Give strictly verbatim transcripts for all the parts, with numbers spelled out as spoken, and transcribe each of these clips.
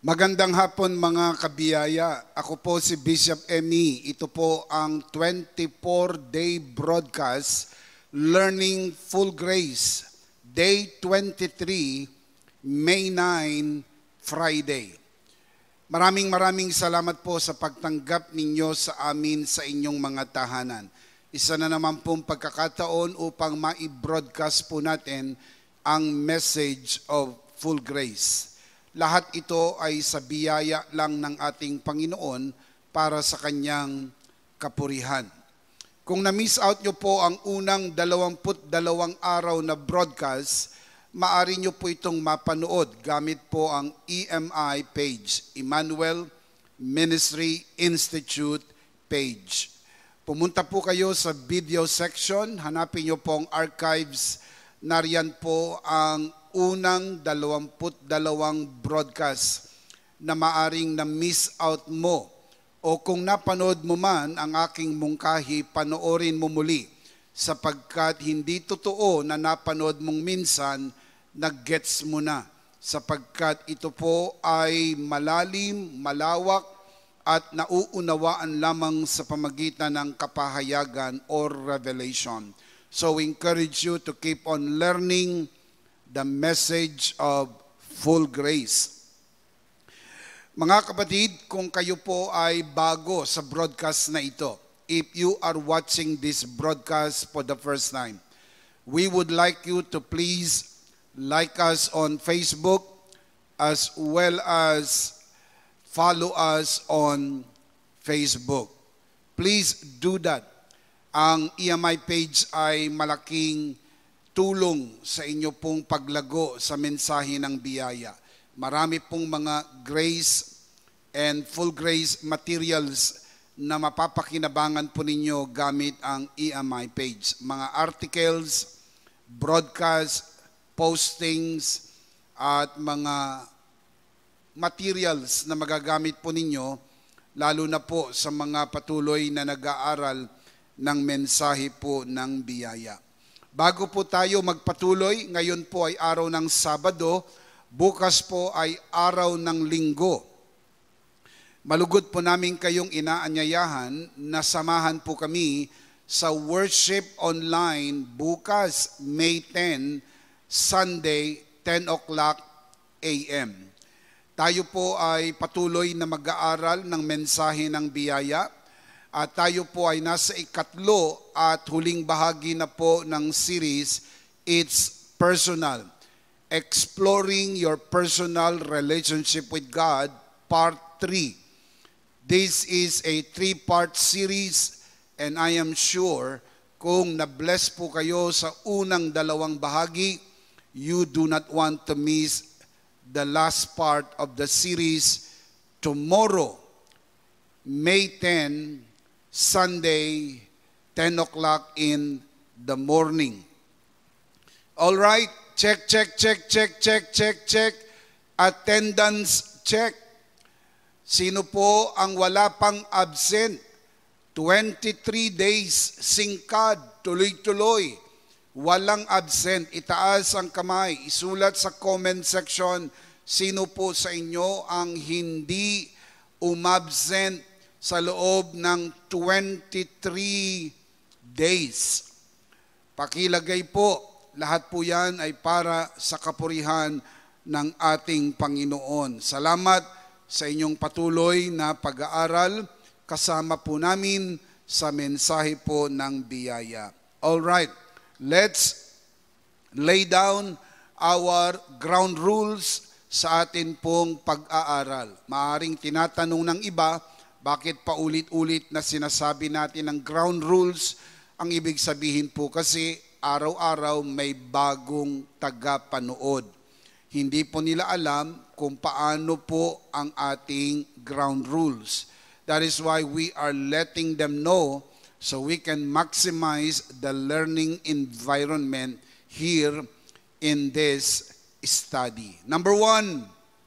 Magandang hapon mga kabiyaya. Ako po si Bishop Emi. Ito po ang twenty-four day broadcast, Learning Full Grace, Day twenty-three, May ninth, Friday. Maraming maraming salamat po sa pagtanggap ninyo sa amin sa inyong mga tahanan. Isa na naman pong pagkakataon upang ma-broadcast po natin ang message of full grace. Lahat ito ay sa biyaya lang ng ating Panginoon para sa kanyang kapurihan. Kung na-miss out nyo po ang unang dalawamput dalawang araw na broadcast, maaari nyo po itong mapanood gamit po ang E M I page, Emmanuel Ministry Institute page. Pumunta po kayo sa video section, hanapin nyo po ang archives, nariyan po ang unang dalawamput dalawang broadcast na maaring na-miss out mo. O kung napanood mo man ang aking mungkahi, panoorin mo muli sapagkat hindi totoo na napanood mong minsan, nag-gets mo na. Sapagkat ito po ay malalim, malawak at nauunawaan lamang sa pamagitan ng kapahayagan or revelation. So we encourage you to keep on learning the message of full grace. Mga kapatid, kung kayo po ay bago sa broadcast na ito, if you are watching this broadcast for the first time, we would like you to please like us on Facebook as well as follow us on Facebook. Please do that. Ang E M I page ay malaking tulong sa inyo pong paglago sa mensahe ng biyaya. Marami pong mga grace and full grace materials na mapapakinabangan po ninyo gamit ang E M I page. Mga articles, broadcast, postings, at mga materials na magagamit po ninyo, lalo na po sa mga patuloy na nag-aaral ng mensahe po ng biyaya. Bago po tayo magpatuloy, ngayon po ay araw ng Sabado, bukas po ay araw ng Linggo. Malugod po namin kayong inaanyayahan na samahan po kami sa worship online bukas, May tenth, Sunday, ten o'clock a m Tayo po ay patuloy na mag-aaral ng mensahe ng biyaya. At tayo po ay nasa ikatlo at huling bahagi na po ng series, It's Personal. Exploring Your Personal Relationship with God, Part three. This is a three-part series and I am sure kung na-bless po kayo sa unang dalawang bahagi, you do not want to miss the last part of the series tomorrow, May tenth, Sunday, ten o'clock in the morning. All right, check, check, check, check, check, check, check. Attendance check. Sino po ang wala pang absent? twenty-three days, singkad, tuloy-tuloy. Walang absent. Itaas ang kamay. Isulat sa comment section, sino po sa inyo ang hindi umabsent sa loob ng twenty-three days. Pakilagay po, lahat po yan ay para sa kapurihan ng ating Panginoon. Salamat sa inyong patuloy na pag-aaral, kasama po namin sa mensahe po ng biyaya. All right, let's lay down our ground rules sa atin pong pag-aaral. Maaring tinatanong ng iba, bakit paulit-ulit na sinasabi natin ang ground rules? Ang ibig sabihin po kasi araw-araw may bagong tagapanood. Hindi po nila alam kung paano po ang ating ground rules. That is why we are letting them know so we can maximize the learning environment here in this study. Number one,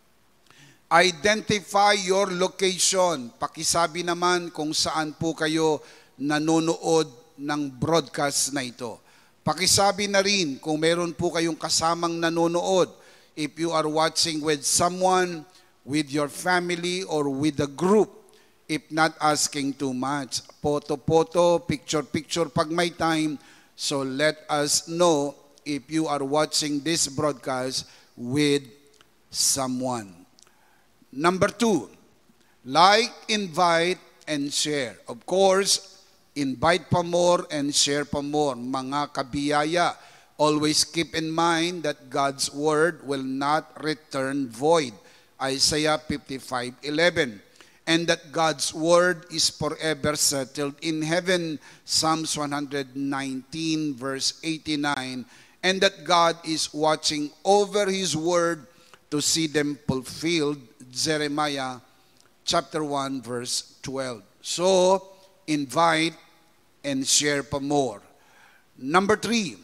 identify your location. Pakisabi naman kung saan po kayo nanonood ng broadcast na ito. Pakisabi na rin kung meron po kayong kasamang nanonood. If you are watching with someone with your family or with the group, if not asking too much. Photo-photo, picture-picture pag may time. So let us know if you are watching this broadcast with someone. Number two, like, invite, and share. Of course, invite pa more and share pa more. Mga kabiyaya, always keep in mind that God's word will not return void. Isaiah fifty-five eleven. And that God's word is forever settled in heaven. Psalms one nineteen verse eighty-nine. And that God is watching over his word to see them fulfilled. Jeremiah chapter one verse twelve. So, invite and share pa more. Number three,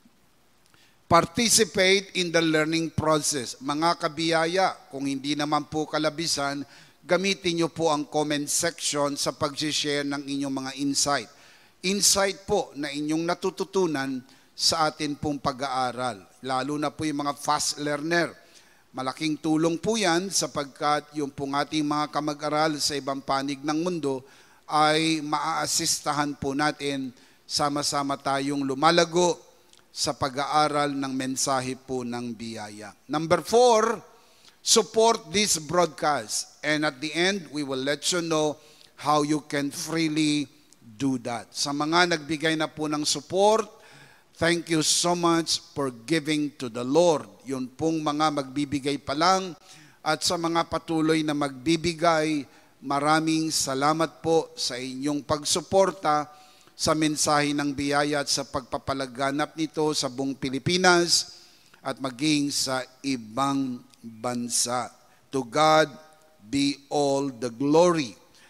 participate in the learning process. Mga kabiyaya, kung hindi naman po kalabisan, gamitin nyo po ang comment section sa pag-share ng inyong mga insight. Insight po na inyong natututunan sa atin pong pag-aaral. Lalo na po yung mga fast learner. Malaking tulong po yan sapagkat yung pong ating mga kamag-aral sa ibang panig ng mundo ay maaasistahan po natin sama-sama tayong lumalago sa pag-aaral ng mensahe po ng biyaya. Number four, support this broadcast. And at the end, we will let you know how you can freely do that. Sa mga nagbigay na po ng support, thank you so much for giving to the Lord. Yun pong mga magbibigay pa lang. At sa mga patuloy na magbibigay, maraming salamat po sa inyong pagsuporta sa mensahe ng biyaya at sa pagpapalaganap nito sa buong Pilipinas at maging sa ibang bansa. To God be all the glory.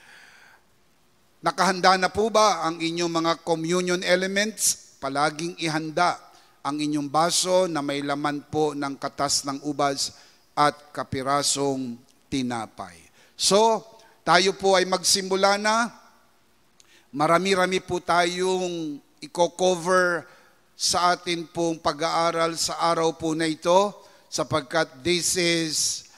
Nakahanda na po ba ang inyong mga communion elements? Palaging ihanda ang inyong baso na may laman po ng katas ng ubas at kapirasong tinapay. So, tayo po ay magsimula na. Marami-rami po tayong i-cover sa atin pong pag-aaral sa araw po na ito sapagkat this is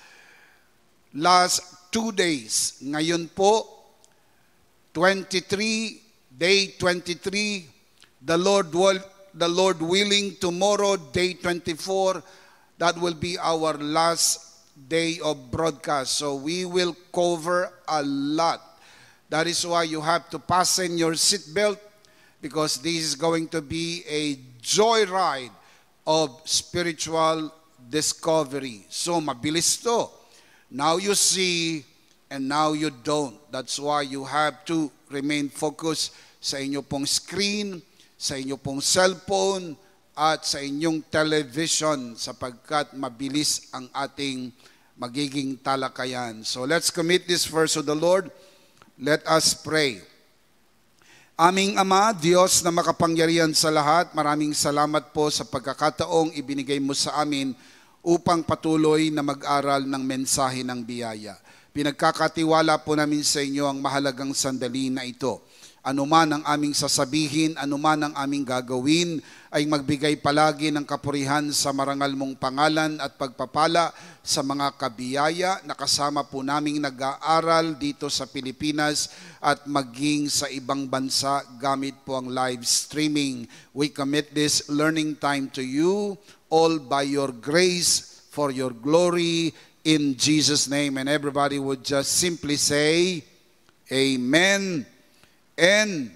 last two days. Ngayon po, twenty-three, day twenty-three, the Lord will, the Lord willing, tomorrow, day twenty-four, that will be our last day of broadcast. So we will cover a lot. That is why you have to fasten your seatbelt because this is going to be a joyride of spiritual discovery. So mabilis to. Now you see and now you don't. That's why you have to remain focused sa inyo pong screen, sa inyo pong cellphone, at sa inyong television sapagkat mabilis ang ating magiging talakayan. So let's commit this verse to the Lord. Let us pray. Aming Ama, Diyos na makapangyarihan sa lahat, maraming salamat po sa pagkakataong ibinigay mo sa amin upang patuloy na mag-aral ng mensahe ng biyaya. Pinagkakatiwala po namin sa inyo ang mahalagang sandali na ito. Anuman ang aming sasabihin, anuman ang aming gagawin, ay magbigay palagi ng kapurihan sa marangal mong pangalan at pagpapala sa mga kabiyaya na kasama po naming nag-aaral dito sa Pilipinas at maging sa ibang bansa gamit po ang live streaming. We commit this learning time to you, all by your grace, for your glory, in Jesus' name. And everybody would just simply say, Amen and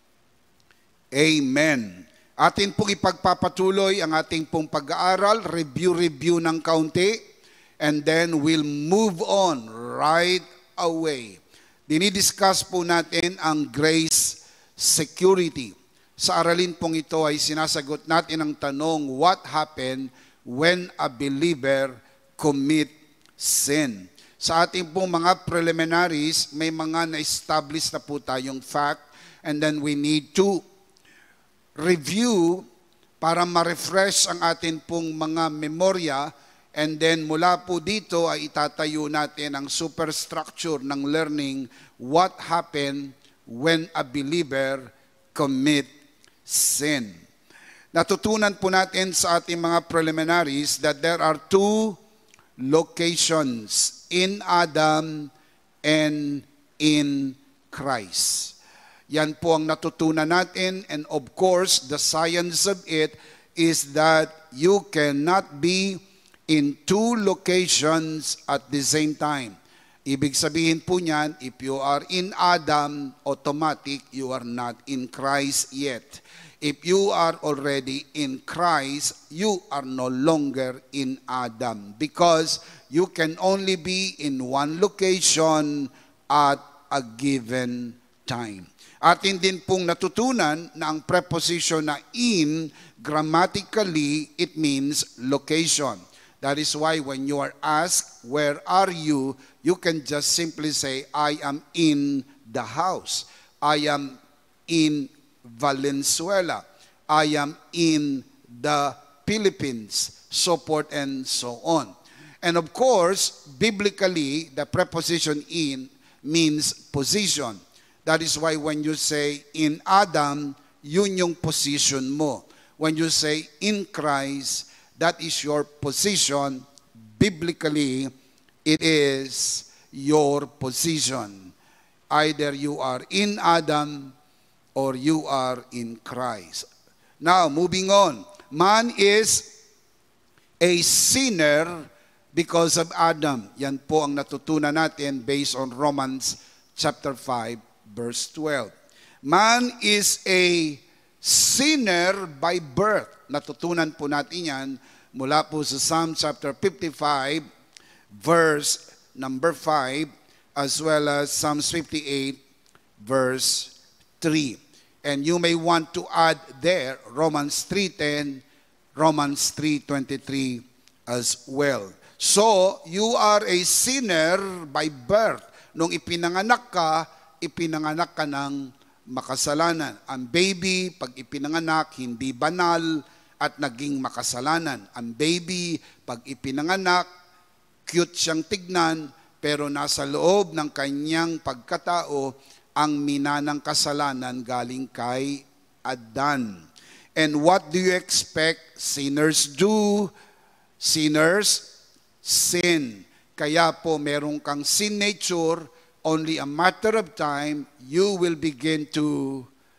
Amen. Atin pong ipagpapatuloy ang ating pong pag-aaral, review-review ng kaunti, and then we'll move on right away. Dinidiscuss po natin ang grace security. Sa aralin pong ito ay sinasagot natin ang tanong, what happened when a believer commit sin? Sa ating pong mga preliminaries, may mga na-establish na po tayong fact, and then we need to review para ma-refresh ang atin pong mga memorya, and then mula po dito ay itatayo natin ang superstructure ng learning, what happened when a believer commit sin. Natutunan po natin sa ating mga preliminaries that there are two locations in Adam and in Christ. Yan po ang natutunan natin, and of course, the science of it is that you cannot be in two locations at the same time. Ibig sabihin po niyan, if you are in Adam, automatic, you are not in Christ yet. If you are already in Christ, you are no longer in Adam, because you can only be in one location at a given time. Atin din pong natutunan na ang preposition na in, grammatically, it means location. That is why when you are asked, where are you? You can just simply say, I am in the house. I am in Valenzuela. I am in the Philippines. So forth and so on. And of course, biblically, the preposition in means position. That is why when you say in Adam, yun yung position mo. When you say in Christ, that is your position. Biblically, it is your position. Either you are in Adam or you are in Christ. Now, moving on. Man is a sinner because of Adam. Yan po ang natutunan natin based on Romans chapter five, verse twelve. Man is a sinner by birth. Natutunan po natin yan mula po sa Psalm chapter fifty-five, verse number five, as well as Psalms fifty-eight, verse three. And you may want to add there Romans three ten, Romans three twenty-three as well. So, you are a sinner by birth. Nung ipinanganak ka, ipinanganak ka ng makasalanan. Ang baby, pag ipinanganak, hindi banal at naging makasalanan. Ang baby, pag ipinanganak, cute siyang tignan, pero nasa loob ng kanyang pagkatao, ang minanang kasalanan galing kay Adan. And what do you expect sinners do? Sinners sin. Kaya po merong kang sin nature, only a matter of time, you will begin to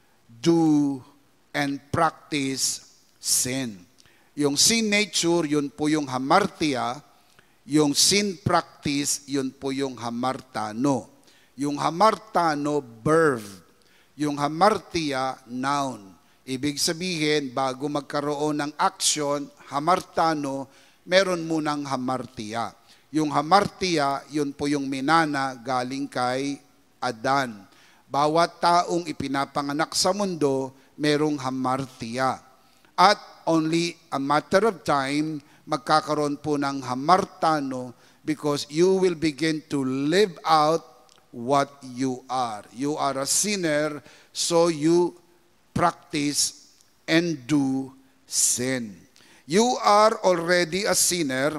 do and practice sin. Yung sin nature, yun po yung hamartia. Yung sin practice, yun po yung hamartano. Yung hamartano, verb. Yung hamartia, noun. Ibig sabihin, bago magkaroon ng action, hamartano, meron munang hamartia. Yung hamartia, yun po yung minana galing kay Adan. Bawat taong ipinapanganak sa mundo, merong hamartia. At only a matter of time, magkakaroon po ng hamartano because you will begin to live out what you are. You are a sinner, so you practice and do sin. You are already a sinner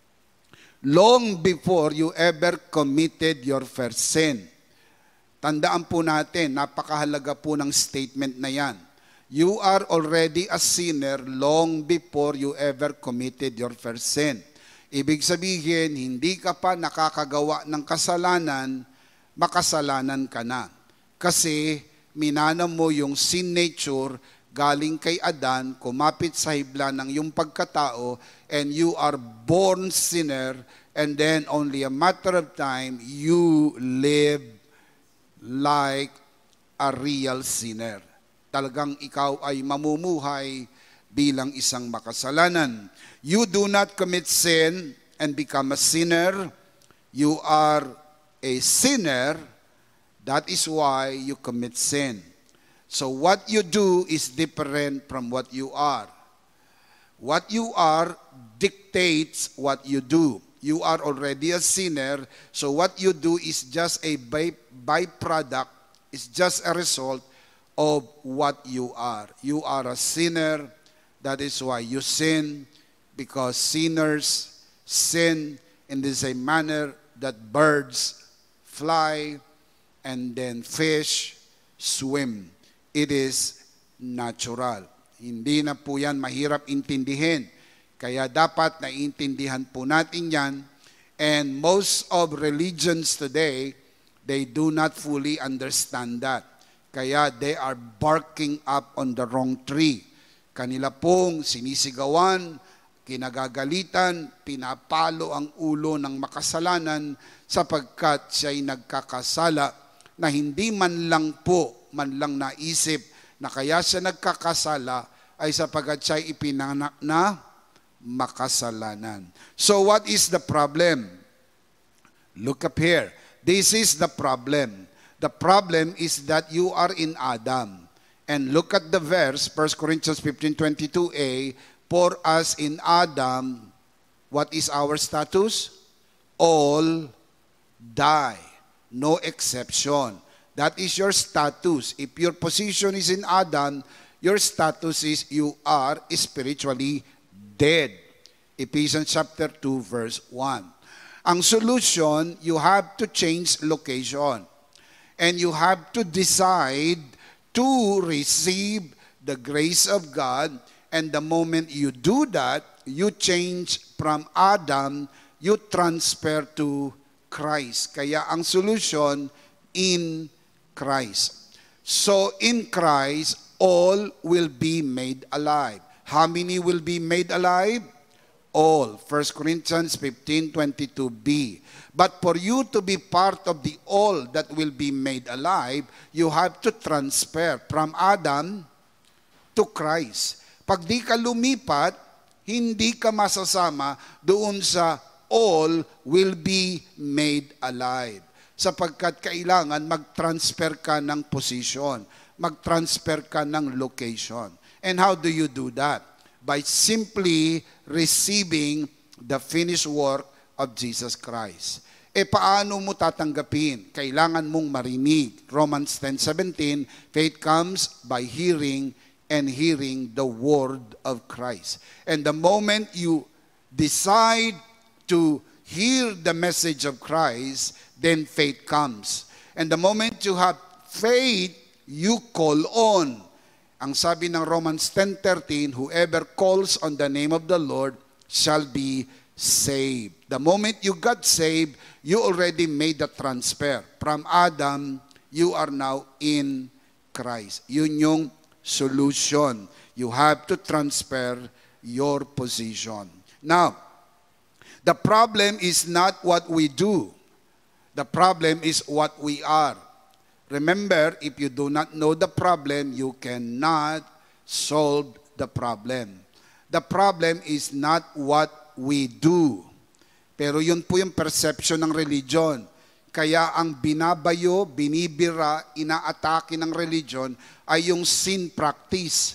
long before you ever committed your first sin. Tandaan po natin, napakahalaga po ng statement na yan. You are already a sinner long before you ever committed your first sin. Ibig sabihin, hindi ka pa nakakagawa ng kasalanan, makasalanan ka na. Kasi minana mo yung sin nature galing kay Adan, kumapit sa hibla ng iyong pagkatao, and you are born sinner, and then only a matter of time, you live like a real sinner. Talagang ikaw ay mamumuhay bilang isang makasalanan. You do not commit sin and become a sinner. You are a sinner. That is why you commit sin. So what you do is different from what you are. What you are dictates what you do. You are already a sinner, so what you do is just a by, byproduct, it's just a result of what you are. You are a sinner, that is why you sin, because sinners sin in the same manner that birds fly and then fish swim. It is natural. Hindi na po yan mahirap intindihin. Kaya dapat naiintindihan po natin yan. And most of religions today, they do not fully understand that. Kaya they are barking up on the wrong tree. Kanila pong sinisigawan, kinagagalitan, pinapalo ang ulo ng makasalanan sapagkat siya'y nagkakasala na hindi man lang po, man lang naisip na kaya siya nagkakasala ay sapagkat siya'y ipinanak na makasalanan. So what is the problem? Look up here. This is the problem. The problem is that you are in Adam. And look at the verse, First Corinthians fifteen twenty-two a, for us in Adam, what is our status? All die. No exception. That is your status. If your position is in Adam, your status is you are spiritually dead. Ephesians chapter two verse one. Ang solution, you have to change location. And you have to decide to receive the grace of God. And the moment you do that, you change from Adam, you transfer to Christ. Kaya ang solution, in Christ. So in Christ, all will be made alive. How many will be made alive? All. First Corinthians fifteen twenty-two b. But for you to be part of the all that will be made alive, you have to transfer from Adam to Christ. Pag di ka lumipat, hindi ka masasama doon sa all will be made alive. Sapagkat kailangan mag-transfer ka ng position, mag-transfer ka ng location. And how do you do that? By simply receiving the finished work of Jesus Christ. E paano mo tatanggapin? Kailangan mong marinig. Romans ten seventeen, faith comes by hearing and hearing the word of Christ. And the moment you decide to hear the message of Christ, then faith comes. And the moment you have faith, you call on. Ang sabi ng Romans ten thirteen, whoever calls on the name of the Lord shall be saved. The moment you got saved, you already made the transfer. From Adam, you are now in Christ. Yun yung solution. You have to transfer your position. Now, the problem is not what we do. The problem is what we are. Remember, if you do not know the problem, you cannot solve the problem. The problem is not what we do. Pero yun po yung perception ng religion. Kaya ang binabayo, binibira, inaatake ng religion ay yung sin practice.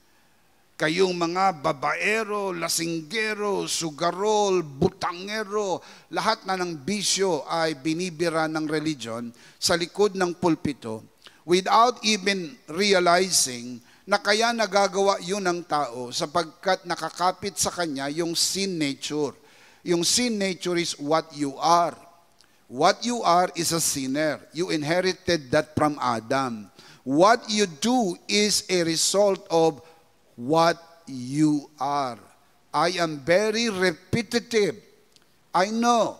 Kayong mga babaero, lasinggero, sugarol, butangero, lahat na ng bisyo ay binibira ng religion sa likod ng pulpito without even realizing na kaya nagagawa yun ng tao sapagkat nakakapit sa kanya yung sin nature. Yung sin nature is what you are. What you are is a sinner. You inherited that from Adam. What you do is a result of what you are. I am very repetitive. I know.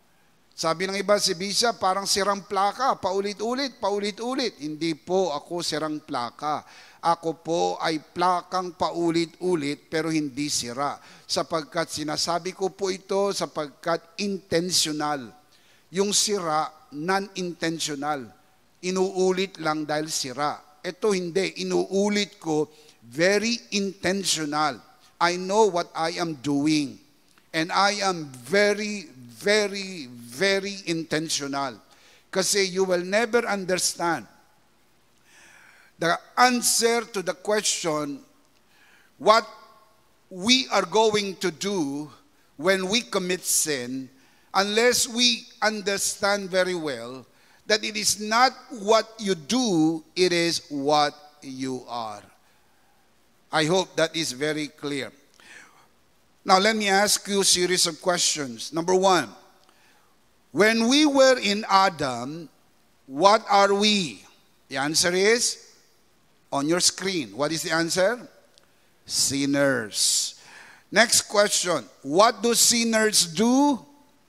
Sabi ng iba si Bishop, parang sirang plaka, paulit-ulit, paulit-ulit. Hindi po ako sirang plaka. Ako po ay plakang paulit-ulit pero hindi sira. Sapagkat sinasabi ko po ito sapagkat intentional. Yung sira, non-intentional. Inuulit lang dahil sira. Ito hindi, inuulit ko very intentional. I know what I am doing. And I am very, very, very intentional. Kasi you will never understand the answer to the question what we are going to do when we commit sin unless we understand very well that it is not what you do, it is what you are. I hope that is very clear. Now, let me ask you a series of questions. Number one, when we were in Adam, what are we? The answer is on your screen. What is the answer? Sinners. Next question. What do sinners do?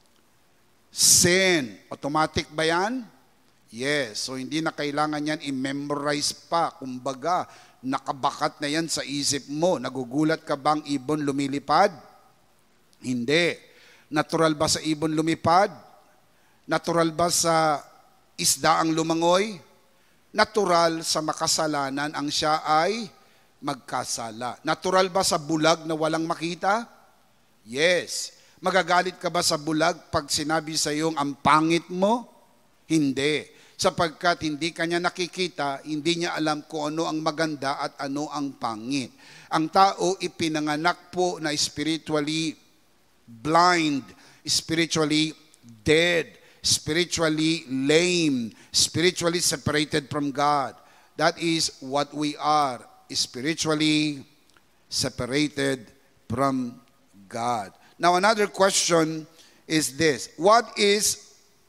Sin. Automatic ba yan? Yes. So hindi na kailangan yan i-memorize pa. Kumbaga, nakabakat na yan sa isip mo. Nagugulat ka bang ibon lumilipad? Hindi. Natural ba sa ibon lumipad? Natural ba sa isda ang lumangoy? Natural sa makasalanan ang siya ay magkasala. Natural ba sa bulag na walang makita? Yes. Magagalit ka ba sa bulag pag sinabi sa iyong ang pangit mo? Hindi. Sapagkat hindi kanya nakikita, hindi niya alam kung ano ang maganda at ano ang pangit. Ang tao ipinanganak po na spiritually blind, spiritually dead, spiritually lame, spiritually separated from God. That is what we are, spiritually separated from God. Now, another question is this. What is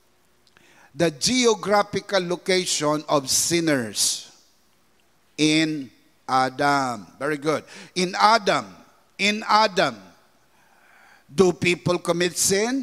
the geographical location of sinners? In Adam. Very good. In Adam, in Adam, do people commit sin?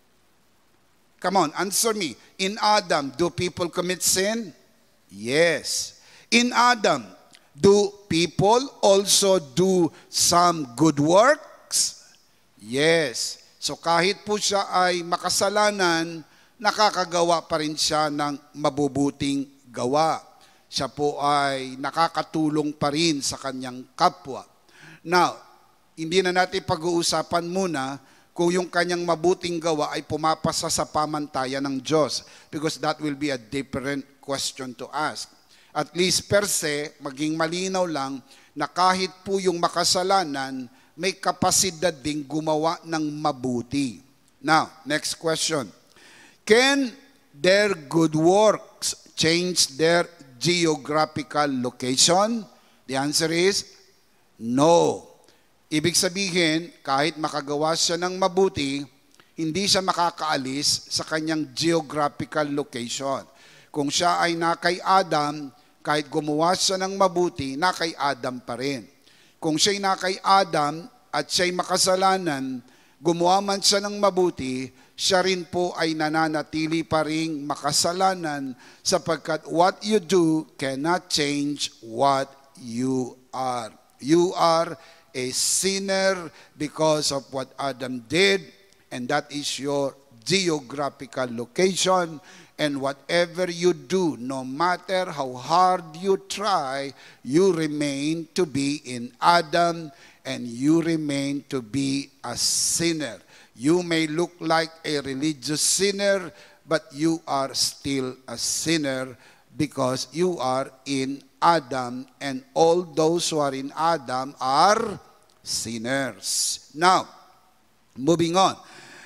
Come on, answer me. In Adam, do people commit sin? Yes. In Adam, do people also do some good works? Yes. So kahit po siya ay makasalanan, nakakagawa pa rin siya ng mabubuting gawa. Siya po ay nakakatulong pa rin sa kanyang kapwa. Now, hindi na natin pag-uusapan muna kung yung kanyang mabuting gawa ay pumapasa sa pamantayan ng Diyos, because that will be a different question to ask. At least per se, maging malinaw lang na kahit po yung makasalanan, may kapasidad ding gumawa ng mabuti. Now, next question. Can their good works change their geographical location? The answer is no. Ibig sabihin, kahit makagawa siya ng mabuti, hindi siya makakaalis sa kanyang geographical location. Kung siya ay nakay Adam, kahit gumawa siya ng mabuti, nakay Adam pa rin. Kung siya'y nakay Adam at siya'y makasalanan, gumawa man siya ng mabuti, siya rin po ay nananatili pa ring makasalanan, sapagkat what you do cannot change what you are. You are a sinner because of what Adam did, and that is your geographical location. And whatever you do, no matter how hard you try, you remain to be in Adam, and you remain to be a sinner. You may look like a religious sinner, but you are still a sinner because you are in Adam, and all those who are in Adam are sinners. Now, moving on.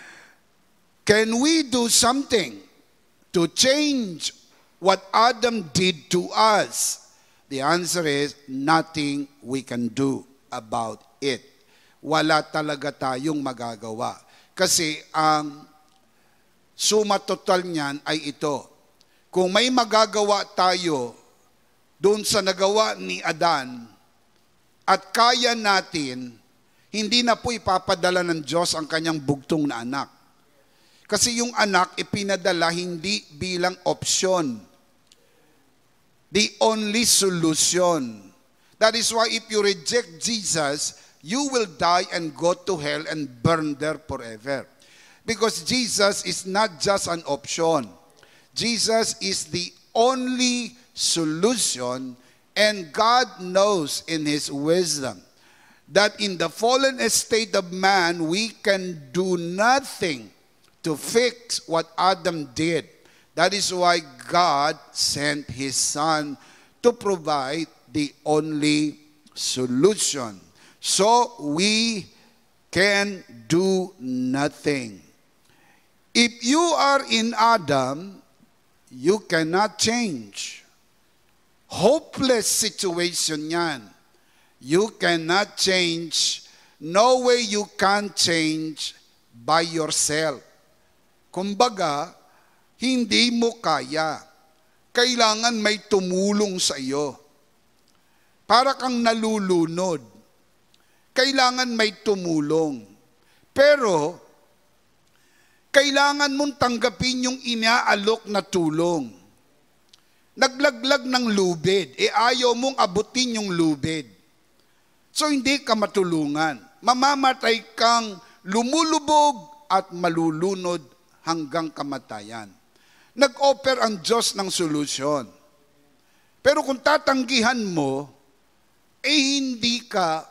Can we do something to change what Adam did to us? The answer is nothing we can do about it. Wala talaga tayong magagawa. Kasi ang suma total niyan ay ito. Kung may magagawa tayo doon sa nagawa ni Adan at kaya natin, hindi na po ipapadala ng Diyos ang kanyang bugtong na anak. Kasi yung anak ipinadala hindi bilang opsyon. The only solution. That is why if you reject Jesus, you will die and go to hell and burn there forever. Because Jesus is not just an option. Jesus is the only solution, and God knows in His wisdom that in the fallen state of man, we can do nothing to fix what Adam did. That is why God sent His Son to provide the only solution. So we can do nothing. If you are in Adam, you cannot change. Hopeless situation yan. You cannot change. No way you can change by yourself. Kumbaga, hindi mo kaya. Kailangan may tumulong sa iyo. Para kang nalulunod. kailangan may tumulong. Pero, kailangan mong tanggapin yung inaalok na tulong. Naglaglag ng lubid, e ayaw mong abutin yung lubid. So hindi ka matulungan. Mamamatay kang lumulubog at malulunod hanggang kamatayan. Nag-offer ang Diyos ng solusyon. Pero kung tatanggihan mo, eh hindi ka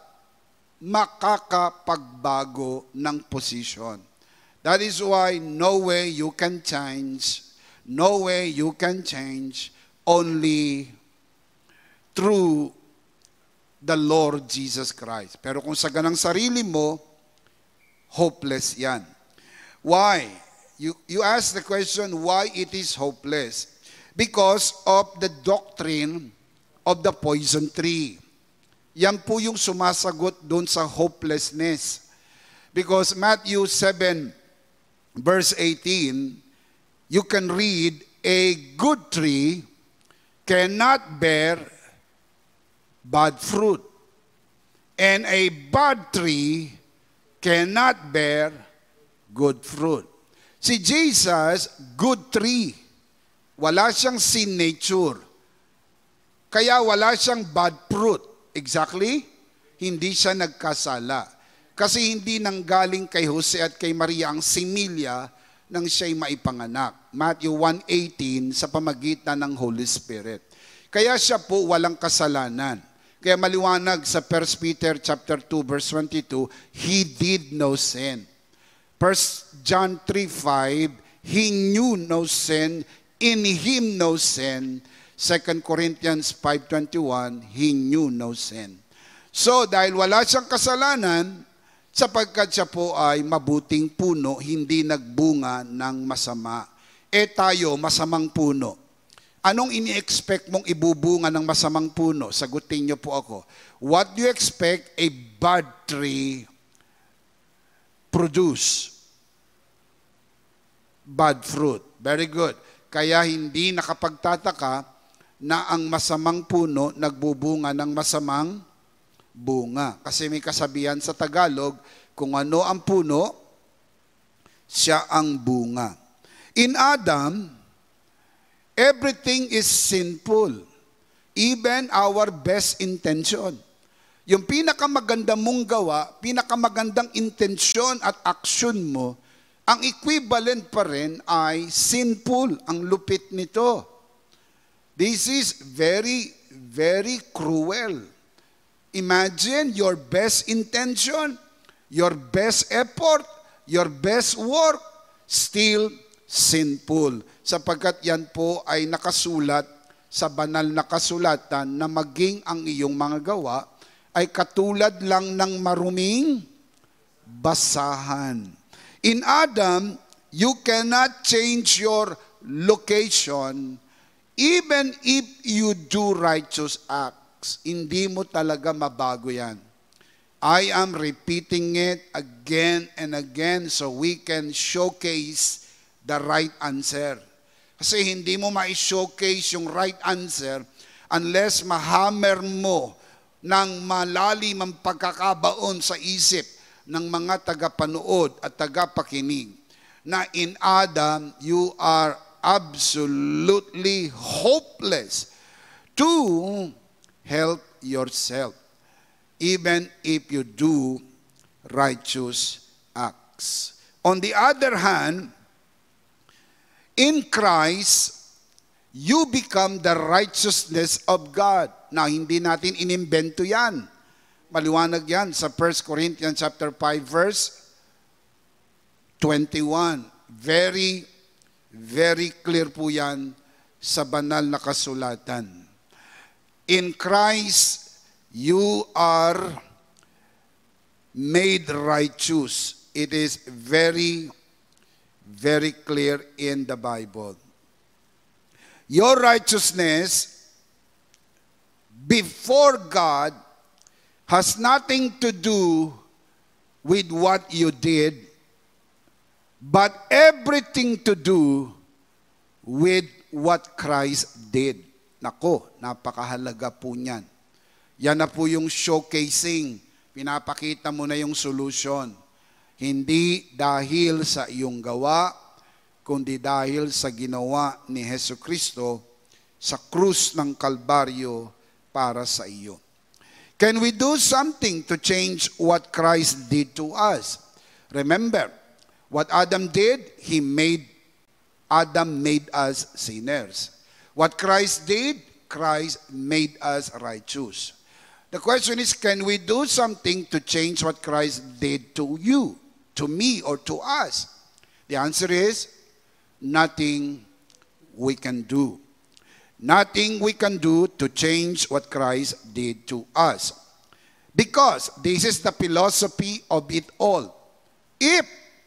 makakapagbago ng posisyon. That is why no way you can change, no way you can change, only through the Lord Jesus Christ. Pero kung sa ganang sarili mo, hopeless yan. Why? You, you ask the question, why it is hopeless? Because of the doctrine of the poison tree. Yan po yung sumasagot doon sa hopelessness. Because Matthew seven, verse eighteen, you can read, a good tree cannot bear bad fruit, and a bad tree cannot bear good fruit. Si Jesus, good tree. Wala siyang sin nature. Kaya wala siyang bad fruit. Exactly? Hindi siya nagkasala. Kasi hindi nanggaling kay Jose at kay Maria ang similya nang siya'y maipanganak. Matthew one eighteen, sa pamagitan ng Holy Spirit. Kaya siya po walang kasalanan. Kaya maliwanag sa First Peter chapter two verse twenty-two, he did no sin. First John three five, he knew no sin, in him no sin. Second Corinthians five twenty-one, he knew no sin. So dahil wala siyang kasalanan, sapagkat siya po ay mabuting puno, hindi nagbunga ng masama. E tayo, masamang puno. Anong ini-expect mong ibubunga ng masamang puno? Sagutin niyo po ako. What do you expect a bad tree produce? Bad fruit. Very good. Kaya hindi nakapagtataka na ang masamang puno nagbubunga ng masamang bunga. Kasi may kasabihan sa Tagalog, kung ano ang puno, siya ang bunga. In Adam, everything is sinful. Even our best intention. Yung pinakamaganda mong gawa, pinakamagandang intensyon at aksyon mo, ang equivalent pa rin ay sinful, ang lupit nito. This is very, very cruel. Imagine your best intention, your best effort, your best work, still sinful. Sapagkat yan po ay nakasulat sa banal na kasulatan na maging ang iyong mga gawa ay katulad lang ng maruming basahan. In Adam, you cannot change your location even if you do righteous acts. Hindi mo talaga mabago yan. I am repeating it again and again so we can showcase the right answer. Kasi hindi mo ma-showcase yung right answer unless mahammer mo ng malalim ang pagkakabaon sa isip ng mga tagapanood at tagapakinig na in Adam, you are absolutely hopeless to help yourself, even if you do righteous acts. On the other hand, in Christ, you become the righteousness of God. Now, hindi natin inimbento yan. Maliwanag yan sa First Corinthians chapter five, verse twenty-one. Very, very clear po yan sa banal na kasulatan. In Christ, you are made righteous. It is very, very clear in the Bible. Your righteousness before God has nothing to do with what you did, but everything to do with what Christ did. Nako, napakahalaga po niyan. Yan na po yung showcasing Pinapakita mo na yung solution. Hindi dahil sa iyong gawa, kundi dahil sa ginawa ni Jesucristo sa krus ng Kalbaryo para sa iyo. Can we do something to change what Christ did to us? Remember, what Adam did, he made, Adam made us sinners. What Christ did, Christ made us righteous. The question is, can we do something to change what Christ did to you, to me, or to us? The answer is, nothing we can do. Nothing we can do to change what Christ did to us. Because this is the philosophy of it all. If,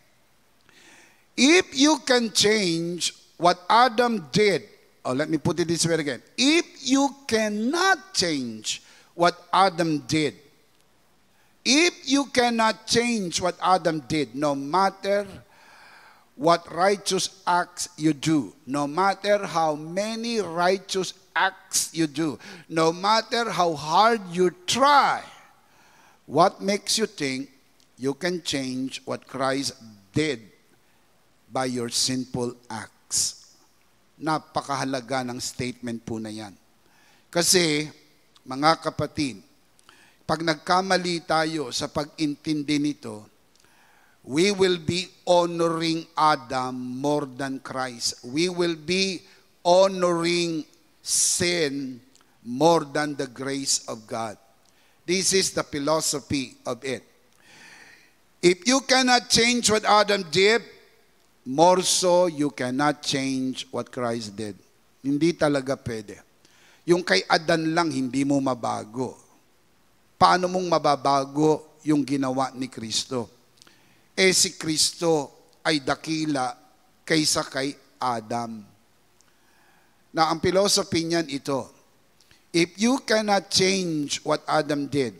if you can change what Adam did, oh, let me put it this way again. If you cannot change what Adam did, if you cannot change what Adam did, no matter what righteous acts you do, no matter how many righteous acts you do, no matter how hard you try, what makes you think you can change what Christ did by your sinful acts? Napakahalaga ng statement po na yan. Kasi, mga kapatid, pag nagkamali tayo sa pag-intindi nito, we will be honoring Adam more than Christ. We will be honoring sin more than the grace of God. This is the philosophy of it. If you cannot change what Adam did, more so you cannot change what Christ did. Hindi talaga pwede. Yung kay Adan lang, hindi mo mabago. Paano mong mababago yung ginawa ni Kristo? Eh si Kristo ay dakila kaysa kay Adam. Na ang philosophy niyan ito, if you cannot change what Adam did,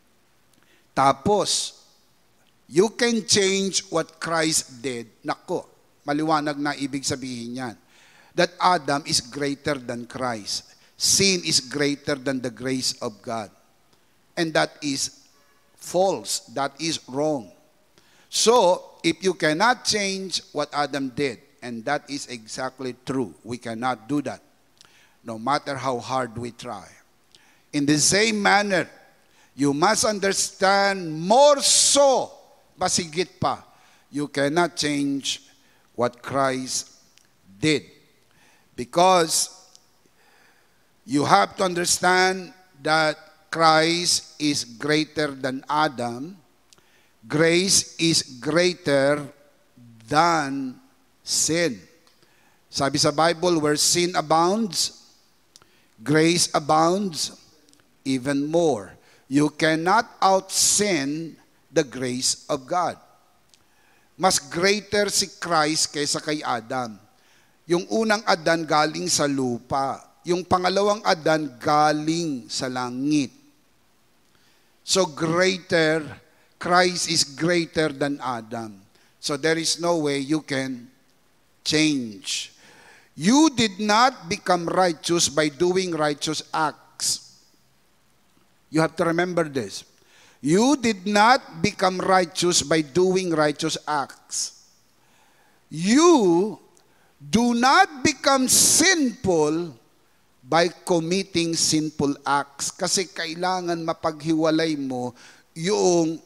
tapos you can change what Christ did, nako, maliwanag na ibig sabihin niyan. That Adam is greater than Christ. Sin is greater than the grace of God. And that is false. That is wrong. So, if you cannot change what Adam did, and that is exactly true, we cannot do that, no matter how hard we try. In the same manner, you must understand more so, basigit pa, you cannot change what Christ did. Because you have to understand that Christ is greater than Adam. Grace is greater than sin. Sabi sa Bible, where sin abounds, grace abounds even more. You cannot out-sin the grace of God. Mas greater si Christ kaysa kay Adam. Yung unang Adan galing sa lupa. Yung pangalawang Adan galing sa langit. So greater, Christ is greater than Adam. So there is no way you can change. You did not become righteous by doing righteous acts. You have to remember this. You did not become righteous by doing righteous acts. You do not become sinful by committing sinful acts. Kasi kailangan mapaghiwalay mo yung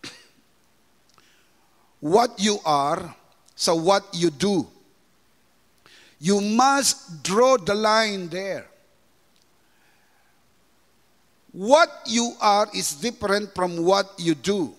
what you are sa what you do. You must draw the line there. What you are is different from what you do.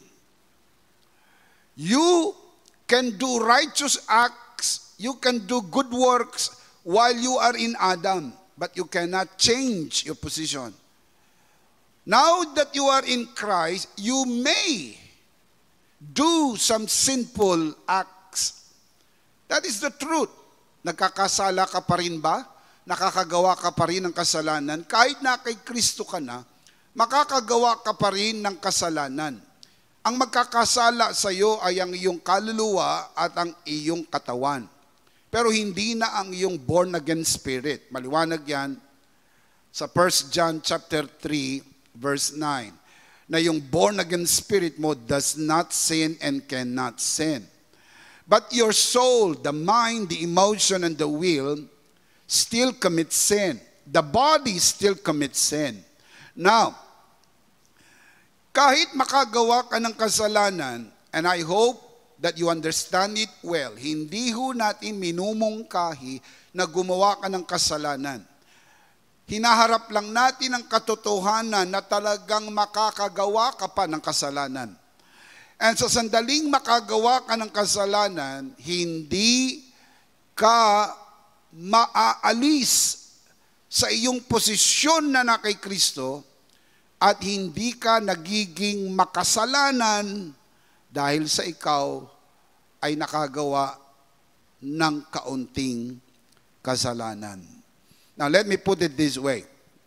You can do righteous acts, you can do good works while you are in Adam, but you cannot change your position. Now that you are in Christ, you may do some sinful acts. That is the truth. Nagkakasala ka pa rin ba? Nakakagawa ka pa rin ng kasalanan? Kahit na kay Kristo ka na, makakagawa ka pa rin ng kasalanan. Ang magkakasala sa iyo ay ang iyong kaluluwa at ang iyong katawan. Pero hindi na ang iyong born again spirit. Maliwanag yan sa First John chapter three verse nine. na yung born-again spirit mo does not sin and cannot sin. But your soul, the mind, the emotion, and the will still commit sin. The body still commits sin. Now, kahit makagawa ka ng kasalanan, and I hope that you understand it well, hindi ho natin minumungkahi na gumawa ka ng kasalanan. Hinaharap lang natin ang katotohanan na talagang makakagawa ka pa ng kasalanan. And sa sandaling makagawa ka ng kasalanan, hindi ka maaalis sa iyong posisyon na na kay Kristo at hindi ka nagiging makasalanan dahil sa ikaw ay nakagawa ng kaunting kasalanan. Now let me put it this way.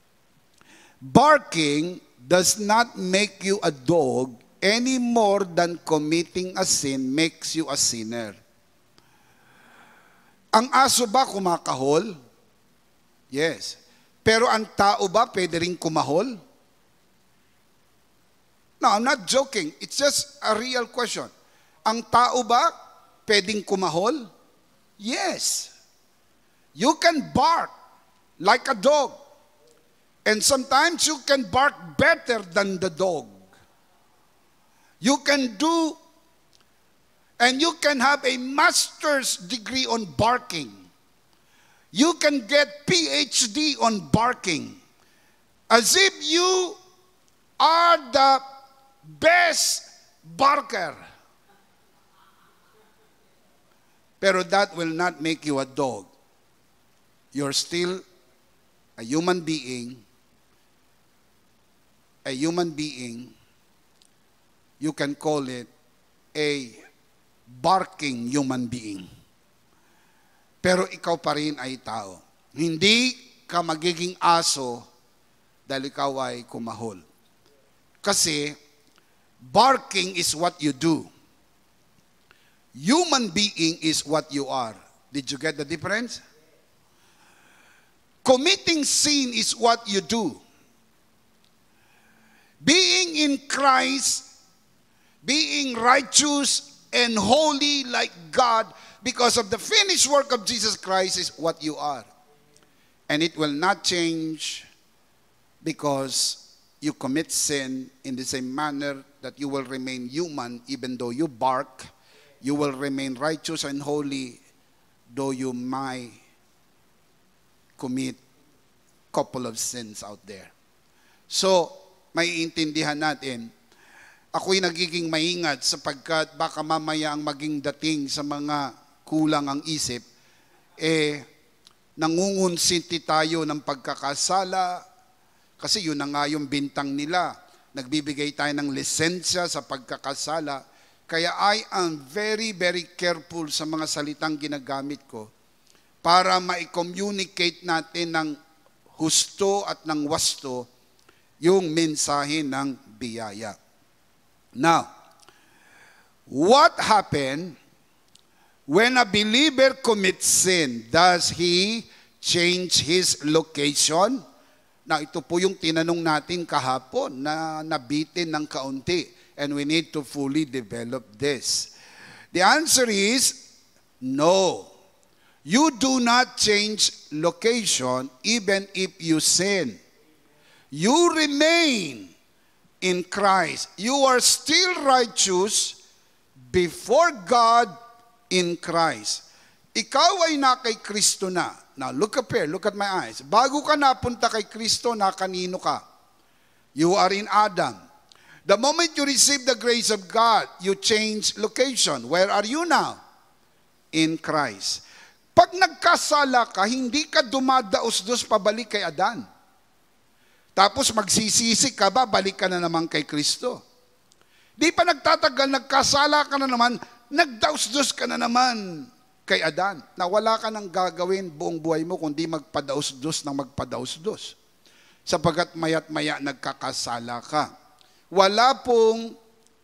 Barking does not make you a dog any more than committing a sin makes you a sinner. Ang aso ba kumakahol? Yes. Pero ang tao ba pwede rin kumahol? No, I'm not joking. It's just a real question. Ang tao ba pwedeng kumahol? Yes. You can bark like a dog. And sometimes you can bark better than the dog. You can do, and you can have a master's degree on barking. You can get P H D on barking. As if you are the best barker. Pero that will not make you a dog. You're still a human being. A human being, you can call it a barking human being. Pero ikaw pa rin ay tao. Hindi ka magiging aso dahil ikaw ay kumahol. Kasi barking is what you do. Human being is what you are. Did you get the difference? Committing sin is what you do. Being in Christ, being righteous and holy like God because of the finished work of Jesus Christ is what you are. And it will not change because you commit sin in the same manner that you will remain human even though you bark. You will remain righteous and holy though you might commit couple of sins out there. So, may intindihan natin, ako'y nagiging maingat sapagkat baka mamaya ang maging dating sa mga kulang ang isip, eh, nangungunsinti tayo ng pagkakasala, kasi yun na nga yung bintang nila. Nagbibigay tayo ng lisensya sa pagkakasala. Kaya I am very, very careful sa mga salitang ginagamit ko para ma-communicate natin ng husto at ng wasto yung mensahe ng biyaya. Now, what happened when a believer commits sin? Does he change his location? Now, ito po yung tinanong natin kahapon na nabitin ng kaunti. And we need to fully develop this. The answer is no. You do not change location even if you sin. You remain in Christ. You are still righteous before God in Christ. Ikaw ay na kay Kristo na. Now look up here, look at my eyes. Bago ka napunta kay Kristo, na kanino ka? You are in Adam. The moment you receive the grace of God, you change location. Where are you now? In Christ. Pag nagkasala ka, hindi ka dumadaos-dos pabalik kay Adan. Tapos magsisisi ka ba, balik ka na naman kay Kristo. Di pa nagtatagal, nagkasala ka na naman, nagdaos-dos ka na naman kay Adan. Na wala ka nang gagawin buong buhay mo kundi magpadaos-dos ng magpadaos-dos. Sapagat mayat maya nagkakasala ka. Wala pong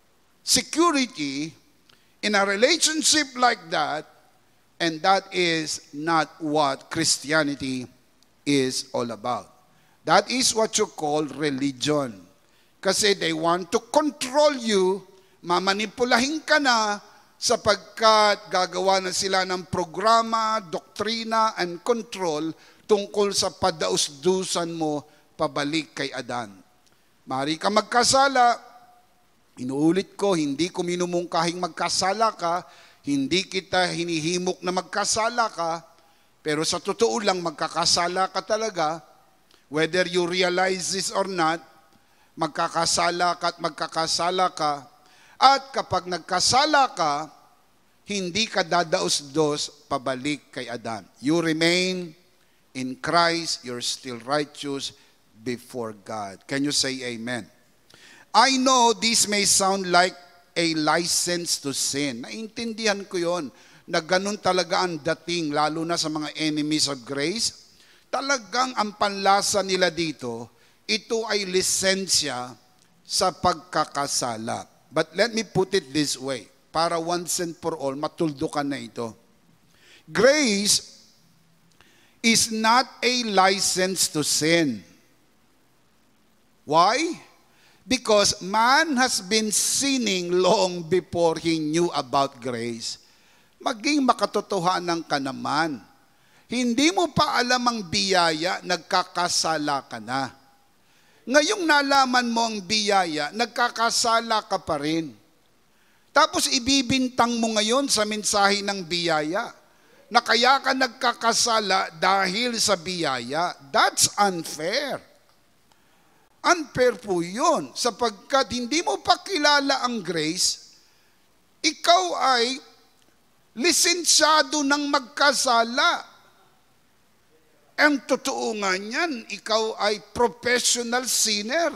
security in a relationship like that, and that is not what Christianity is all about. That is what you call religion. Kasi they want to control you, mamanipulahin ka na, sapagkat gagawa na sila ng programa, doktrina, and control tungkol sa padaus-dusan mo pabalik kay Adan. Mari ka magkasala, inuulit ko, hindi ko minumungkahing magkasala ka, hindi kita hinihimok na magkasala ka, pero sa totoo lang magkakasala ka talaga, whether you realize this or not, magkakasala ka at magkakasala ka, at kapag nagkasala ka, hindi ka dadaos-dos pabalik kay Adan. You remain in Christ, you're still righteous before God. Can you say amen? I know this may sound like a license to sin. Naintindihan ko yon na ganun talaga ang dating, lalo na sa mga enemies of grace. Talagang ang panlasa nila dito, ito ay lisensya sa pagkakasala. But let me put it this way, para once and for all, matuldukan na ito. Grace is not a license to sin. Why? Because man has been sinning long before he knew about grace. Maging makatotohanan ka naman. Hindi mo pa alam ang biyaya, nagkakasala ka na. Ngayong nalaman mo ang biyaya, nagkakasala ka pa rin. Tapos ibibintang mo ngayon sa mensahe ng biyaya na kaya ka nagkakasala dahil sa biyaya. That's unfair. Unfair po yun, sapagkat hindi mo pa kilala ang grace, ikaw ay lisensyado ng magkasala. Ang totoo nga niyan, ikaw ay professional sinner.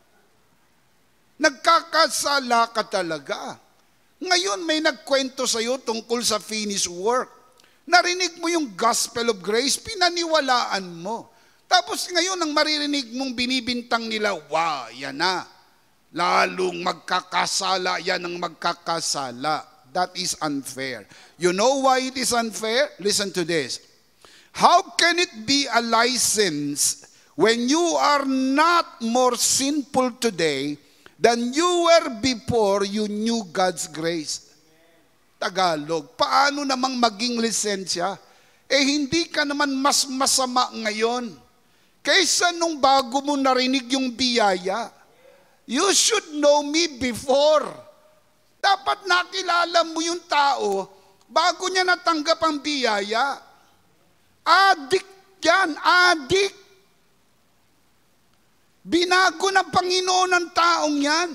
Nagkakasala ka talaga. Ngayon may nagkwento sa iyo tungkol sa finished work. Narinig mo yung gospel of grace, pinaniwalaan mo. Tapos ngayon ang maririnig mong binibintang nila, wow, yan na. Lalong magkakasala, yan ang magkakasala. That is unfair. You know why it is unfair? Listen to this. How can it be a license when you are not more sinful today than you were before you knew God's grace? Tagalog, paano namang maging lisensya? Eh hindi ka naman mas masama ngayon kaysa nung bago mo narinig yung biyaya. You should know me before. Dapat nakilala mo yung tao bago niya natanggap ang biyaya. Adik yan, adik. Binago ng Panginoon ng taong yan.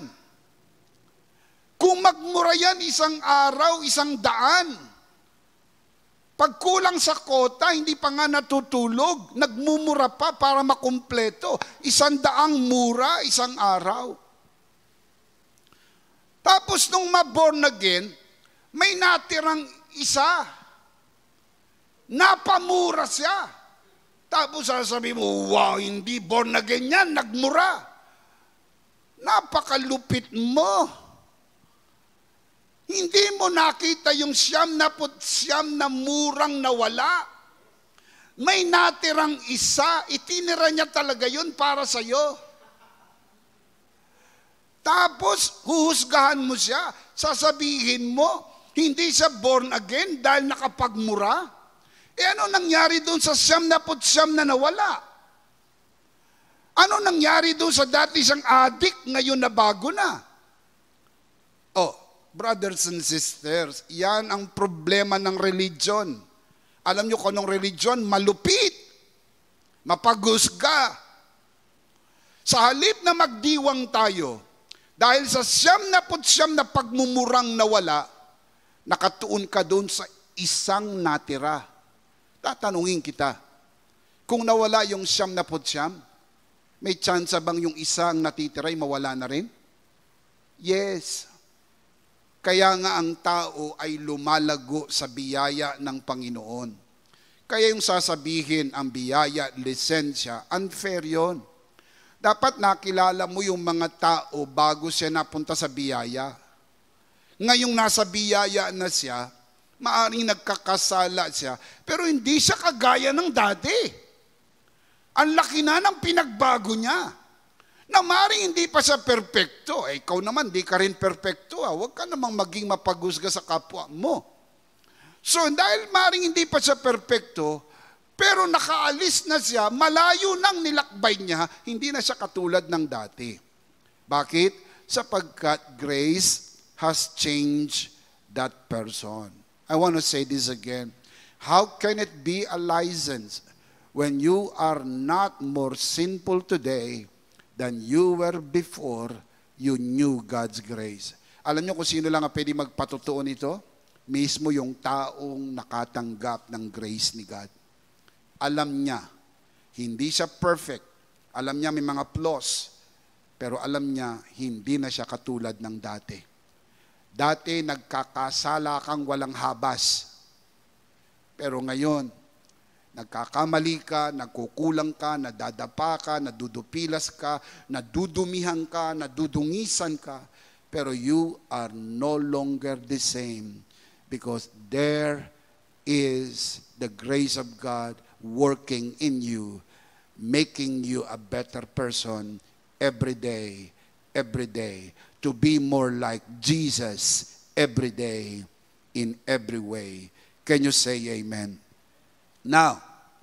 Kung magmura yan isang araw, isang daan. Pag kulang sa kota, hindi pa nga natutulog, nagmumura pa para makumpleto. Isang daang mura, isang araw. Tapos nung ma-born again, may natirang isa. Napamura siya. Tapos sasabi mo, wow, hindi born again yan, nagmura. Napakalupit mo. Hindi mo nakita yung siyam na put siyam na murang nawala. May natirang isa, itinira niya talaga yun para sa'yo. Tapos, huhusgahan mo siya. Sasabihin mo, hindi siya born again dahil nakapagmura. E ano nangyari doon sa siyam na put siyam na nawala? Ano nangyari doon sa dati siyang adik, ngayon na bago na? Oh, brothers and sisters, yan ang problema ng religion. Alam niyo kung anong religion? Malupit. Mapagusga. Sa halip na magdiwang tayo, dahil sa siyam na put siyam na pagmumurang nawala, nakatuon ka doon sa isang natira. Tatanungin kita, kung nawala yung siyam na put siyam, may chance bang yung isang natitiray mawala na rin? Yes. Kaya nga ang tao ay lumalago sa biyaya ng Panginoon. Kaya yung sasabihin ang biyaya, lisensya, unfair yun. Dapat nakilala mo yung mga tao bago siya napunta sa biyaya. Ngayong nasa biyaya na siya, maaring nagkakasala siya, pero hindi siya kagaya ng dati. Ang laki na ng pinagbago niya. Na maring hindi pa siya perpekto. Eh, ikaw naman, di ka rin perpekto. Ah. Huwag ka namang maging mapagusga sa kapwa mo. So, dahil maring hindi pa siya perpekto, pero nakaalis na siya, malayo nang nilakbay niya, hindi na siya katulad ng dati. Bakit? Sapagkat grace has changed that person. I want to say this again. How can it be a license when you are not more sinful today than you were before you knew God's grace? Alam niyo kung sino lang ang pwede magpatotoo nito? Mismo yung taong nakatanggap ng grace ni God. Alam niya, hindi siya perfect. Alam niya may mga flaws. Pero alam niya, hindi na siya katulad ng dati. Dati nagkakasala kang walang habas. Pero ngayon, nagkakamali ka, nagkukulang ka, nadadapa ka, nadudupilas ka, nadudumihan ka, nadudungisan ka. Pero you are no longer the same because there is the grace of God working in you, making you a better person every day, every day, to be more like Jesus every day, in every way. Can you say amen? Now,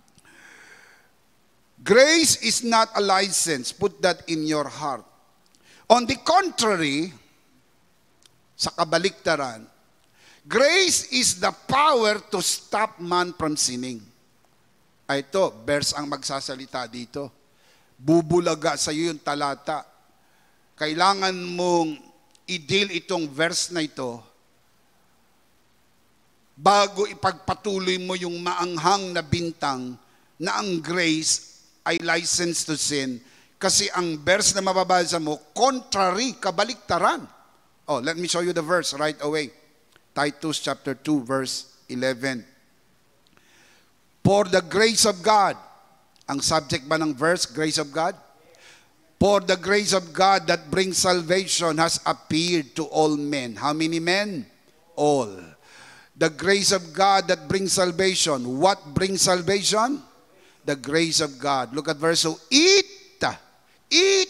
grace is not a license. Put that in your heart. On the contrary, sa kabaliktaran, grace is the power to stop man from sinning. Ay, ito, verse ang magsasalita dito. Bubulaga sa iyo yung talata. Kailangan mong i-deal itong verse na ito bago ipagpatuloy mo yung maanghang na bintang na ang grace ay license to sin. Kasi ang verse na mababasa mo, contrary, kabaliktaran. Oh, let me show you the verse right away. Titus chapter two, verse eleven. For the grace of God, ang subject ba ng verse, grace of God? For the grace of God that brings salvation has appeared to all men. How many men? All. The grace of God that brings salvation. What brings salvation? The grace of God. Look at verse two. Eat. Eat.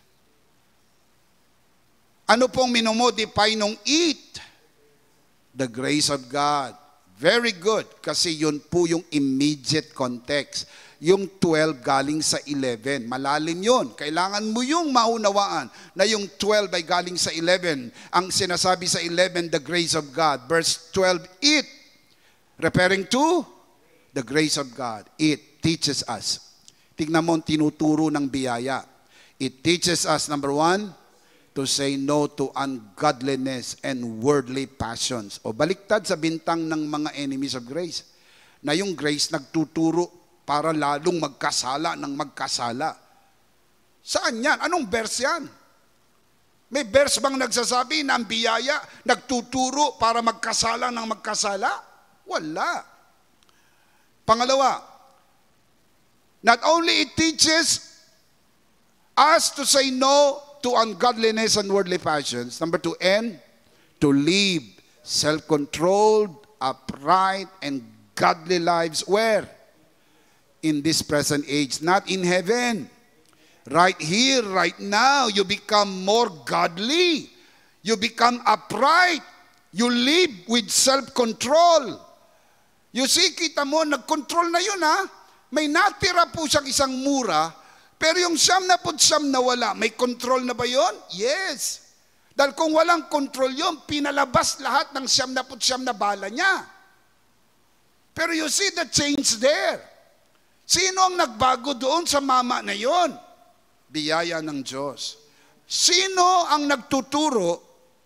Ano pong minomodify nung eat? The grace of God. Very good. Kasi yun po yung immediate context. Yung twelve galing sa eleven. Malalim yun. Kailangan mo yung maunawaan na yung twelve ay galing sa eleven. Ang sinasabi sa eleven, the grace of God. Verse twelve, it. Referring to the grace of God. It teaches us. Tignan mo ang tinuturo ng biyaya. It teaches us, number one, to say no to ungodliness and worldly passions. O baliktad sa bintang ng mga enemies of grace. Na yung grace nagtuturo para lalong magkasala ng magkasala. Saan yan? Anong verse yan? May verse bang nagsasabi na ang biyaya nagtuturo para magkasala ng magkasala? Wala. Pangalawa, not only it teaches us to say no to ungodliness and worldly passions. Number two, and to live self-controlled, upright, and godly lives. Where? In this present age, not in heaven. Right here, right now, you become more godly. You become upright. You live with self-control. You see, kita mo, nag-control na yun ha. May natira po siyang isang mura, pero yung siyam na put siyam na wala, may control na ba yun? Yes. Dahil kung walang control yun, pinalabas lahat ng siyam na put siyam na bala niya. Pero you see the change there. Sino ang nagbago doon sa mama na yon? Biyaya ng Diyos. Sino ang nagtuturo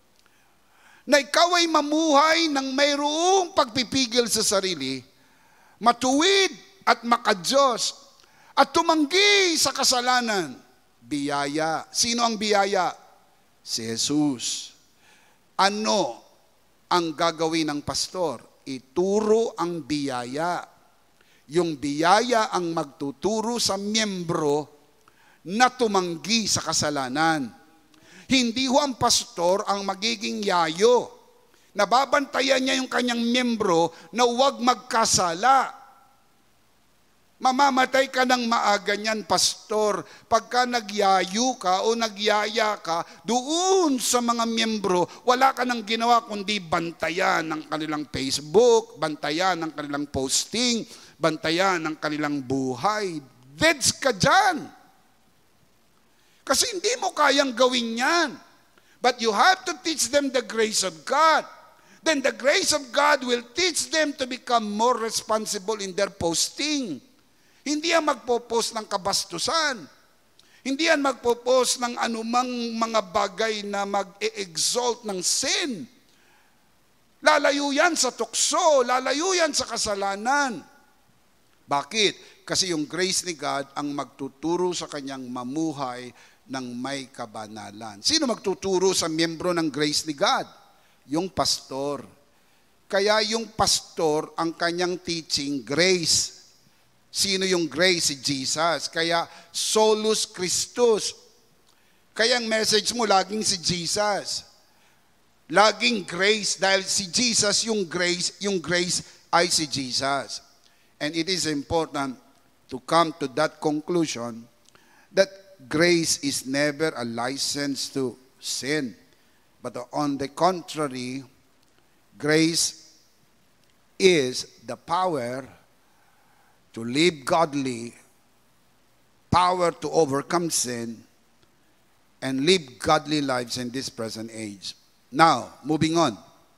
na ikaw ay mamuhay ng mayroong pagpipigil sa sarili, matuwid at makadiyos, at tumanggi sa kasalanan? Biyaya. Sino ang biyaya? Si Jesus. Ano ang gagawin ng pastor? Ituro ang biyaya. Yung biyaya ang magtuturo sa miyembro na tumanggi sa kasalanan. Hindi ho ang pastor ang magiging yayo. Nababantayan niya yung kanyang miyembro na huwag magkasala. Mamamatay ka ng maaga niyan, pastor. Pagka nagyayo ka o nagyaya ka, doon sa mga miyembro, wala ka nang ginawa kundi bantayan ng kanilang Facebook, bantayan ng kanilang posting, bantayan ng kanilang buhay. Deads ka dyan. Kasi hindi mo kayang gawin yan. But you have to teach them the grace of God. Then the grace of God will teach them to become more responsible in their posting. Hindi yan magpo-post ng kabastusan. Hindi yan magpo-post ng anumang mga bagay na mag-e-exalt ng sin. Lalayo yan sa tukso, lalayo yan sa kasalanan. Bakit? Kasi yung grace ni God ang magtuturo sa kanyang mamuhay ng may kabanalan. Sino magtuturo sa miyembro ng grace ni God? Yung pastor. Kaya yung pastor, ang kanyang teaching, grace. Sino yung grace? Si Jesus. Kaya solus Christus. Kaya ang message mo laging si Jesus. Laging grace dahil si Jesus yung grace, yung grace ay si Jesus. And it is important to come to that conclusion that grace is never a license to sin. But on the contrary, grace is the power to live godly, power to overcome sin, and live godly lives in this present age. Now, moving on.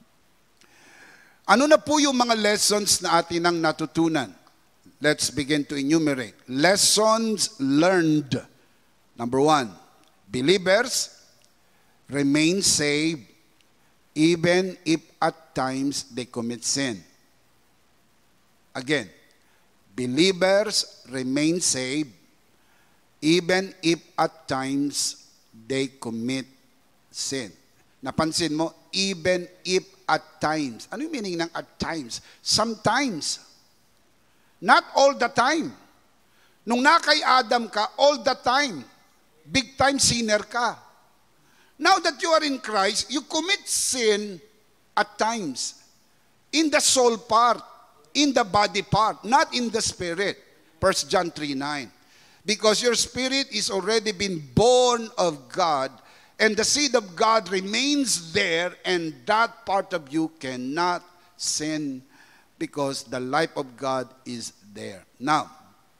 Ano na po yung mga lessons na atin ang natutunan? Let's begin to enumerate. Lessons learned. Number one, believers remain saved even if at times they commit sin. Again, believers remain saved even if at times they commit sin. Napansin mo, even if at times. Ano yung meaning ng at times? Sometimes. Not all the time. Nung nakay Adam ka, all the time. Big time sinner ka. Now that you are in Christ, you commit sin at times. In the soul part, in the body part, not in the spirit. First John three nine. Because your spirit is already been born of God, and the seed of God remains there, and that part of you cannot sin because the life of God is there. Now,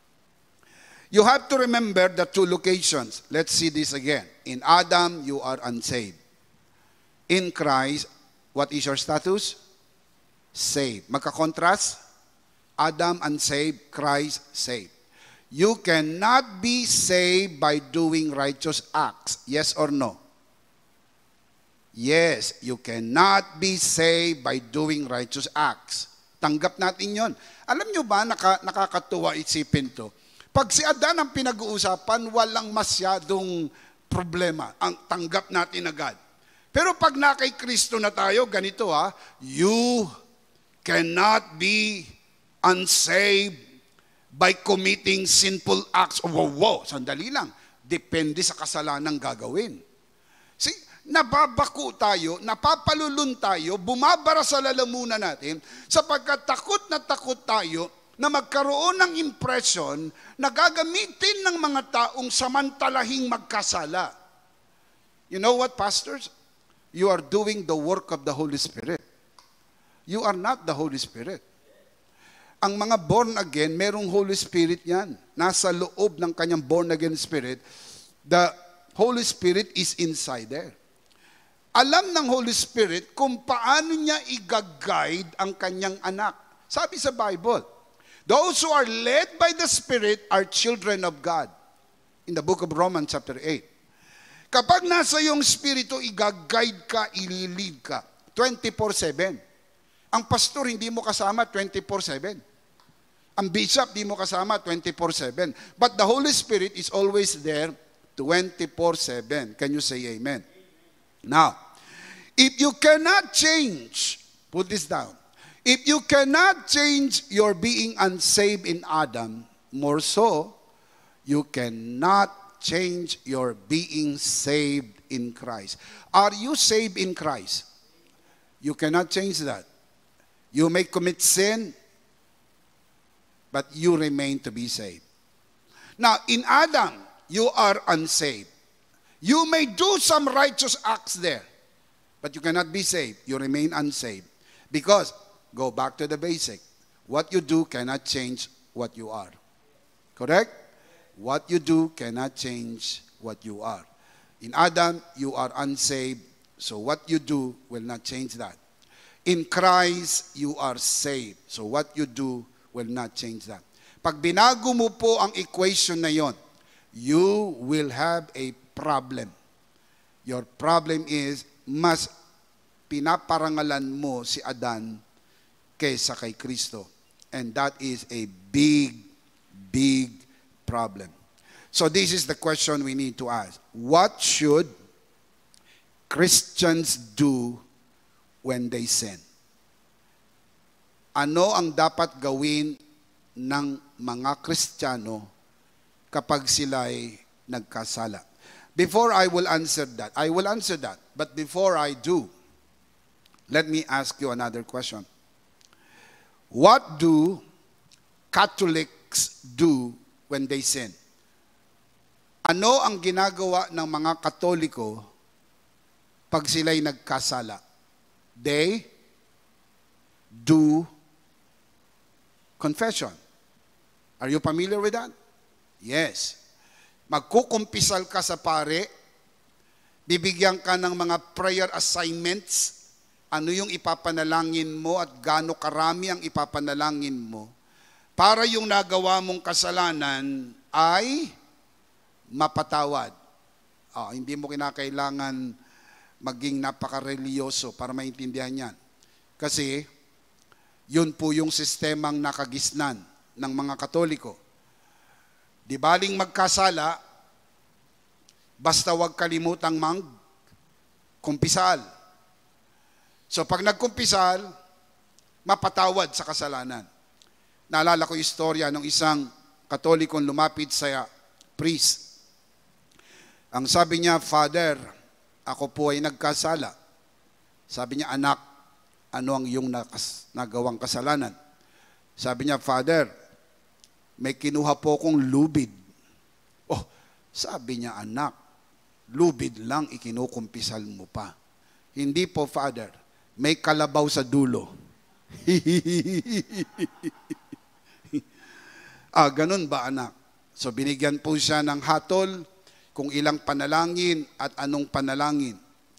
you have to remember the two locations. Let's see this again. In Adam, you are unsaved. In Christ, what is your status? Saved. Magka-contrast? Adam unsaved, Christ saved. You cannot be saved by doing righteous acts. Yes or no? Yes, you cannot be saved by doing righteous acts. Tanggap natin yon. Alam nyo ba, naka, nakakatuwa isipin to. Pag si Adan ang pinag-uusapan, walang masyadong problema. Ang tanggap natin agad. Pero pag na kay Kristo na tayo, ganito ha, you cannot be unsaved by committing sinful acts. Oh, wow, wow, sandali lang. Depende sa kasalanang gagawin. See, nababako tayo, napapalulun tayo, bumabara sa lalamunan natin, sapagkat takot na takot tayo na magkaroon ng impression na gagamitin ng mga taong samantalahing magkasala. You know what, pastors? You are doing the work of the Holy Spirit. You are not the Holy Spirit. Ang mga born again, merong Holy Spirit yan. Nasa loob ng kanyang born again spirit, the Holy Spirit is inside there. Alam ng Holy Spirit kung paano niya i-guide ang kanyang anak. Sabi sa Bible, those who are led by the Spirit are children of God. In the book of Romans chapter eight. Kapag nasa iyong spirito, i-guide ka, ililid ka. twenty-four seven. Ang pastor hindi mo kasama twenty-four seven. Ang bishop hindi mo kasama twenty-four seven. But the Holy Spirit is always there twenty-four seven. Can you say amen? Now, if you cannot change, put this down. If you cannot change your being unsaved in Adam, more so, you cannot change your being saved in Christ. Are you saved in Christ? You cannot change that. You may commit sin. but you remain to be saved. Now, in Adam, you are unsaved. You may do some righteous acts there, but you cannot be saved. You remain unsaved. Because, go back to the basic. What you do cannot change what you are. Correct? What you do cannot change what you are. In Adam, you are unsaved, so what you do will not change that. In Christ, you are saved, so what you do will not change that. Pag binago mo po ang equation na yon, you will have a problem. Your problem is, mas pinaparangalan mo si Adan kaysa kay Kristo. And that is a big, big problem. So this is the question we need to ask. What should Christians do when they sin? Ano ang dapat gawin ng mga Kristiyano kapag sila'y nagkasala? Before I will answer that, I will answer that. But before I do, let me ask you another question. What do Catholics do when they sin? Ano ang ginagawa ng mga Katoliko pag sila'y nagkasala? They do confession. Are you familiar with that? Yes. Magkukumpisal ka sa pare, bibigyan ka ng mga prayer assignments, ano yung ipapanalangin mo at gaano karami ang ipapanalangin mo, para yung nagawa mong kasalanan ay mapatawad. Oh, hindi mo kinakailangan maging napaka-religyoso para maintindihan yan. Kasi, yun po yung sistemang nakagisnan ng mga Katoliko. Di baling magkasala, basta wag kalimutang mag-kumpisal. So pag nagkumpisal, mapatawad sa kasalanan. Naalala ko yung istorya ng isang Katolikong lumapit sa priest. Ang sabi niya, Father, ako po ay nagkasala. Sabi niya, anak, ano ang iyong nakas, nagawang kasalanan? Sabi niya, Father, may kinuha po kong lubid. Oh, sabi niya, anak, lubid lang, ikinukumpisal mo pa. Hindi po, Father, may kalabaw sa dulo. Ah, ganun ba, anak? So, binigyan po siya ng hatol, kung ilang panalangin at anong panalangin.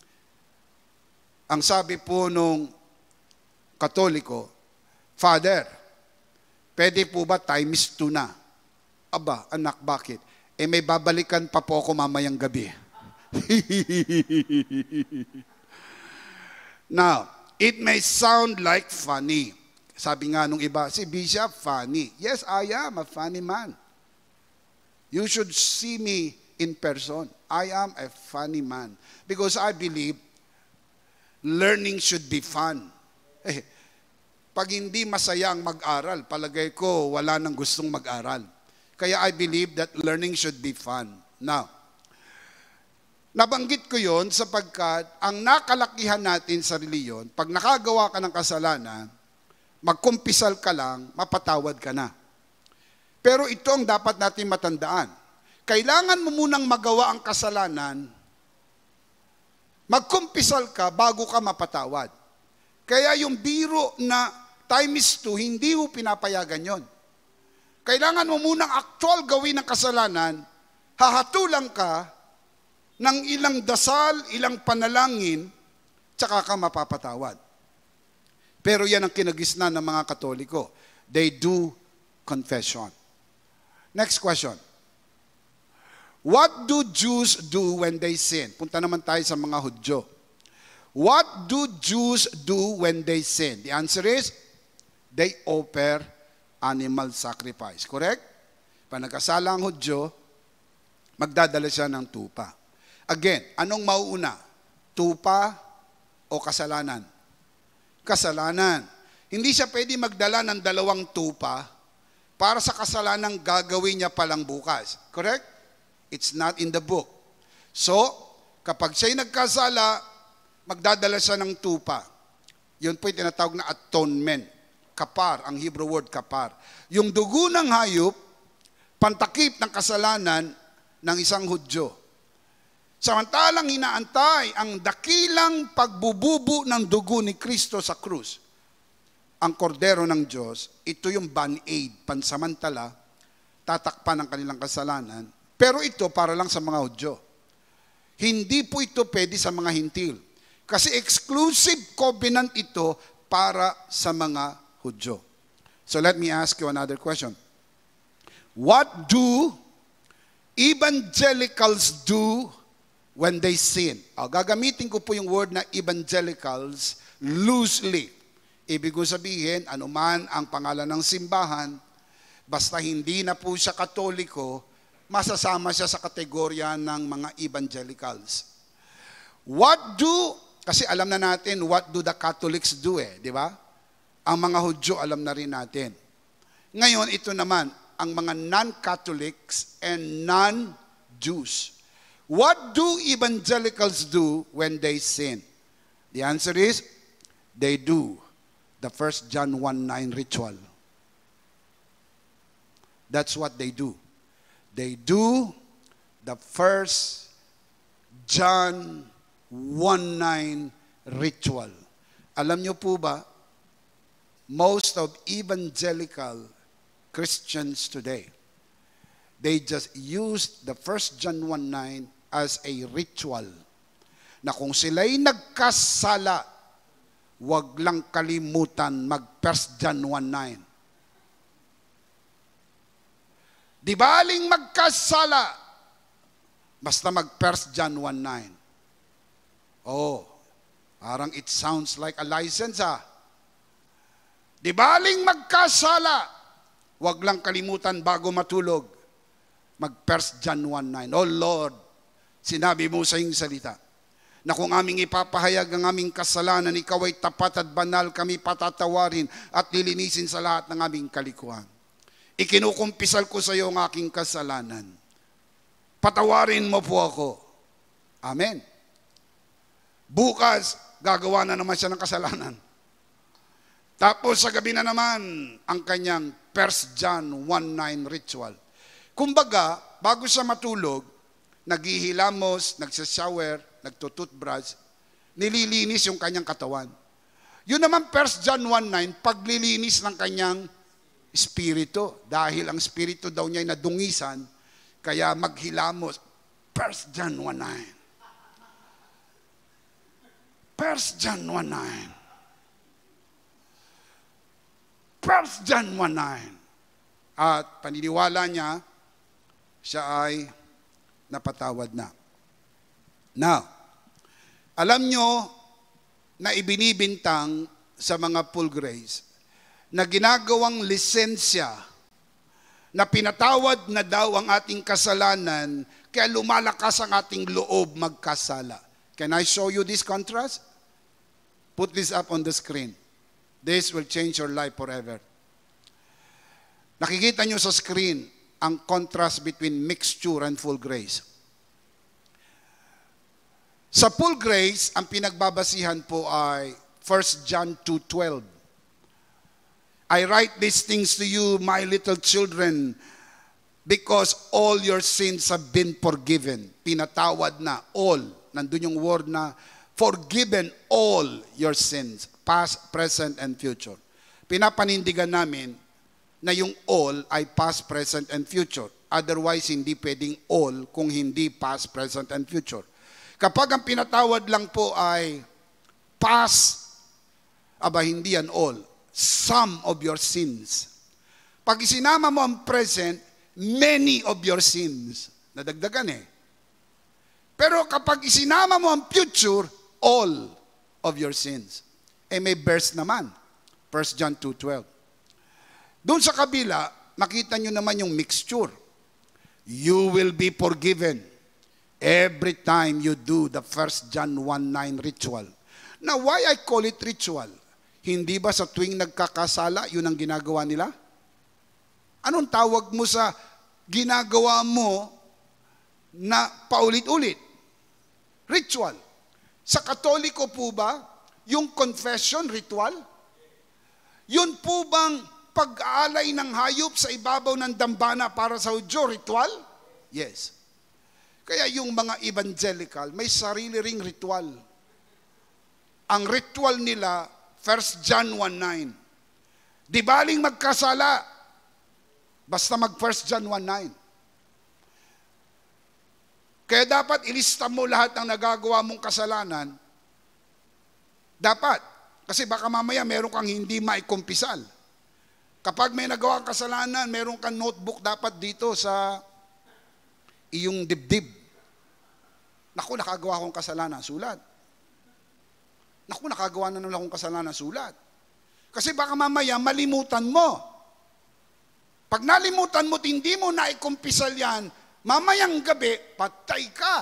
Ang sabi po nung Katoliko, Father, pwede po ba times two na? Aba, anak, bakit? Eh may babalikan pa po ako mamayang gabi. Now, it may sound like funny. Sabi nga nung iba, si Bishop, funny. Yes, I am a funny man. You should see me in person. I am a funny man. Because I believe learning should be fun. Eh, pag hindi masaya ang mag-aral, palagay ko wala nang gustong mag-aral. Kaya I believe that learning should be fun. Now, nabanggit ko yon sapagkat ang nakalakihan natin sa reliyon, pag nakagawa ka ng kasalanan, magkumpisal ka lang, mapatawad ka na. Pero ito ang dapat natin matandaan. Kailangan mo munang magawa ang kasalanan, magkumpisal ka bago ka mapatawad. Kaya yung biro na times two, hindi mo pinapayagan yon. Kailangan mo munang actual gawin ang kasalanan, hahatulang ka ng ilang dasal, ilang panalangin, tsaka ka mapapatawad. Pero yan ang kinagisnan ng mga Katoliko. They do confession. Next question. What do Jews do when they sin? Punta naman tayo sa mga Hudyo. What do Jews do when they sin? The answer is, they offer animal sacrifice. Correct? Pag nagkasala ang Hudyo, magdadala siya ng tupa. Again, anong mauuna? Tupa o kasalanan? Kasalanan. Hindi siya pwede magdala ng dalawang tupa para sa kasalanang gagawin niya palang bukas. Correct? It's not in the book. So, kapag siya'y nagkasala, magdadala siya ng tupa. Yun po yung tinatawag na atonement. kapar, ang Hebrew word kapar. Yung dugo ng hayop, pantakip ng kasalanan ng isang Hudyo. Samantalang inaantay ang dakilang pagbububo ng dugo ni Kristo sa krus. Ang kordero ng Diyos, ito yung band-aid, pansamantala, tatakpan ang kanilang kasalanan. Pero ito para lang sa mga Hudyo. Hindi po ito pwede sa mga hintil. Kasi exclusive covenant ito para sa mga Hudyo. So let me ask you another question. What do evangelicals do when they sin? O, gagamitin ko po yung word na evangelicals loosely. Ibig ko sabihin, anuman ang pangalan ng simbahan, basta hindi na po siya Katoliko, masasama siya sa kategorya ng mga evangelicals. What do, kasi alam na natin, what do the Catholics do eh, di ba? Ang mga Hudyo, alam na rin natin. Ngayon, ito naman, ang mga non-Catholics and non-Jews. What do evangelicals do when they sin? The answer is, they do the First John one nine ritual. That's what they do. They do the First John one nine ritual. Alam niyo po ba, most of evangelical Christians today, they just use the First John one nine as a ritual. Na kung sila'y nagkasala, wag lang kalimutan mag First John one nine. Di baling magkasala, basta mag First John one nine. Oh, parang it sounds like a license ah. Di baling magkasala, wag lang kalimutan bago matulog, mag First John one nine. Oh Lord, sinabi mo sa iyong salita, na kung aming ipapahayag ang aming kasalanan, ikaw ay tapat at banal, kami patatawarin at lilinisin sa lahat ng aming kalikuhan. Ikinukumpisal ko sa iyo ang aking kasalanan. Patawarin mo po ako. Amen. Bukas, gagawa na naman siya ng kasalanan. Tapos sa gabi na naman, ang kanyang First John one nine ritual. Kumbaga, bago siya matulog, naghihilamos, nagsashower, nagtututbrush, nililinis yung kanyang katawan. Yun naman First John one nine, paglilinis ng kanyang espiritu. Dahil ang espiritu daw niya ay nadungisan, kaya maghilamos. First John one nine. First John one nine. First John one nine. At paniniwala niya, siya ay napatawad na. Now, alam nyo na ibinibintang sa mga full grace na ginagawang lisensya na pinatawad na daw ang ating kasalanan kaya lumalakas ang ating loob magkasala. Can I show you this contrast? Put this up on the screen. This will change your life forever. Nakikita nyo sa screen ang contrast between mixture and full grace. Sa full grace, ang pinagbabasihan po ay First John two twelve. I write these things to you, my little children, because all your sins have been forgiven. Pinatawad na, all. Nandun yung word na, forgiven all your sins, past, present, and future. Pinapanindigan namin na yung all ay past, present, and future. Otherwise, hindi pwedeng all kung hindi past, present, and future. Kapag ang pinatawad lang po ay past, aba hindi yan all. Some of your sins. Pag isinama mo ang present, many of your sins. Nadagdagan eh. Pero kapag isinama mo ang future, all of your sins. Eh may verse naman. First John two twelve. Doon sa kabila, makita nyo naman yung mixture. You will be forgiven every time you do the First John one nine ritual. Now, why I call it ritual? Hindi ba sa tuwing nagkakasala, yun ang ginagawa nila? Anong tawag mo sa ginagawa mo na paulit-ulit? Ritual. Sa Katoliko po ba, yung confession ritual? Yun po bang pag-aalay ng hayop sa ibabaw ng dambana para sa Hudyo, ritual? Yes. Kaya yung mga evangelical, may sarili ring ritual. Ang ritual nila, First John one nine. Di baling magkasala, basta mag First John one nine. Kaya dapat ilista mo lahat ng nagagawa mong kasalanan. Dapat. Kasi baka mamaya meron kang hindi maikumpisal. Kapag may nagawang kasalanan, meron kang notebook dapat dito sa iyong dibdib. Naku, nakagawa akong kasalanan, sulat. Naku, nakagawa na naman akong kasalanan, sulat. Kasi baka mamaya malimutan mo. Pag nalimutan mo, hindi mo naikumpisal yan, mamayang gabi, patay ka.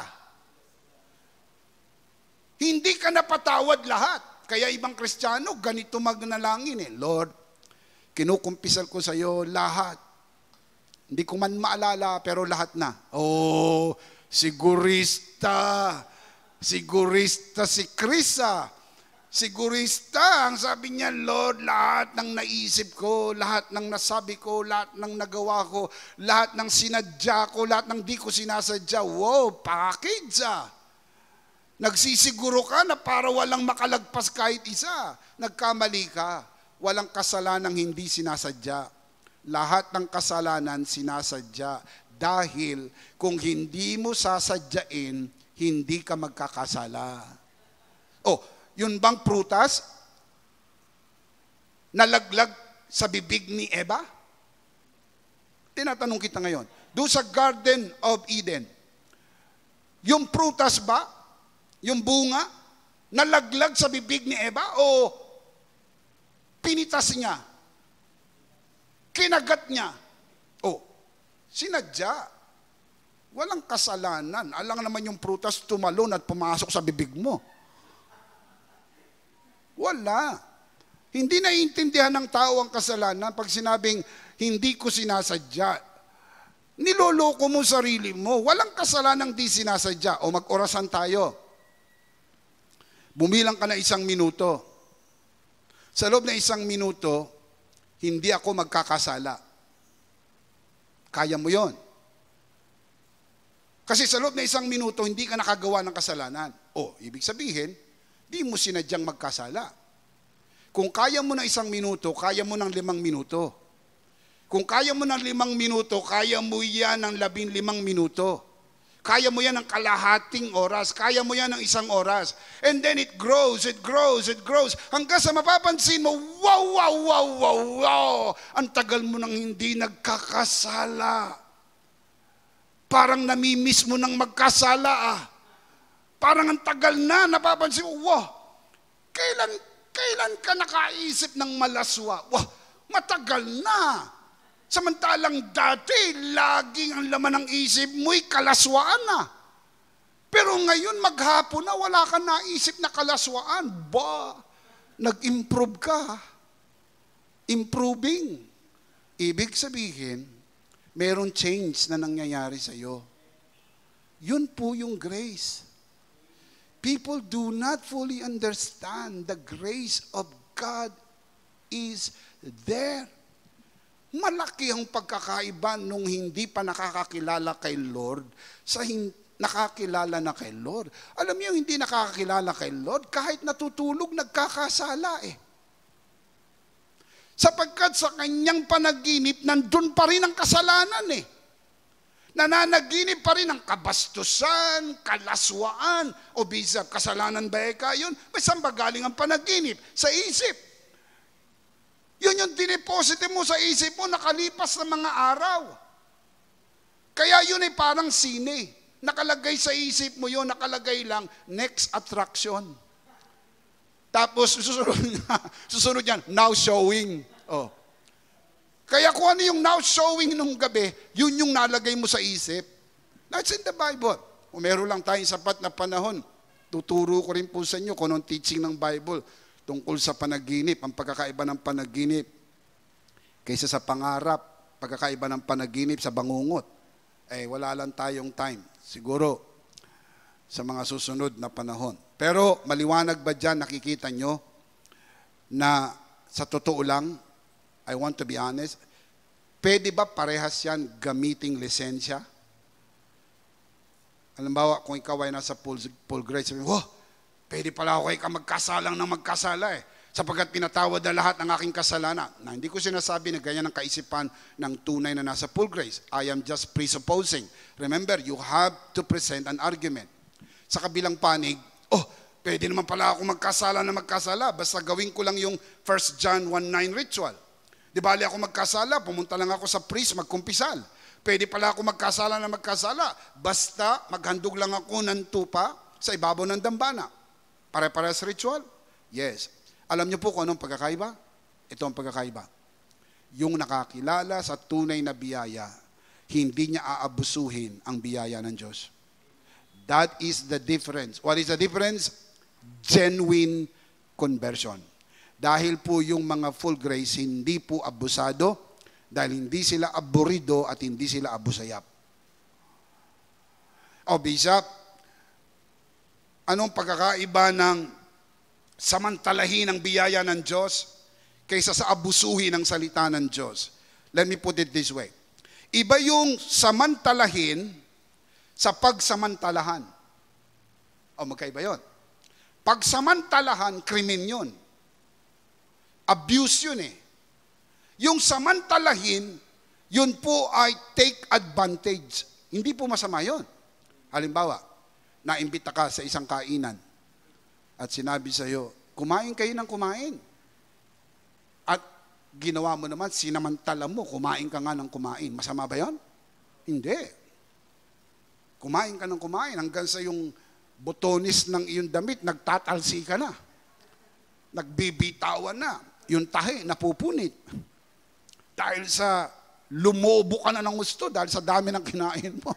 Hindi ka napatawad lahat. Kaya ibang Kristiyano, ganito magnalangin eh. Lord, kinukumpisal ko sa iyo lahat. Hindi ko man maalala, pero lahat na. Oh, sigurista. Sigurista si Krisa. Sigurista, ang sabi niya, Lord, lahat ng naisip ko, lahat ng nasabi ko, lahat ng nagawa ko, lahat ng sinadya ko, lahat ng di ko sinasadya. Wow, package ah. Nagsisiguro ka na para walang makalagpas kahit isa. Nagkamali ka. Walang kasalanang hindi sinasadya. Lahat ng kasalanan sinasadya. Dahil kung hindi mo sasadyain, hindi ka magkakasala. Oh, yun bang prutas? Nalaglag sa bibig ni Eva? Tinatanong kita ngayon. Doon sa Garden of Eden, yung prutas ba, yung bunga, nalaglag sa bibig ni Eva o pinitas niya? Kinagat niya? O, sinadya. Walang kasalanan. Alang naman yung prutas tumalon at pumasok sa bibig mo. Wala. Hindi naiintindihan ng tao ang kasalanan pag sinabing hindi ko sinasadya. Niloloko mo sarili mo. Walang kasalanang di sinasadya. O mag-orasan tayo. Bumilang ka na isang minuto. Sa loob na isang minuto, hindi ako magkakasala. Kaya mo yon. Kasi sa loob na isang minuto, hindi ka nakagawa ng kasalanan. O, ibig sabihin, di mo sinadyang magkasala. Kung kaya mo ng isang minuto, kaya mo ng limang minuto. Kung kaya mo ng limang minuto, kaya mo yan ng labing limang minuto. Kaya mo yan ng kalahating oras. Kaya mo yan ng isang oras. And then it grows, it grows, it grows. Hanggang sa mapapansin mo, wow, wow, wow, wow, wow. Ang tagal mo nang hindi nagkakasala. Parang namimiss mo nang magkasala ah. Parang ang tagal na, napapansin mo, wow, kailan, kailan ka nakaisip ng malaswa? Wow, matagal na. Samantalang dati, laging ang laman ng isip mo'y kalaswaan na. Pero ngayon, maghapon na, wala ka naisip na kalaswaan. Ba, nag-improve ka. Improving. Ibig sabihin, meron change na nangyayari sa iyo. Yun po yung grace. People do not fully understand the grace of God is there. Malaki ang pagkakaiba nung hindi pa nakakakilala kay Lord sa hin- nakakilala na kay Lord. Alam niyo, hindi nakakakilala kay Lord, kahit natutulog, nagkakasala eh. Sapagkat sa kanyang panaginip, nandun pa rin ang kasalanan eh. Nananaginip pa rin ang kabastusan, kalaswaan, o bisa, kasalanan ba eh kayon? May saan ba galing ang panaginip? Sa isip. Yun yung dineposite mo sa isip mo, nakalipas na mga araw. Kaya yun ay parang sine. Nakalagay sa isip mo yun, nakalagay lang, next attraction. Tapos susunod, susunod yan, now showing. Oh. Kaya kung ano yung now showing nung gabi, yun yung nalagay mo sa isip. That's in the Bible. Kung meron lang tayong sapat na panahon, tuturo ko rin po sa inyo kung anong teaching ng Bible tungkol sa panaginip, ang pagkakaiba ng panaginip kaysa sa pangarap, pagkakaiba ng panaginip sa bangungot. Eh, wala lang tayong time. Siguro, sa mga susunod na panahon. Pero, maliwanag ba dyan, nakikita nyo, na sa totoo lang, I want to be honest, pwede ba parehas yan gamiting lisensya? Halimbawa, kung ikaw ay nasa full, full grace, sabi, wow, pwede pala ako kay ka magkasalang na magkasala eh. Sapagkat pinatawad na lahat ng aking kasalanan. Na hindi ko sinasabi na ganyan ang kaisipan ng tunay na nasa full grace. I am just presupposing. Remember, you have to present an argument. Sa kabilang panig, oh, pwede naman pala ako magkasala na magkasala. Basta gawin ko lang yung First John one nine ritual. Di bali ako magkasala, pumunta lang ako sa priest, magkumpisal. Pwede pala ako magkasala na magkasala. Basta maghandog lang ako ng tupa sa ibabaw ng dambana. Pare-parehas ritual? Yes. Alam niyo po kung anong pagkakaiba? Ito ang pagkakaiba. Yung nakakilala sa tunay na biyaya, hindi niya aabusuhin ang biyaya ng Diyos. That is the difference. What is the difference? Genuine conversion. Dahil po yung mga full grace, hindi po abusado, dahil hindi sila aburido at hindi sila abusayap. O Bishop, anong pagkakaiba ng samantalahin ang biyaya ng Diyos kaysa sa abusuhin ang salita ng Diyos? Let me put it this way. Iba yung samantalahin sa pagsamantalahan. O magkaiba yun. Pagsamantalahan, krimen yun. Abuse yun eh. Yung samantalahin, yun po ay take advantage. Hindi po masama yun. Halimbawa, naimbita ka sa isang kainan at sinabi sa iyo, kumain kayo ng kumain. At ginawa mo naman, sinamantala mo, kumain ka nga ng kumain. Masama ba yun? Hindi. Kumain ka ng kumain hanggang sa yung botonis ng iyong damit, nagtatalsi ka na. Nagbibitawan na. Yung tahi, napupunit. Dahil sa lumobo ka na ng gusto, dahil sa dami ng kinain mo.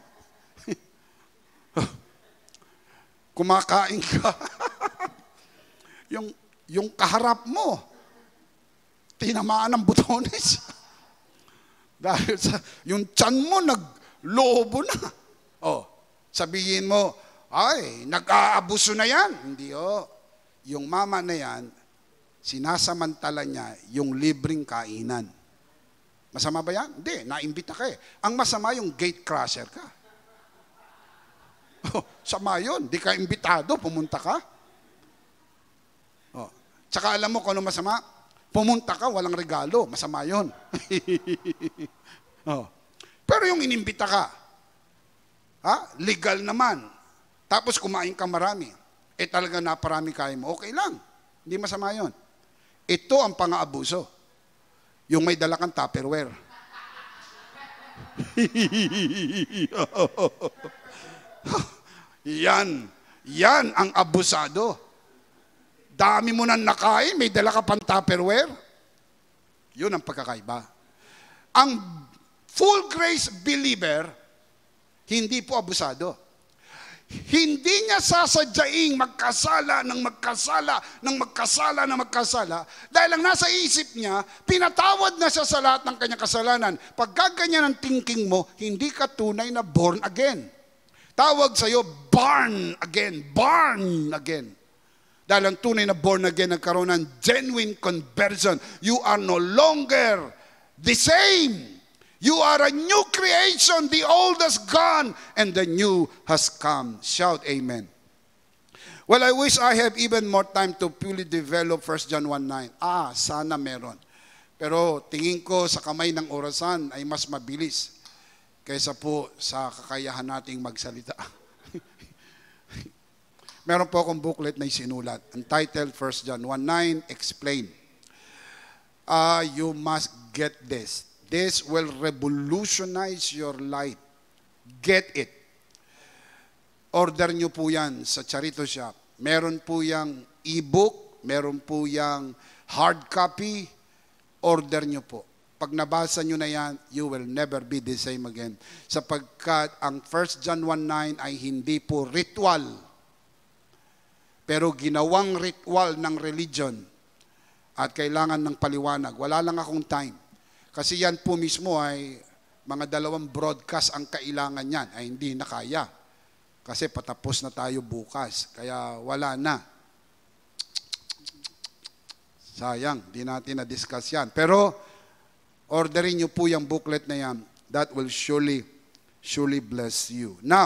Kumakain ka. yung, yung kaharap mo, tinamaan ng botones. Dahil sa, yung tiyan mo, naglobo na. Oh, sabihin mo, ay, nag-aabuso na yan. Hindi, oh. Yung mama na yan, sinasamantala niya yung libreng kainan. Masama ba yan? Hindi, naimbita ka eh. Ang masama yung gate crusher ka. Oh, sama yun, di ka imbitado, pumunta ka. Oh. Tsaka alam mo kung ano masama? Pumunta ka, walang regalo, masama yun. Oh. Pero yung inimbita ka, ha? Legal naman. Tapos kumain ka marami. Eh talaga naparami kain mo, okay lang. Hindi masama yun. Ito ang pang-aabuso. Yung may dala kang Tupperware. Yan. Yan ang abusado. Dami mo nang nakain, may dala ka pang Tupperware. Yun ang pagkakaiba. Ang full grace believer, hindi po abusado. Hindi niya sasadyaing magkasala ng magkasala ng magkasala ng magkasala dahil ang nasa isip niya, pinatawad na siya sa lahat ng kanyang kasalanan. Pag ganyan ang thinking mo, hindi ka tunay na born again. Tawag sa'yo, born again, born again. Dahil ang tunay na born again, nagkaroon ng genuine conversion. You are no longer the same. You are a new creation. The old has gone and the new has come. Shout amen. Well, I wish I have even more time to fully develop First John one nine. Ah, sana meron. Pero tingin ko sa kamay ng orasan ay mas mabilis kaysa po sa kakayahan nating magsalita. Meron po akong booklet na isinulat. Entitled First John one nine, Explain. Ah, you must get this. This will revolutionize your life. Get it. Order nyo po yan sa Charitoo Shop. Meron po yung e-book, meron po yung hard copy. Order nyo po. Pag nabasa nyo na yan, you will never be the same again. Sapagkat ang First John one nine ay hindi po ritual. Pero ginawang ritual ng religion. At kailangan ng paliwanag. Wala lang akong time. Kasi yan po mismo ay mga dalawang broadcast ang kailangan yan. Ay hindi na kaya. Kasi patapos na tayo bukas. Kaya wala na. Sayang, di natin na-discuss yan. Pero, orderin nyo po yung booklet na yan. That will surely, surely bless you. Now,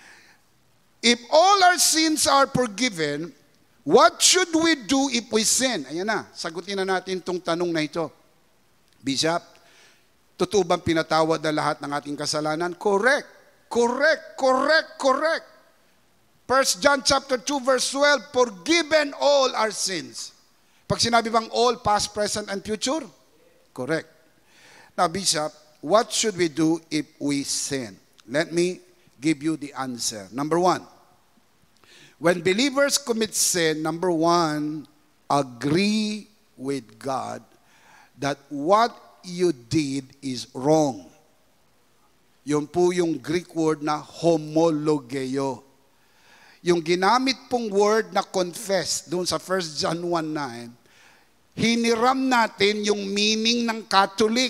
if all our sins are forgiven, what should we do if we sin? Ayan na, sagutin na natin itong tanong na ito. Bishop, totoo bang pinatawad na lahat ng ating kasalanan? Correct. Correct, correct, correct. First John chapter two verse twelve, forgiven all our sins. Pag sinabi bang all, past, present, and future? Correct. Now, Bishop, what should we do if we sin? Let me give you the answer. Number one, when believers commit sin, number one, agree with God that what you did is wrong. Yun po yung Greek word na homologeo. Yung ginamit pong word na confess doon sa First John one nine, hiniram natin yung meaning ng Catholic.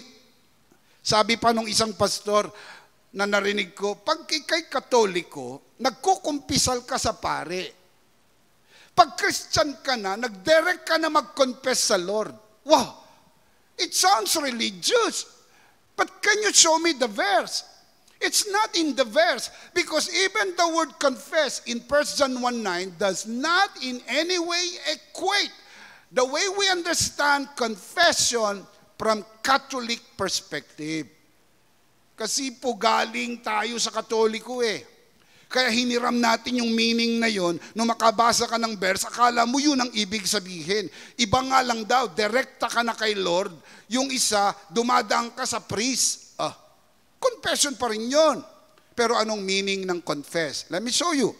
Sabi pa nung isang pastor na narinig ko, pag ikay Katoliko, nagkukumpisal ka sa pare. Pag Christian ka na, nagdirect ka na mag-confess sa Lord. Wow! It sounds religious. But can you show me the verse? It's not in the verse, because even the word confess in First John one nine does not in any way equate the way we understand confession from Catholic perspective. Kasi po galing tayo sa Katoliko eh. Kaya hiniram natin yung meaning na yon, nung makabasa ka ng verse, akala mo yun ang ibig sabihin. Iba nga lang daw, direkta ka na kay Lord, yung isa, dumadaan ka sa priest. Ah, confession pa rin yun. Pero anong meaning ng confess? Let me show you.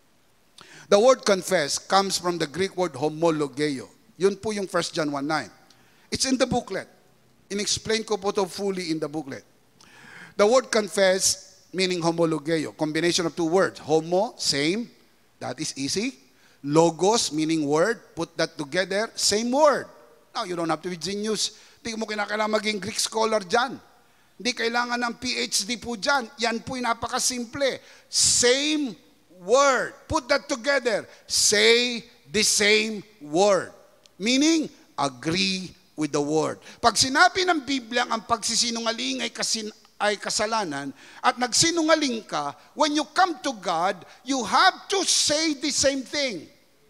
The word confess comes from the Greek word homologeo. Yun po yung First John one nine. It's in the booklet. In-explain ko po ito fully in the booklet. The word confess, meaning homologeo, combination of two words. Homo, same, that is easy. Logos, meaning word, put that together, same word. Now, you don't have to be genius. Hindi mo kinakailangan maging Greek scholar dyan. Hindi kailangan ng P H D po dyan. Yan po'y napakasimple. Same word. Put that together. Say the same word. Meaning, agree with the word. Pag sinabi ng Biblia ang pagsisinungaling ay, kasin, ay kasalanan at nagsinungaling ka, when you come to God, you have to say the same thing.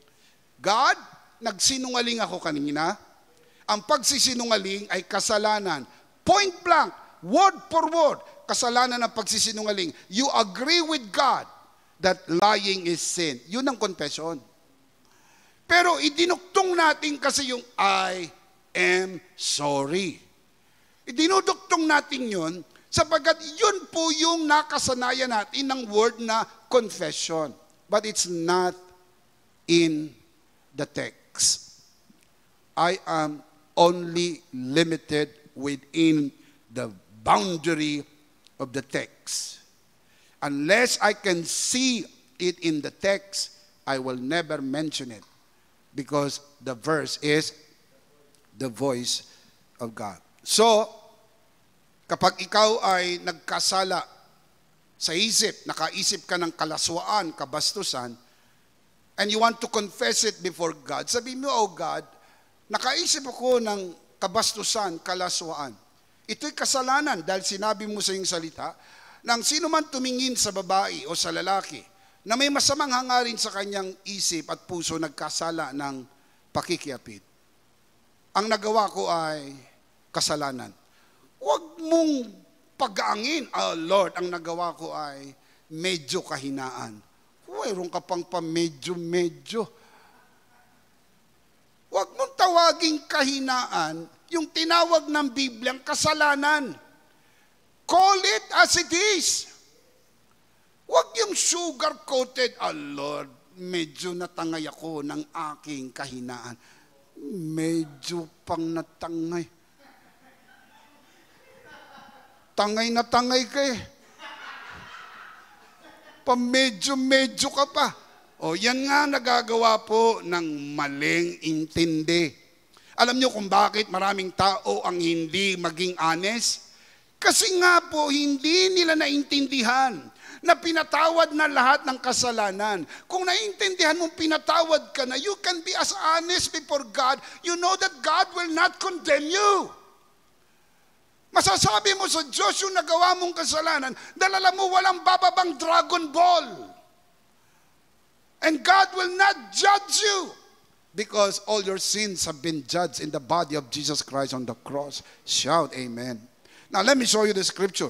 God, nagsinungaling ako kanina. Ang pagsisinungaling ay kasalanan. Point blank. Word for word, kasalanan ng pagsisinungaling. You agree with God that lying is sin. Yun ang confession. Pero idinuktong natin kasi yung I am sorry. Idinuduktong natin yun sapagkat yun po yung nakasanayan natin ng word na confession. But it's not in the text. I am only limited within the boundary of the text. Unless I can see it in the text, I will never mention it because the verse is the voice of God. So, kapag ikaw ay nagkasala sa isip, nakaisip ka ng kalaswaan, kabastusan, and you want to confess it before God, sabi mo, oh God, nakaisip ako ng kabastusan, kalaswaan. Ito'y kasalanan dahil sinabi mo sa iyong salita nang sino man tumingin sa babae o sa lalaki na may masamang hangarin sa kanyang isip at puso nagkasala ng pakikiapid. Ang nagawa ko ay kasalanan. Huwag mong pag-aangin, oh Lord, ang nagawa ko ay medyo kahinaan. Mayroon ka pang pa medyo-medyo. Huwag mong tawaging kahinaan yung tinawag ng Biblia kasalanan. Call it as it is. Huwag yung sugar-coated, oh Lord, medyo natangay ako ng aking kahinaan. Medyo pang natangay. Tangay na tangay ka eh. Pamedyo-medyo ka pa. O yan nga nagagawa po ng maling intindi. Alam niyo kung bakit maraming tao ang hindi maging honest? Kasi nga po, hindi nila naintindihan na pinatawad na lahat ng kasalanan. Kung naiintindihan mong pinatawad ka na, you can be as honest before God. You know that God will not condemn you. Masasabi mo sa Diyos yung nagawa mong kasalanan, dalala mo walang bababang Dragon Ball. And God will not judge you because all your sins have been judged in the body of Jesus Christ on the cross. Shout amen. Now let me show you the scripture.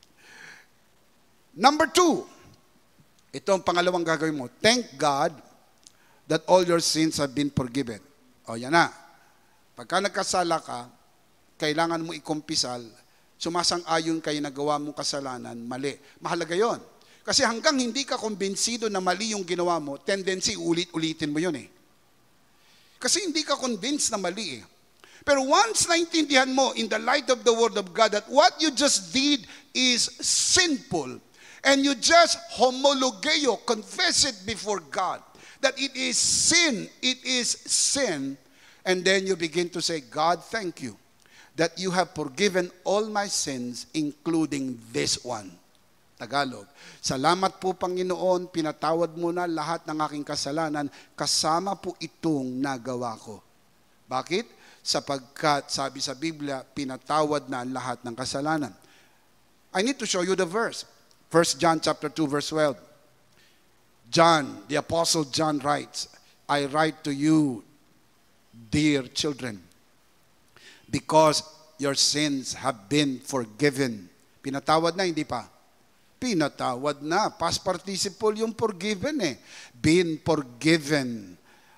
Number two, ito ang pangalawang gagawin mo. Thank God that all your sins have been forgiven. O yan na. Pagka nagkasala ka, kailangan mo ikumpisal, sumasang-ayon kayo na gawa mong kasalanan, mali. Mahalaga yon. Kasi hanggang hindi ka kumbinsido na mali yung ginawa mo, tendency ulit-ulitin mo yun eh. Kasi hindi ka convinced na mali eh. Pero once naintindihan mo in the light of the Word of God that what you just did is sinful, and you just homologeo, confess it before God, that it is sin, it is sin, and then you begin to say, God, thank you that you have forgiven all my sins, including this one. Tagalog, salamat po Panginoon, pinatawad mo na lahat ng aking kasalanan, kasama po itong nagawa ko. Bakit? Sapagkat, sabi sa Biblia, pinatawad na lahat ng kasalanan. I need to show you the verse. First John chapter two, verse twelve. John, the Apostle John writes, I write to you, dear children, because your sins have been forgiven. Pinatawad na, hindi pa? Pinatawad na. Past participle yung forgiven eh. Been forgiven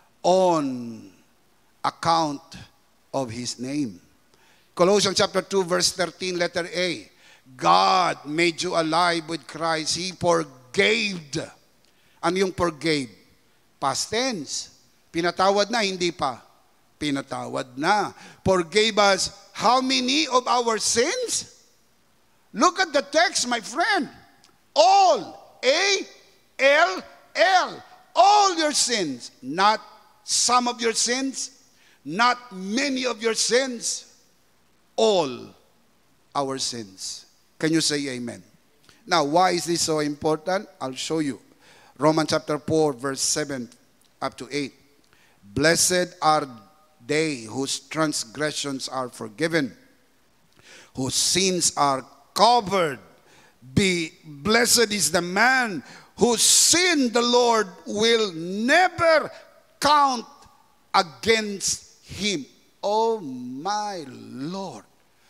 on account of His name. Colossians chapter two, verse thirteen, letter A. God made you alive with Christ. He forgave. Ano yung forgave? Past tense. Pinatawad na, hindi pa? Pinatawad na. Forgave us how many of our sins? Look at the text, my friend. All. A L L. All your sins. Not some of your sins. Not many of your sins. All our sins. Can you say amen? Now, why is this so important? I'll show you. Romans chapter four, verse seven up to eight. Blessed are they whose transgressions are forgiven, whose sins are covered. Be blessed is the man whose sin the Lord will never count against him. Oh my Lord.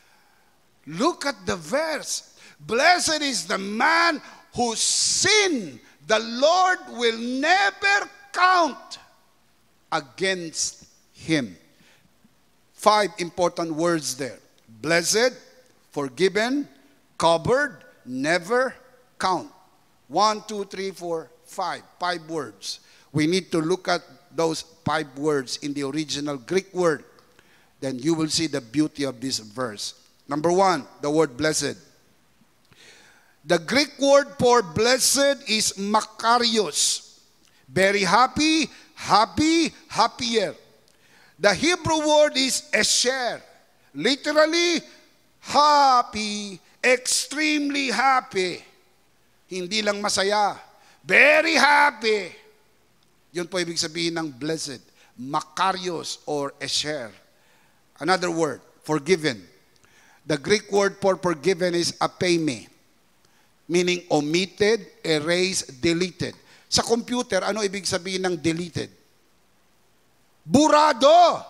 Look at the verse. Blessed is the man whose sin the Lord will never count against him. Five important words there. Blessed, forgiven, covered, never, count. One, two, three, four, five. Five words. We need to look at those five words in the original Greek word. Then you will see the beauty of this verse. Number one, the word blessed. The Greek word for blessed is makarios. Very happy, happy, happier. The Hebrew word is esher. Literally, happy, extremely happy. Hindi lang masaya. Very happy. Yun po ibig sabihin ng blessed. Makarios or esher. Another word, forgiven. The Greek word for forgiven is apeme, meaning omitted, erased, deleted. Sa computer, ano ibig sabihin ng deleted? Burado.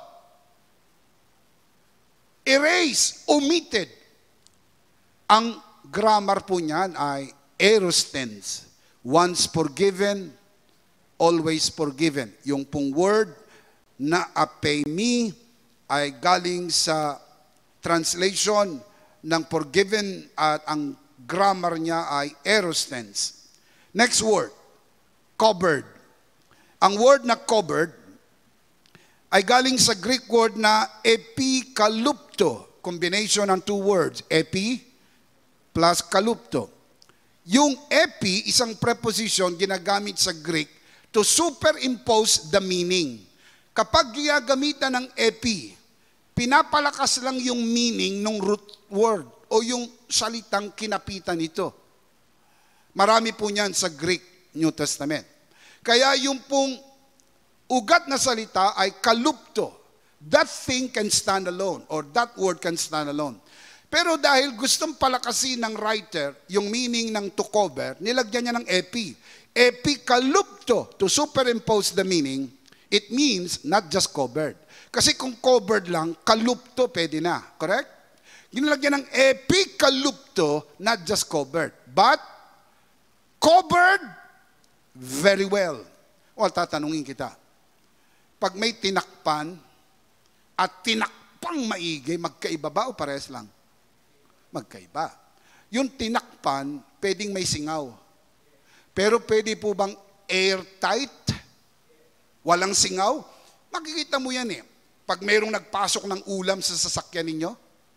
Erase, omitted. Ang grammar po niyan ay aorist tense. Once forgiven, always forgiven. Yung pong word na apeme ay galing sa translation ng forgiven at ang grammar niya ay aorist tense. Next word, covered. Ang word na covered ay galing sa Greek word na epikalupto. Combination ng two words, epi plus kalupto. Yung epi, isang preposition ginagamit sa Greek to superimpose the meaning. Kapag gagamitan ng epi, pinapalakas lang yung meaning ng root word o yung salitang kinapitan nito. Marami po niyan sa Greek New Testament. Kaya yung pong ugat na salita ay kalupto. That thing can stand alone or that word can stand alone. Pero dahil gustong palakasin ng writer yung meaning ng to cover, nilagyan niya ng epi. Epi kalupto, to superimpose the meaning, it means not just covered. Kasi kung covered lang, kalupto pwede na. Correct? Ginalagyan ng epi kalupto, not just covered. But covered very well. O, tatanungin kita. Pag may tinakpan at tinakpang maigi, magkaiba ba o pares lang? Magkaiba. Yung tinakpan, pwedeng may singaw. Pero pwede po bang airtight? Walang singaw? Makikita mo yan eh. Pag mayroong nagpasok ng ulam sa sasakyan ninyo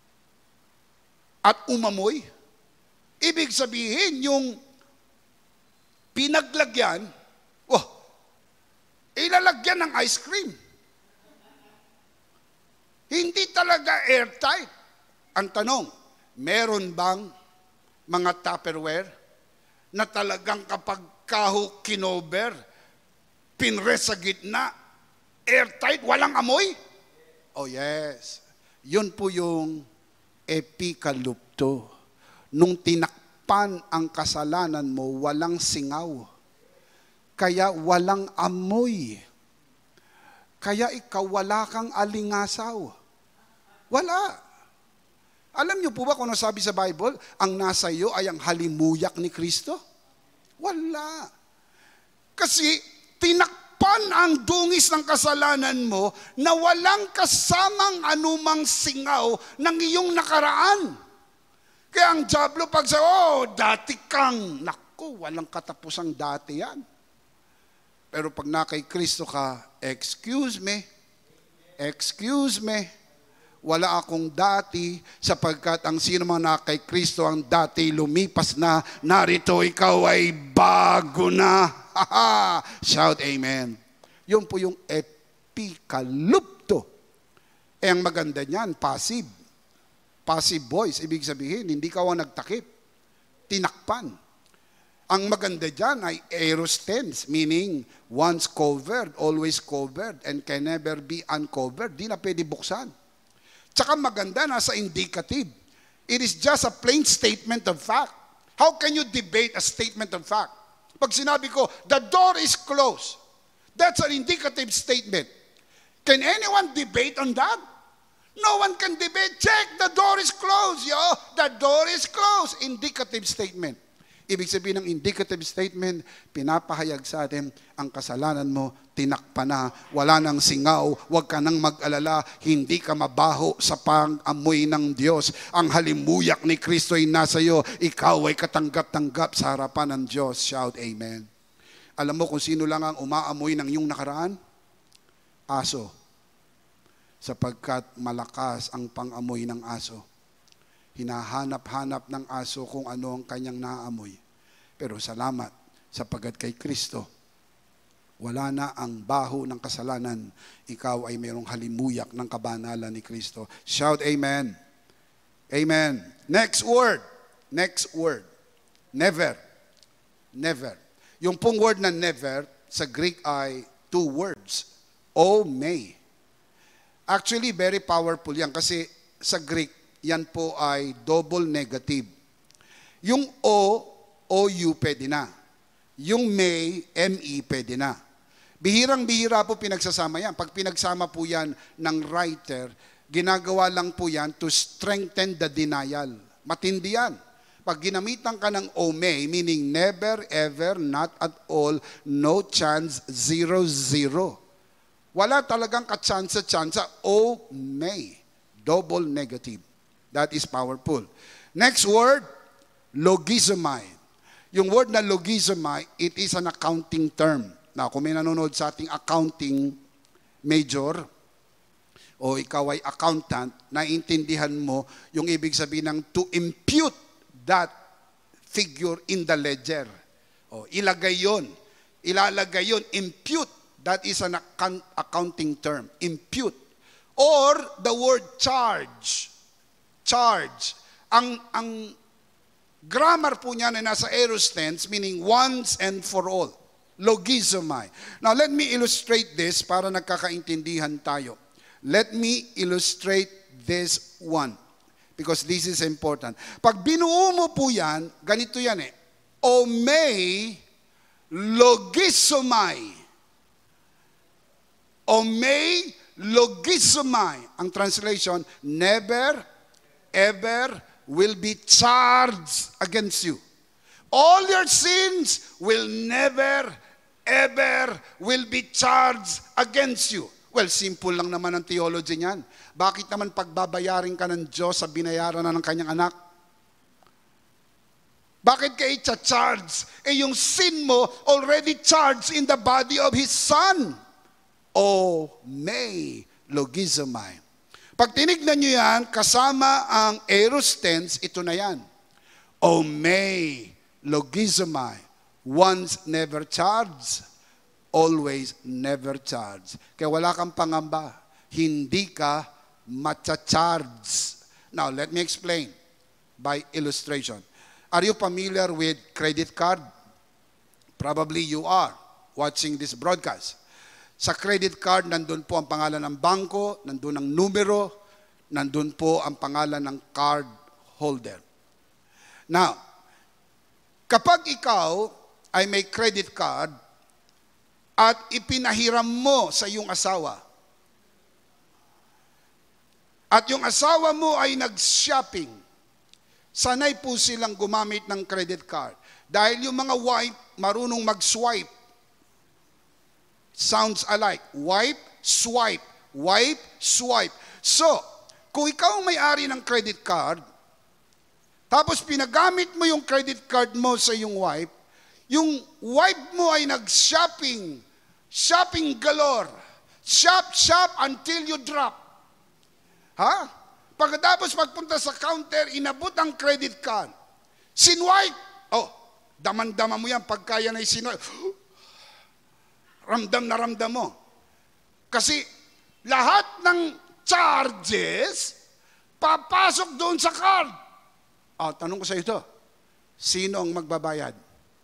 at umamoy, ibig sabihin yung pinaglagyan, oh, ilalagyan ng ice cream. Hindi talaga airtight. Ang tanong, meron bang mga Tupperware na talagang kapag kaho kinover, pinres sa gitna, airtight, walang amoy? Oh yes. Yun po yung epikalupto. Nung tinakpan ang kasalanan mo, walang singaw. Kaya walang amoy. Kaya ikaw wala kang alingasaw. Wala. Alam niyo po ba kung ano sabi sa Bible? Ang nasa iyo ay ang halimuyak ni Kristo? Wala. Kasi tinakpan ang dungis ng kasalanan mo na walang kasamang anumang singaw ng iyong nakaraan. Kaya ang diablo pag sa, oh, dati kang, naku, walang katapusang dati yan. Pero pag na kay Kristo ka, excuse me, excuse me, wala akong dati sapagkat ang sino man na kay Kristo ang dati lumipas na, narito ikaw ay bago na. Shout amen. Yun po yung epikalupto. Eh ang maganda niyan, passive. Passive voice, ibig sabihin, hindi ka ang nagtakip. Tinakpan. Ang maganda dyan ay aorist tense, meaning once covered, always covered, and can never be uncovered. Di na pwede buksan. Tsaka maganda, nasa indicative. It is just a plain statement of fact. How can you debate a statement of fact? Pag sinabi ko, the door is closed, that's an indicative statement. Can anyone debate on that? No one can debate. Check, the door is closed, yo. The door is closed. Indicative statement. Ibig sabihin ng indicative statement, pinapahayag sa atin, ang kasalanan mo, tinakpa na, wala nang singaw, huwag ka nang mag-alala, hindi ka mabaho sa pang-amoy ng Diyos. Ang halimuyak ni Kristo ay nasa iyo, ikaw ay katanggap-tanggap sa harapan ng Diyos. Shout amen. Alam mo kung sino lang ang umaamoy ng iyong nakaraan? Aso. Sapagkat malakas ang pang-amoy ng aso. Hinahanap-hanap ng aso kung ano ang kanyang naaamoy. Pero salamat, sapagkat kay Kristo, wala na ang baho ng kasalanan. Ikaw ay mayroong halimuyak ng kabanalan ni Kristo. Shout amen. Amen. Next word. Next word. Never. Never. Yung pong word na never, sa Greek ay two words. O may. Actually, very powerful yan kasi sa Greek, yan po ay double negative. Yung O, O-U pwede na. Yung may, M-E pwede na. Bihirang-bihira po pinagsasama yan. Pag pinagsama po yan ng writer, ginagawa lang po yan to strengthen the denial. Matindi yan. Pag ginamitan ka ng O may, meaning never, ever, not at all, no chance, zero, zero. Wala talagang katsansa-tsansa. O may. Double negative. That is powerful. Next word, logizomai. Yung word na logizomai, it is an accounting term. Now, kung may nanonood sa ating accounting major, o ikaw ay accountant, naiintindihan mo yung ibig sabihin ng to impute that figure in the ledger. O, ilagay yun. Ilalagay yun. Impute. That is an account, accounting term. Impute. Or, the word charge. Charge. Ang, ang Grammar po niyan ay nasa aorist tense, meaning once and for all. Logizomai. Now, let me illustrate this para nagkakaintindihan tayo. Let me illustrate this one because this is important. Pag binuo mo po yan, ganito yan eh. O may logizomai. O may logizomai. Ang translation, never, ever will be charged against you. All your sins will never, ever will be charged against you. Well, simple lang naman ang theology niyan. Bakit naman pagbabayarin ka ng Diyos sa binayaran na ng kanyang anak? Bakit ka i-charge? Eh yung sin mo already charged in the body of His Son. O may logizomai. Pag tinignan nyo yan, kasama ang aorist tense, ito na yan. O may logizomai. Once never charged, always never charged. Kaya wala kang pangamba. Hindi ka matcha-charge. Now, let me explain by illustration. Are you familiar with credit card? Probably you are watching this broadcast. Sa credit card, nandun po ang pangalan ng bangko, nandun ang numero, nandun po ang pangalan ng card holder. Now, kapag ikaw ay may credit card at ipinahiram mo sa iyong asawa, at yung asawa mo ay nag-shopping, sanay po silang gumamit ng credit card. Dahil yung mga wife, marunong mag-swipe. Sounds alike. Wipe, swipe. Wipe, swipe. So, kung ikaw ang may-ari ng credit card, tapos pinagamit mo yung credit card mo sa iyong wife, yung wife mo ay nag-shopping, shopping galore, shop, shop until you drop. Ha? Pagkatapos pagpunta sa counter, inabot ang credit card. Sinwipe. Oh, daman-dama mo yan pagkaya na isinwipe. Ramdam na ramdam mo. Kasi lahat ng charges papasok doon sa card. Ah, tanong ko sa ito, sino ang magbabayad?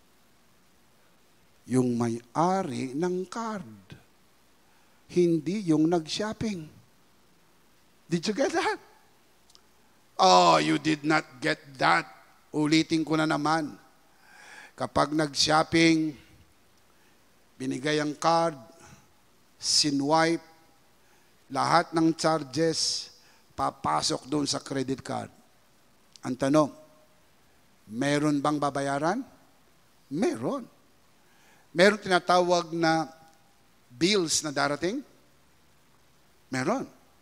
Yung may-ari ng card. Hindi yung nag-shopping. Did you get that? Oh, you did not get that. Ulitin ko na naman. Kapag nag-shopping, binigay ang card, sinwipe, lahat ng charges papasok doon sa credit card. Ang tanong, meron bang babayaran? Meron. Meron tinatawag na bills na darating? Meron.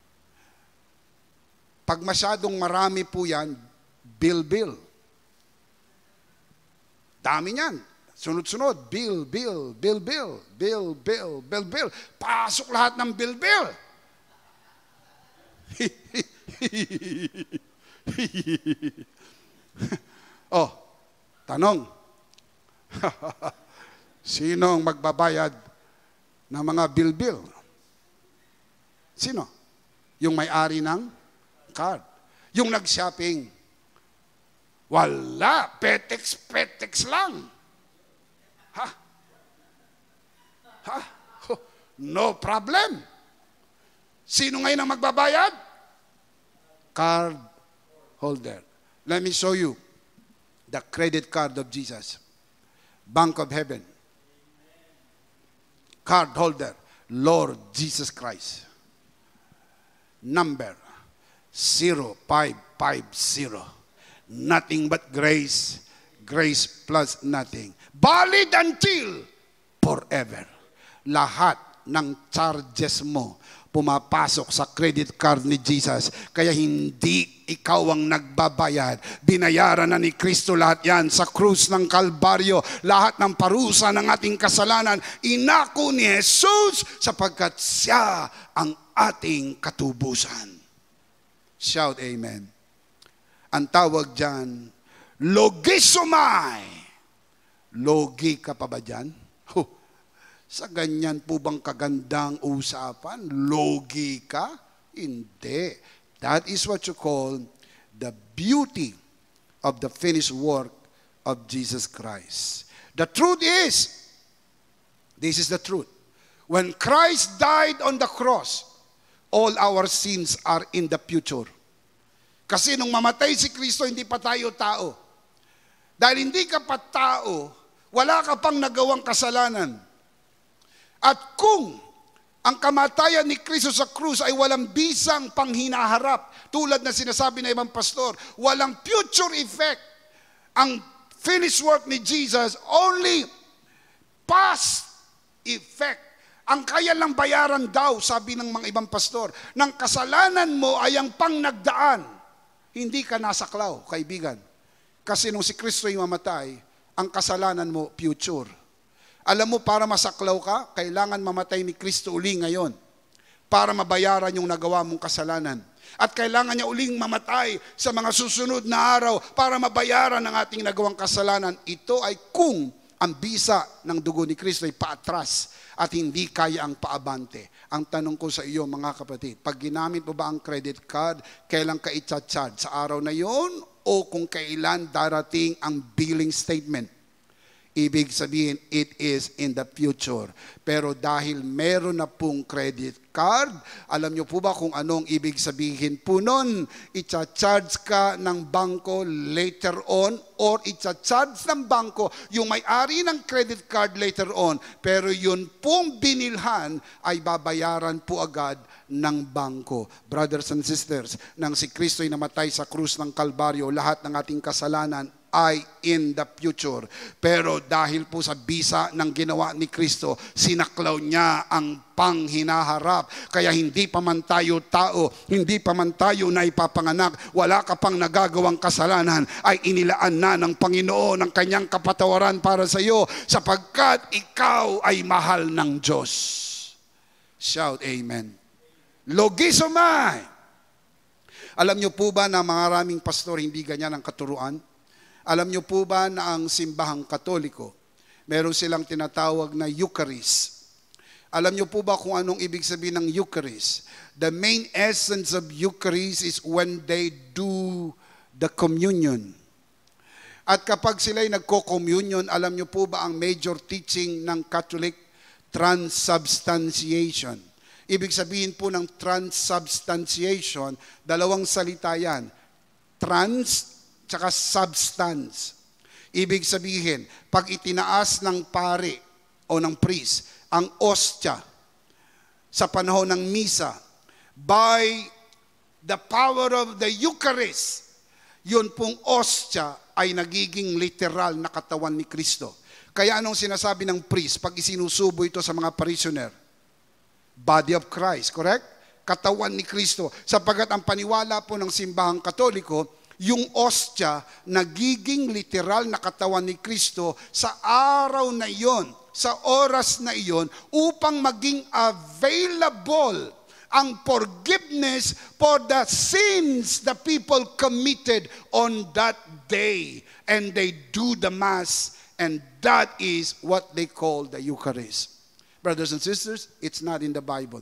Pag masyadong marami po yan, bill-bill. Dami niyan. Sunod-sunod, bill, bill, bill, bill, bill, bill, bill, bill. Pasok lahat ng bill, bill. Oh, tanong. Sino ang magbabayad ng mga bill, bill? Sino? Yung may-ari ng card. Yung nag-shopping. Wala, petex-petex lang. Ha? Ha? No problem. Sino ngayon ang magbabayad? Card holder. Let me show you the credit card of Jesus. Bank of Heaven. Card holder. Lord Jesus Christ. Number zero five five zero. Nothing but grace. Grace plus nothing. Valid until forever. Lahat ng charges mo pumapasok sa credit card ni Jesus. Kaya hindi ikaw ang nagbabayad. Binayaran na ni Kristo lahat yan sa krus ng Kalbaryo. Lahat ng parusa ng ating kasalanan, inako ni Jesus sapagkat siya ang ating katubusan. Shout amen. Ang tawag dyan, logizomai. Logi ka pa ba dyan? Huh. Sa ganyan po bang kagandang usapan? Logi ka? Hindi. That is what you call the beauty of the finished work of Jesus Christ. The truth is, this is the truth. When Christ died on the cross, all our sins are in the future. Kasi nung mamatay si Kristo, hindi pa tayo tao. Dahil hindi ka pa tao, wala ka pang nagawang kasalanan. At kung ang kamatayan ni Kristo sa krus ay walang bisang panghinaharap, tulad na sinasabi ng ibang pastor, walang future effect. Ang finished work ni Jesus, only past effect. Ang kaya lang bayaran daw, sabi ng mga ibang pastor, ng kasalanan mo ay ang pang nagdaan. Hindi ka nasaklaw, kaibigan. Kasi nung si Kristo ay mamatay, ang kasalanan mo, future. Alam mo, para masaklaw ka, kailangan mamatay ni Kristo uli ngayon para mabayaran yung nagawa mong kasalanan. At kailangan niya uling mamatay sa mga susunod na araw para mabayaran ang ating nagawang kasalanan. Ito ay kung ang bisa ng dugo ni Kristo ay paatras at hindi kaya ang paabante. Ang tanong ko sa iyo, mga kapatid, pag ginamit mo ba ang credit card, kailan ka i-charge? Sa araw na yon o kung kailan darating ang billing statement? Ibig sabihin, it is in the future. Pero dahil meron na pong credit card, alam niyo po ba kung anong ibig sabihin po nun? I-charge ka ng bangko later on or i-charge ng bangko yung may-ari ng credit card later on. Pero yun pong binilhan ay babayaran po agad ng bangko. Brothers and sisters, nang si Kristo ay namatay sa krus ng Kalbaryo, lahat ng ating kasalanan ay in the future. Pero dahil po sa bisa ng ginawa ni Kristo, sinaklaw niya ang panghinaharap. Kaya hindi pa man tayo tao, hindi pa man tayo na ipapanganak, wala ka pang nagagawang kasalanan, ay inilaan na ng Panginoon ang kanyang kapatawaran para sa iyo, sapagkat ikaw ay mahal ng Diyos. Shout amen. Logisomai. Alam niyo po ba na maraming pastor hindi ganyan ang katuruan? Alam niyo po ba na ang simbahang Katoliko, meron silang tinatawag na Eucharist. Alam niyo po ba kung anong ibig sabihin ng Eucharist? The main essence of Eucharist is when they do the communion. At kapag sila'y nagko-communion, alam niyo po ba ang major teaching ng Catholic? Transubstantiation. Ibig sabihin po ng transubstantiation, dalawang salita yan. Trans tsaka substance. Ibig sabihin, pag itinaas ng pare o ng priest ang ostya sa panahon ng misa, by the power of the Eucharist, yun pong ostya ay nagiging literal na katawan ni Kristo. Kaya anong sinasabi ng priest pag isinusubo ito sa mga parishioner? Body of Christ, correct? Katawan ni Kristo. Sapagkat ang paniwala po ng simbahang Katoliko, yung ostya, nagiging literal na katawan ni Kristo sa araw na iyon, sa oras na iyon, upang maging available ang forgiveness for the sins the people committed on that day. And they do the Mass, and that is what they call the Eucharist. Brothers and sisters, it's not in the Bible.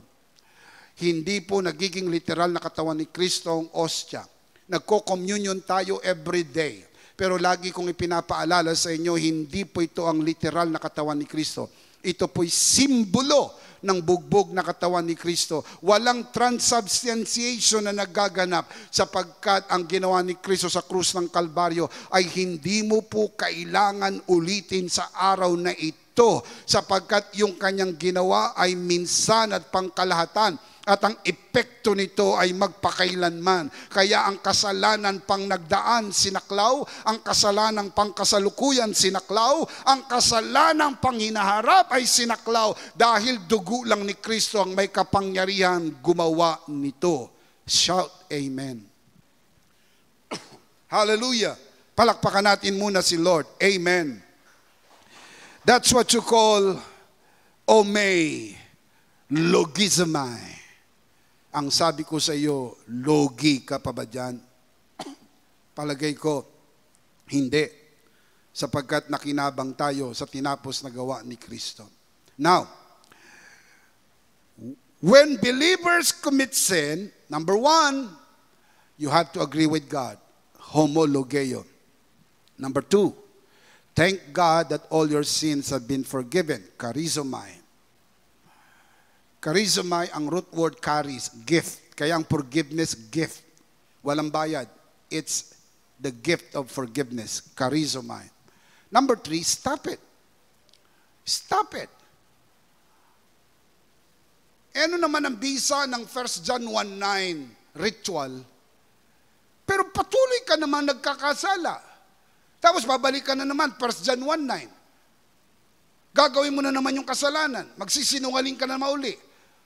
Hindi po nagiging literal na katawan ni Kristo ang ostya. Nagko-communion tayo every day. Pero lagi kong ipinapaalala sa inyo, hindi po ito ang literal na katawan ni Kristo. Ito po'y simbolo ng bugbog na katawan ni Kristo. Walang transubstantiation na nagaganap sapagkat ang ginawa ni Kristo sa krus ng Kalbaryo ay hindi mo po kailangan ulitin sa araw na ito sapagkat yung kanyang ginawa ay minsan at pangkalahatan. At ang epekto nito ay magpakailanman. Kaya ang kasalanan pang nagdaan, sinaklaw. Ang kasalanan pang kasalukuyan, sinaklaw. Ang kasalanan pang hinaharap ay sinaklaw. Dahil dugo lang ni Kristo ang may kapangyarihan gumawa nito. Shout amen. Hallelujah. Palakpakan natin muna si Lord. Amen. That's what you call omei, logismai. Ang sabi ko sa iyo, logi ka pa ba dyan? Palagay ko, hindi. Sapagkat nakinabang tayo sa tinapos na gawa ni Kristo. Now, when believers commit sin, number one, you have to agree with God. Homologeo. Number two, thank God that all your sins have been forgiven. Charizomai. Charizomai, ang root word charis, gift. Kaya ang forgiveness, gift. Walang bayad. It's the gift of forgiveness. Charizomai. Number three, stop it. Stop it. E ano naman ang bisa ng First John one nine ritual? Pero patuloy ka naman nagkakasala. Tapos babalik ka na naman, First John one nine. Gagawin mo na naman yung kasalanan. Magsisinungaling ka na mauli.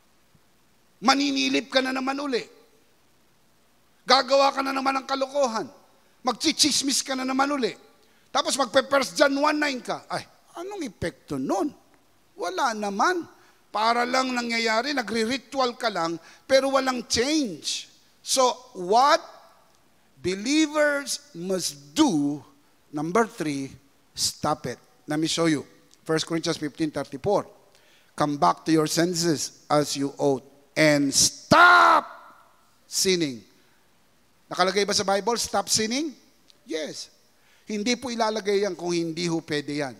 Maninilip ka na naman uli. Gagawa ka na naman ng kalokohan. Magchichismis ka na naman uli. Tapos magpe-First John one nine ka. Ay, anong epekto nun? Wala naman. Para lang nangyayari, nagre-ritual ka lang, pero walang change. So, what believers must do, number three, stop it. Let me show you. First Corinthians fifteen thirty-four. Come back to your senses as you ought and stop sinning. Nakalagay ba sa Bible, stop sinning? Yes. Hindi po ilalagay yan kung hindi ho pwede yan.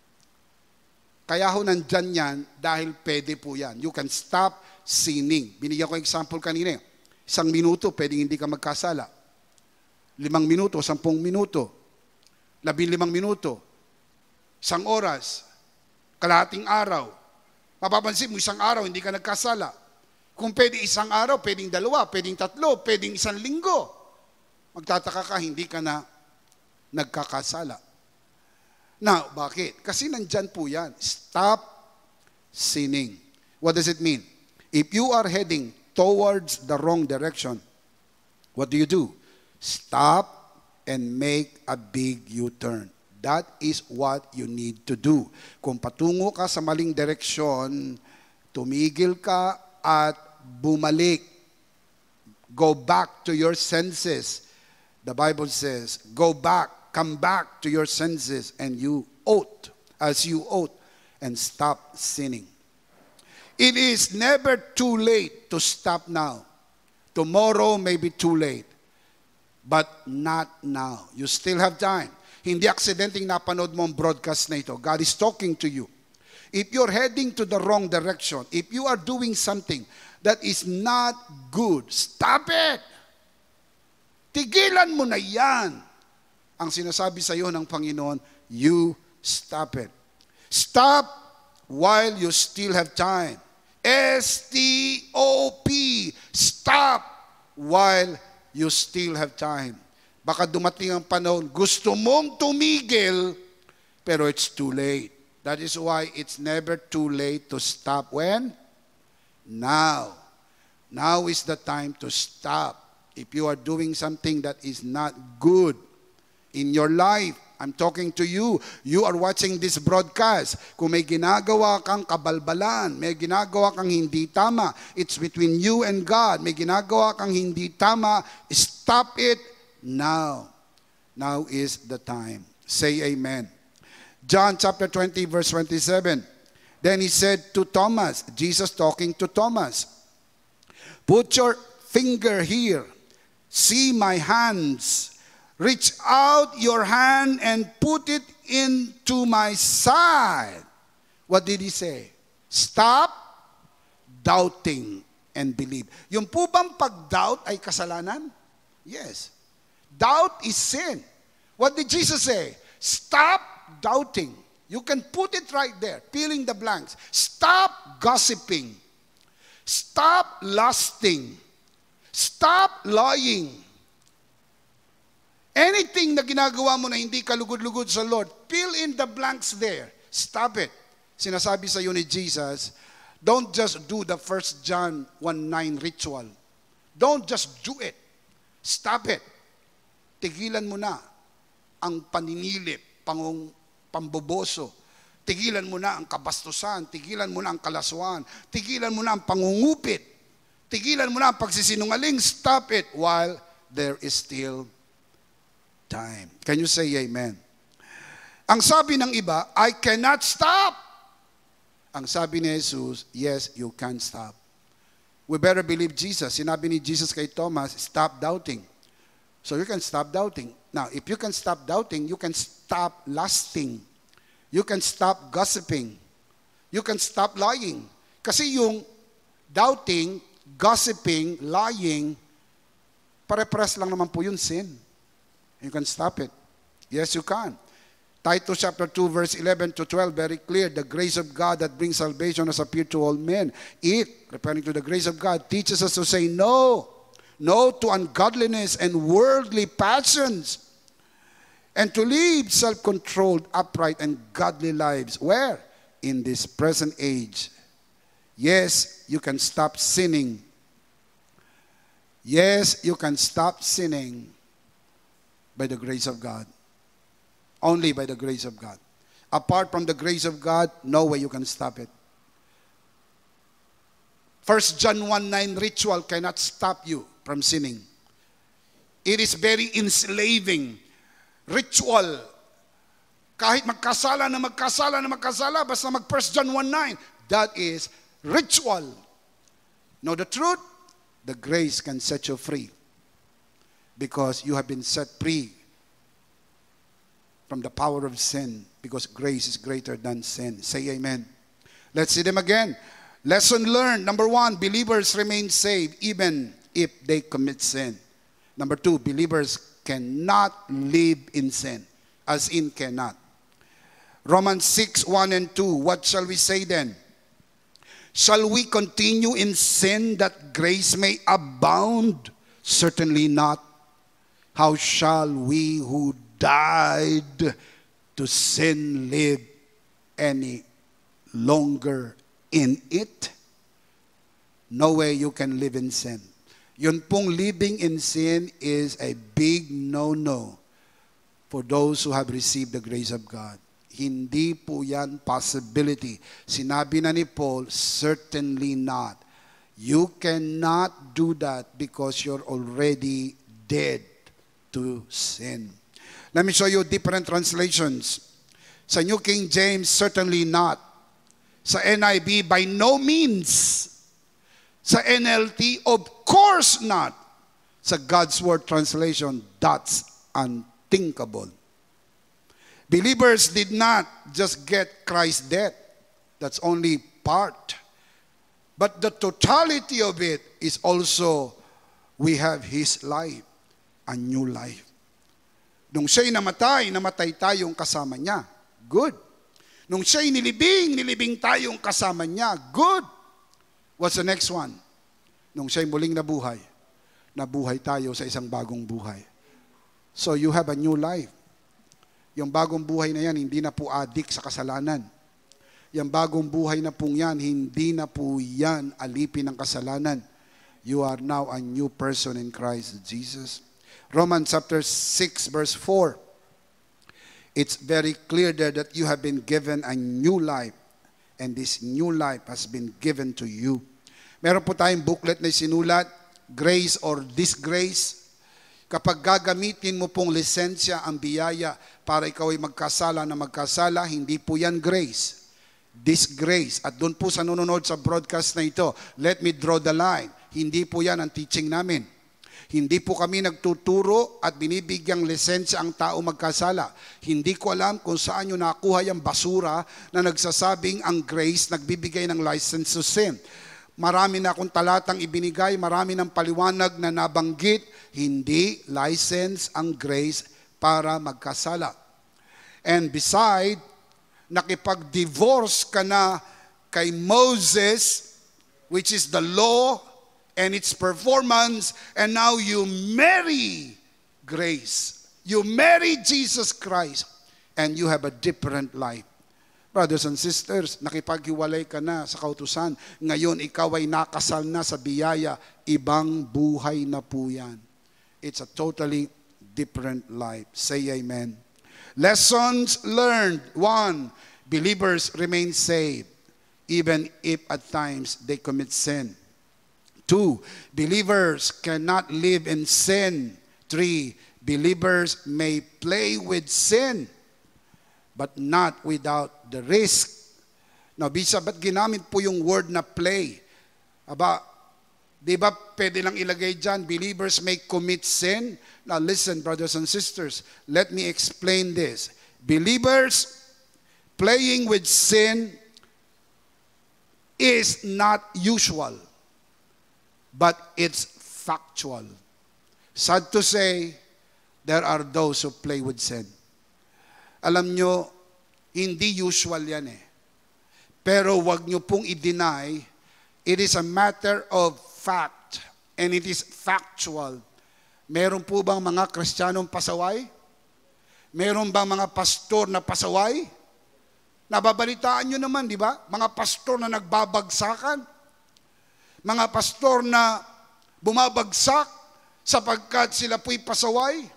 Kaya ho nandyan yan dahil pwede po yan. You can stop sinning. Binigyan ko example kanina. Isang minuto, pwedeng hindi ka magkasala. Limang minuto, sampung minuto. Labing limang minuto. Isang oras. Kalahating araw. Mapapansin mo, isang araw, hindi ka nagkasala. Kung pwede isang araw, pwedeng dalawa, pwedeng tatlo, pwedeng isang linggo. Magtataka ka, hindi ka na nagkakasala. Now, bakit? Kasi nandyan po yan. Stop sinning. What does it mean? If you are heading towards the wrong direction, what do you do? Stop and make a big U-turn. That is what you need to do. Kung patungo ka sa maling direksyon, tumigil ka at bumalik. Go back to your senses. The Bible says, go back. Come back to your senses and you ought, as you ought, and stop sinning. It is never too late to stop now. Tomorrow may be too late, but not now. You still have time. Hindi aksidenteng napanood mo ang broadcast na ito. God is talking to you. If you're heading to the wrong direction, if you are doing something that is not good, stop it. Tigilan mo na yan. Ang sinasabi sa iyo ng Panginoon, you stop it. Stop while you still have time. S T O P. Stop while you still have time. Baka dumating ang panahon, gusto mong tumigil, pero it's too late. That is why it's never too late to stop. When? Now. Now is the time to stop. If you are doing something that is not good in your life, I'm talking to you. You are watching this broadcast. Kung may ginagawa kang kabalbalan, may ginagawa kang hindi tama, it's between you and God. May ginagawa kang hindi tama, stop it now. Now is the time. Say amen. John chapter twenty verse twenty-seven. Then he said to Thomas, Jesus talking to Thomas, put your finger here. See my hands. Reach out your hand and put it into my side. What did he say? Stop doubting and believe. Yung po bang pag-doubt ay kasalanan? Yes. Doubt is sin. What did Jesus say? Stop doubting. You can put it right there, filling the blanks. Stop gossiping. Stop lusting. Stop lying. Anything na ginagawa mo na hindi ka lugod-lugod sa Lord, fill in the blanks there. Stop it. Sinasabi sa iyo ni Jesus, don't just do the First John one nine ritual. Don't just do it. Stop it. Tigilan mo na ang paninilip, pangong, pamboboso. Tigilan mo na ang kabastusan. Tigilan mo na ang kalaswaan. Tigilan mo na ang pangungupit. Tigilan mo na ang pagsisinungaling. Stop it while there is still time. Can you say amen? Ang sabi ng iba, I cannot stop. Ang sabi ni Jesus, yes, you can stop. We better believe Jesus. Sinabi ni Jesus kay Thomas, stop doubting. So you can stop doubting. Now, if you can stop doubting, you can stop lusting. You can stop gossiping. You can stop lying. Kasi yung doubting, gossiping, lying, pare-pares lang naman po yun sin. You can stop it. Yes, you can. Titus chapter two, verse eleven to twelve, very clear. The grace of God that brings salvation has appeared to all men. It, referring to the grace of God, teaches us to say no. No to ungodliness and worldly passions. And to live self-controlled, upright, and godly lives. Where? In this present age. Yes, you can stop sinning. Yes, you can stop sinning by the grace of God. Only by the grace of God. Apart from the grace of God, no way you can stop it. First John one nine, ritual cannot stop you from sinning. It is very enslaving. Ritual. Kahit magkasala na magkasala na magkasala, basta mag First John one nine, that is ritual. Know the truth? The grace can set you free. Because you have been set free from the power of sin, because grace is greater than sin. Say amen. Let's see them again. Lesson learned. Number one, believers remain saved even if they commit sin. Number two, believers cannot live in sin. As in cannot. Romans six, one and two. What shall we say then? Shall we continue in sin that grace may abound? Certainly not. How shall we who died to sin live any longer in it? No way you can live in sin. Yun pong living in sin is a big no-no for those who have received the grace of God. Hindi po yan possibility. Sinabi na ni Paul, certainly not. You cannot do that because you're already dead to sin. Let me show you different translations. Sa New King James, certainly not. Sa N I V, by no means. Sa N L T, of course not. Sa God's Word translation, that's unthinkable. Believers did not just get Christ's death. That's only part. But the totality of it is also, we have His life, a new life. Nung siya'y namatay, namatay tayong kasama niya. Good. Nung siya'y nilibing, nilibing tayong kasama niya. Good. What's the next one? Nung siya'y muling nabuhay, nabuhay tayo sa isang bagong buhay. So you have a new life. Yung bagong buhay na yan, hindi na po adik sa kasalanan. Yung bagong buhay na pong yan, hindi na po yan alipin ng kasalanan. You are now a new person in Christ Jesus. Romans chapter six, verse four. It's very clear there that you have been given a new life. And this new life has been given to you. Meron po tayong booklet na sinulat, Grace or Disgrace. Kapag gagamitin mo pong lisensya ang biyaya para ikaw ay magkasala na magkasala, hindi po yan grace. Disgrace. At doon po sa nanonood sa broadcast na ito, let me draw the line. Hindi po yan ang teaching namin. Hindi po kami nagtuturo at binibigyang lisensya ang tao magkasala. Hindi ko alam kung saan nyo nakuha yung basura na nagsasabing ang grace nagbibigay ng license to sin. Marami na akong talatang ibinigay, marami ng paliwanag na nabanggit, hindi license ang grace para magkasala. And beside, nakipag-divorce ka na kay Moses, which is the law and its performance, and now you marry grace. You marry Jesus Christ, and you have a different life. Brothers and sisters, nakipaghiwalay ka na sa kautusan. Ngayon, ikaw ay nakasal na sa biyaya. Ibang buhay na po yan. It's a totally different life. Say amen. Lessons learned. One, believers remain saved, even if at times they commit sin. Two, believers cannot live in sin. Three, believers may play with sin, but not without the risk. Now, Bishop, ba't ginamit po yung word na play? Aba, Di ba pwede lang ilagay dyan, believers may commit sin? Now listen, brothers and sisters, let me explain this. Believers playing with sin is not usual, but it's factual. Sad to say, there are those who play with sin. Alam nyo, hindi usual yan eh. Pero wag nyo pong i-deny, it is a matter of fact, and it is factual. Meron po bang mga Kristiyanong pasaway? Meron bang mga pastor na pasaway? Nababalitaan nyo naman, di ba? Mga pastor na nagbabagsakan. Mga pastor na bumabagsak sapagkat sila po'y pasaway.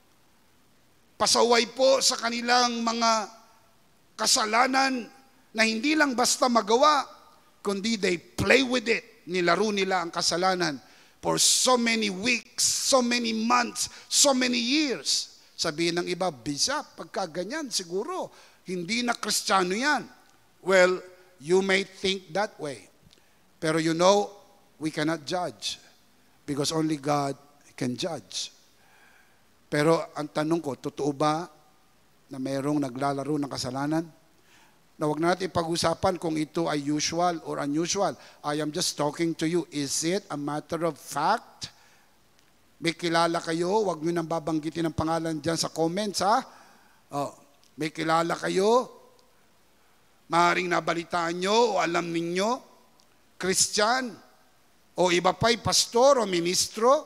Pasaway po sa kanilang mga kasalanan na hindi lang basta magawa, kundi they play with it. Nilaro nila ang kasalanan for so many weeks, so many months, so many years. Sabihin ng iba, Bishop, pagka ganyan, siguro, hindi na Kristiyano yan. Well, you may think that way. Pero you know, we cannot judge because only God can judge. Pero ang tanong ko, totoo ba na mayroong naglalaro ng kasalanan? Na huwag natin ipag-usapan kung ito ay usual or unusual. I am just talking to you. Is it a matter of fact? May kilala kayo, huwag nyo nang babanggitin ang pangalan dyan sa comments, ha? Oh, may kilala kayo, maaaring nabalitaan nyo o alam ninyo, Christian, o iba pa'y pastor o ministro.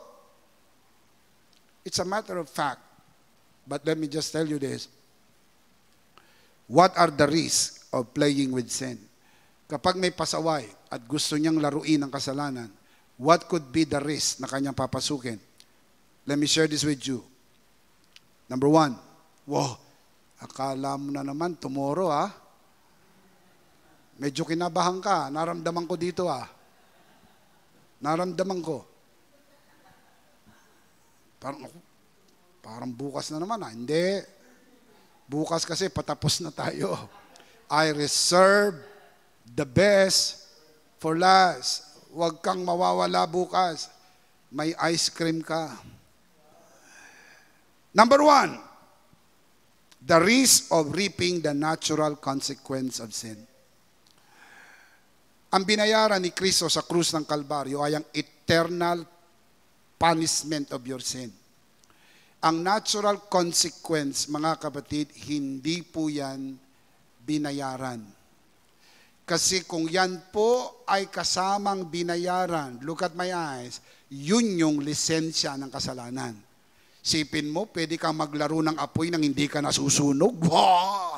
It's a matter of fact. But let me just tell you this. What are the risks of playing with sin? Kapag may pasaway at gusto niyang laruin ang kasalanan, what could be the risk na kanyang papasukin? Let me share this with you. Number one, wow, akala mo na naman tomorrow ha? Medyo kinabahan ka, naramdaman ko dito ha. Naramdaman ko. Parang, parang bukas na naman ha. Hindi. Bukas kasi patapos na tayo. I reserve the best for last. Huwag kang mawawala bukas. May ice cream ka. Number one, the risk of reaping the natural consequence of sin. Ang binayaran ni Kristo sa krus ng Kalbaryo ay ang eternal punishment of your sin. Ang natural consequence, mga kapatid, hindi po yan binayaran. Kasi kung yan po ay kasamang binayaran, look at my eyes, yun yung lisensya ng kasalanan. Sipin mo, pwede kang maglaro ng apoy nang hindi ka nasusunog. Wow!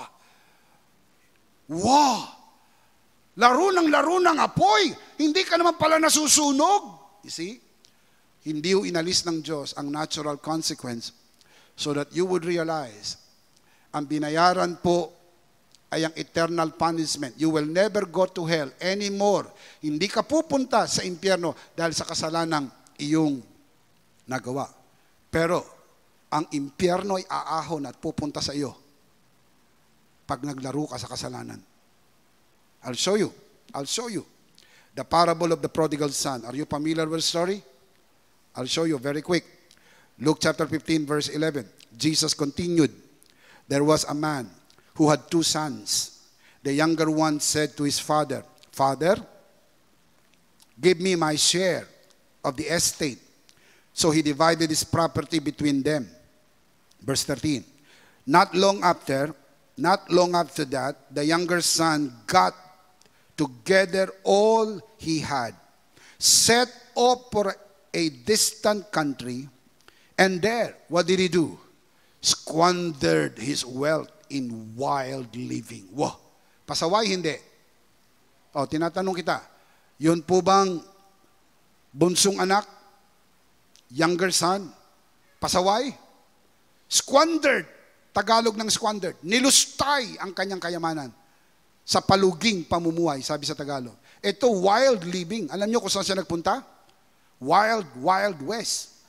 Wow! Laro ng laro ng apoy, hindi ka naman pala nasusunog. You see? Hindi yung inalis ng Diyos ang natural consequence so that you would realize ang binayaran po ay ang eternal punishment. You will never go to hell anymore. Hindi ka pupunta sa impyerno dahil sa kasalanang iyong nagawa. Pero ang impyerno ay aahon at pupunta sa iyo pag naglaro ka sa kasalanan. I'll show you. I'll show you. The parable of the prodigal son. Are you familiar with the story? I'll show you very quick. Luke chapter fifteen verse eleven. Jesus continued. There was a man who had two sons. The younger one said to his father, Father, give me my share of the estate. So he divided his property between them. Verse thirteen. Not long after, not long after that, the younger son got together all he had, set off for a distant country, and there, what did he do? Squandered his wealth in wild living. Wow! Pasaway, hindi. O, tinatanong kita, yun po bang bunsong anak, younger son, pasaway? Squandered. Tagalog ng squandered. Nilustay ang kanyang kayamanan sa paluging pamumuhay, sabi sa Tagalog. Ito, wild living. Alam niyo kung saan siya nagpunta? Wild, wild west.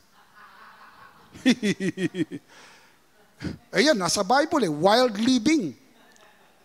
Ayan, nasa Bible eh, wild living.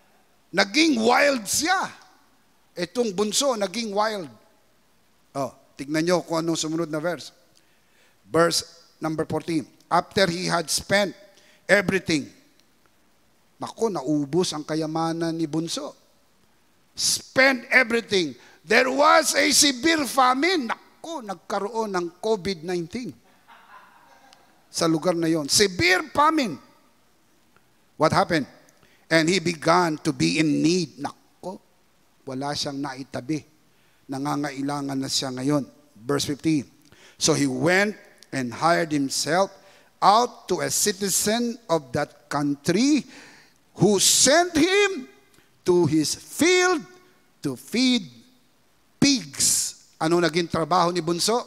Naging wild siya. Itong bunso, naging wild. Oh, tignan nyo kung anong sumunod na verse. Verse number fourteen. After he had spent everything, naku, naubos ang kayamanan ni Bunso. Spent everything. There was a severe famine. Naku, nagkaroon ng COVID nineteen. Sa lugar na yon. Severe famine. What happened? And he began to be in need. Naku, wala siyang naitabi. Nangangailangan na siya ngayon. Verse fifteen. So he went and hired himself out to a citizen of that country who sent him to his field to feed pigs. Ano naging trabaho ni Bunso?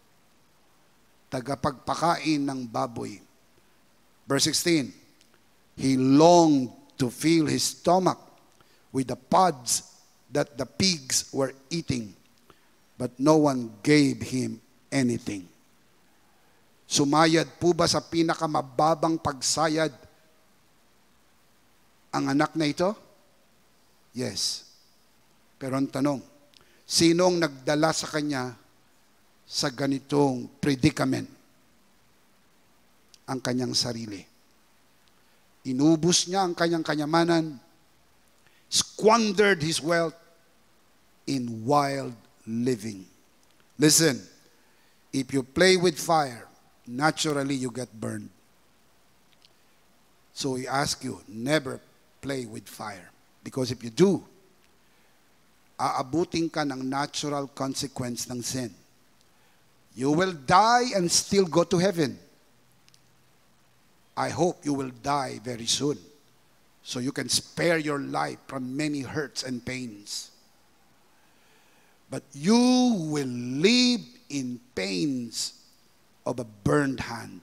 Tagapagpakain ng baboy. Verse sixteen. He longed to fill his stomach with the pods that the pigs were eating, but no one gave him anything. Sumayad po ba sa pinakamababang pagsayad ang anak na ito? Yes. Pero ang tanong, sinong nagdala sa kanya sa ganitong predicament? Ang kanyang sarili. Inubos niya ang kanyang kanyamanan, squandered his wealth in wild living. Listen, if you play with fire, naturally you get burned. So we ask you, never play with fire. Because if you do, aabutin ka ng natural consequence ng sin. You will die and still go to heaven. I hope you will die very soon, so you can spare your life from many hurts and pains. But you will live in pains of a burned hand.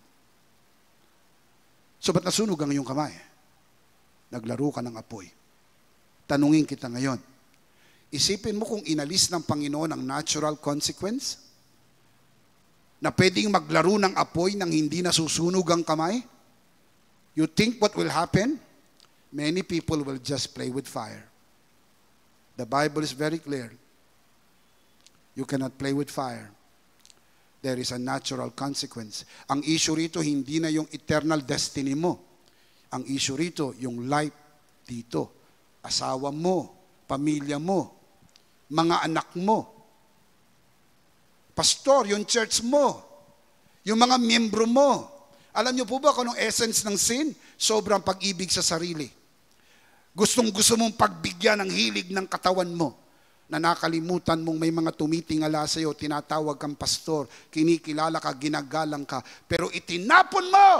So ba't nasunog ang iyong kamay? Naglaro ka ng apoy. Tanungin kita ngayon, isipin mo kung inalis ng Panginoon ang natural consequence na pwedeng maglaro ng apoy nang hindi nasusunog ang kamay? You think what will happen? Many people will just play with fire. The Bible is very clear. You cannot play with fire. There is a natural consequence. Ang issue rito, hindi na yung eternal destiny mo. Ang issue rito, yung life dito. Asawa mo, pamilya mo, mga anak mo, pastor, yung church mo, yung mga miyembro mo. Alam niyo po ba kung anong essence ng sin? Sobrang pag-ibig sa sarili. Gustong-gusto mong pagbigyan ng hilig ng katawan mo, na nakalimutan mong may mga tumitingala sa iyo, tinatawag kang pastor, kinikilala ka, ginagalang ka, pero itinapon mo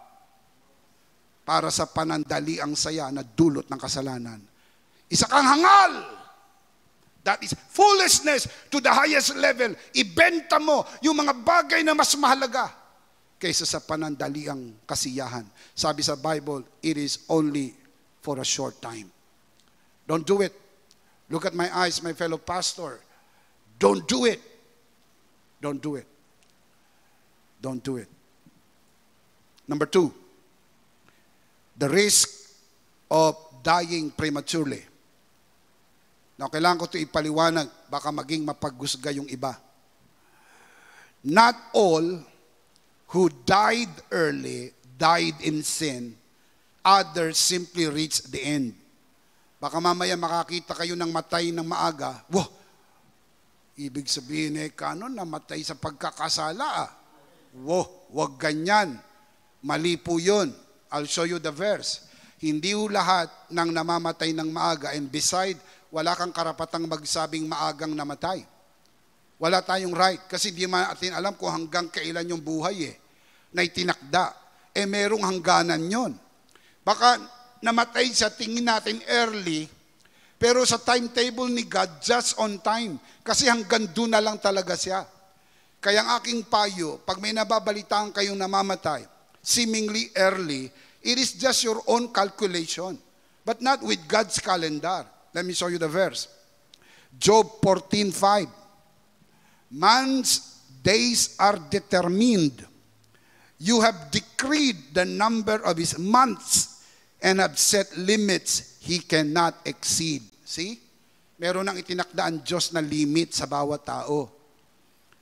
para sa panandali ang saya na dulot ng kasalanan. Isa kang hangal. That is foolishness to the highest level. Ibenta mo yung mga bagay na mas mahalaga kaysa sa panandaliang kasiyahan. Sabi sa Bible, it is only for a short time. Don't do it. Look at my eyes, my fellow pastor. Don't do it. Don't do it. Don't do it. Number two, the risk of dying prematurely. Now, kailangan ko ito ipaliwanag, baka maging mapaghusga yung iba. Not all who died early, died in sin. Others simply reached the end. Baka mamaya makakita kayo ng matay ng maaga. Wow! Ibig sabihin eh, kanon namatay sa pagkakasala ah. Wow! Wag ganyan. Mali po yun. I'll show you the verse. Hindi ho lahat ng namamatay ng maaga, and beside, wala kang karapatang magsabing maagang namatay. Wala tayong right kasi di natin alam kung hanggang kailan yung buhay eh, na itinakda. Eh merong hangganan yon. Baka namatay sa tingin natin early, pero sa timetable ni God, just on time. Kasi hanggang doon na lang talaga siya. Kaya ang aking payo, pag may nababalitaan kayong namamatay, seemingly early, it is just your own calculation, but not with God's calendar. Let me show you the verse. Job fourteen five. Man's days are determined. You have decreed the number of his months and have set limits he cannot exceed. See? Meron nang itinakda ang Diyos na limit sa bawat tao.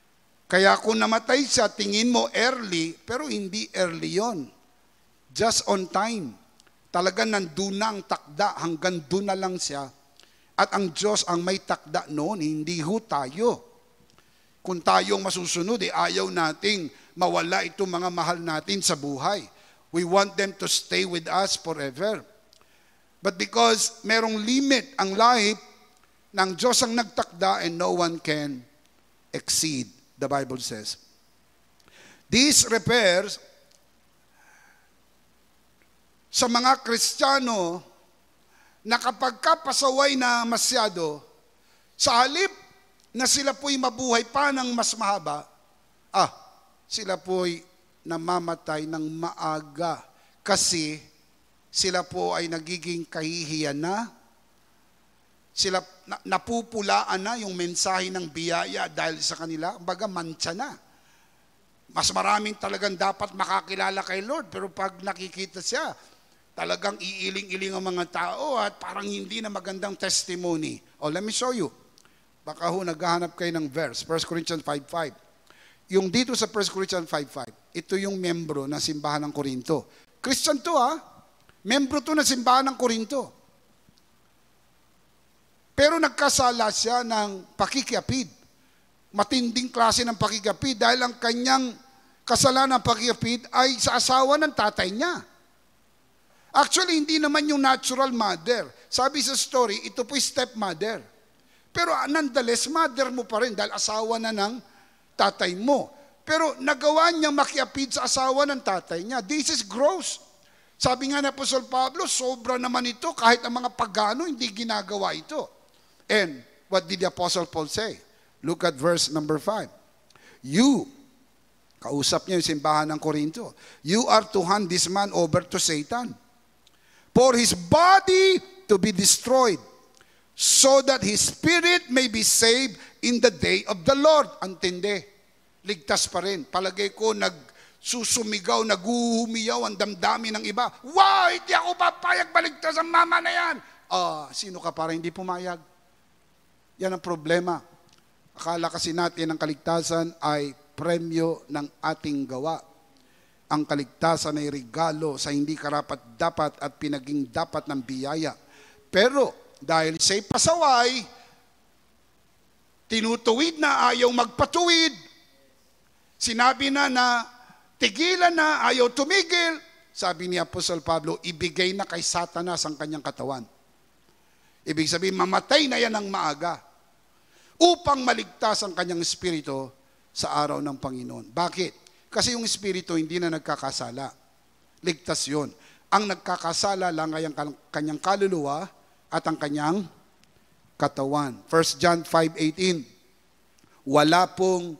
Kaya kung namatay siya, tingin mo early, pero hindi early yon. Just on time. Talaga nandun na ang takda, hanggang doon na lang siya. At ang Diyos ang may takda noon, hindi ho tayo. Kung tayong masusunod, eh, ayaw nating mawala itong mga mahal natin sa buhay. We want them to stay with us forever. But because merong limit ang life, ng Diyos ang nagtakda and no one can exceed, the Bible says. This refers sa mga Kristiyano na kapag kapasaway na masyado, sa halip na sila po'y mabuhay pa ng mas mahaba, ah, sila po'y namamatay ng maaga kasi sila po ay nagiging kahihiyan na, sila na, napupulaan na yung mensahe ng biyaya dahil sa kanila, baga mantsa na. Mas maraming talagang dapat makakilala kay Lord, pero pag nakikita siya, talagang iiling-iling ang mga tao at parang hindi na magandang testimony. Oh, let me show you. Baka ho naghahanap kayo ng verse, First Corinthians five five. Yung dito sa First Corinthians five five, ito yung membro ng simbahan ng Korinto. Christian to ha, membro to ng simbahan ng Korinto. Pero nagkasala siya ng pakikiapid. Matinding klase ng pakikiapid dahil ang kanyang kasalanan ng pakikiapid ay sa asawa ng tatay niya. Actually, hindi naman yung natural mother. Sabi sa story, ito po'y stepmother. Pero nonetheless, mother mo pa rin dahil asawa na ng tatay mo. Pero nagawa niya makiapid sa asawa ng tatay niya. This is gross. Sabi nga ni Apostol Pablo, sobra naman ito kahit ang mga pagano hindi ginagawa ito. And what did the Apostle Paul say? Look at verse number five. You, kausap niya yung simbahan ng Korinto, you are to hand this man over to Satan for his body to be destroyed, so that his spirit may be saved in the day of the Lord. Antindi, ligtas pa rin. Palagay ko, nagsusumigaw, naguhumiyaw ang damdamin ng iba. Wow, hindi ako papayag baligtas ang mama na yan. Ah, sino ka para hindi pumayag? Yan ang problema. Akala kasi natin ang kaligtasan ay premyo ng ating gawa. Ang kaligtasan ay regalo sa hindi karapat-dapat at pinaging dapat ng biyaya. Pero dahil siya'y pasaway, tinutuwid na ayaw magpatuwid, sinabi na na tigilan na ayaw tumigil, sabi ni Apostol Pablo, ibigay na kay Satanas ang kanyang katawan. Ibig sabihin, mamatay na yan ng maaga upang maligtas ang kanyang espiritu sa araw ng Panginoon. Bakit? Kasi yung espiritu hindi na nagkakasala. Ligtas yun. Ang nagkakasala lang ay ang kanyang kaluluwa at ang kanyang katawan. First John five eighteen, wala pong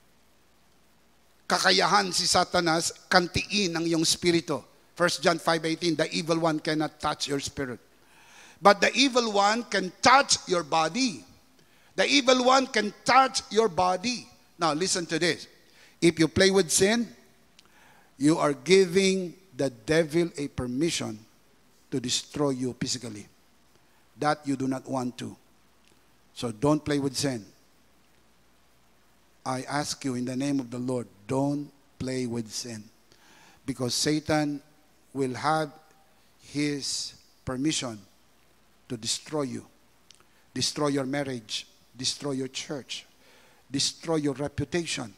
kakayahan si Satanas kantiin ang iyong espiritu. First John five eighteen, the evil one cannot touch your spirit. But the evil one can touch your body. The evil one can touch your body. Now, listen to this. If you play with sin, you are giving the devil a permission to destroy you physically. That you do not want to. So don't play with sin. I ask you in the name of the Lord, don't play with sin. Because Satan will have his permission to destroy you, destroy your marriage, destroy your church, destroy your reputation,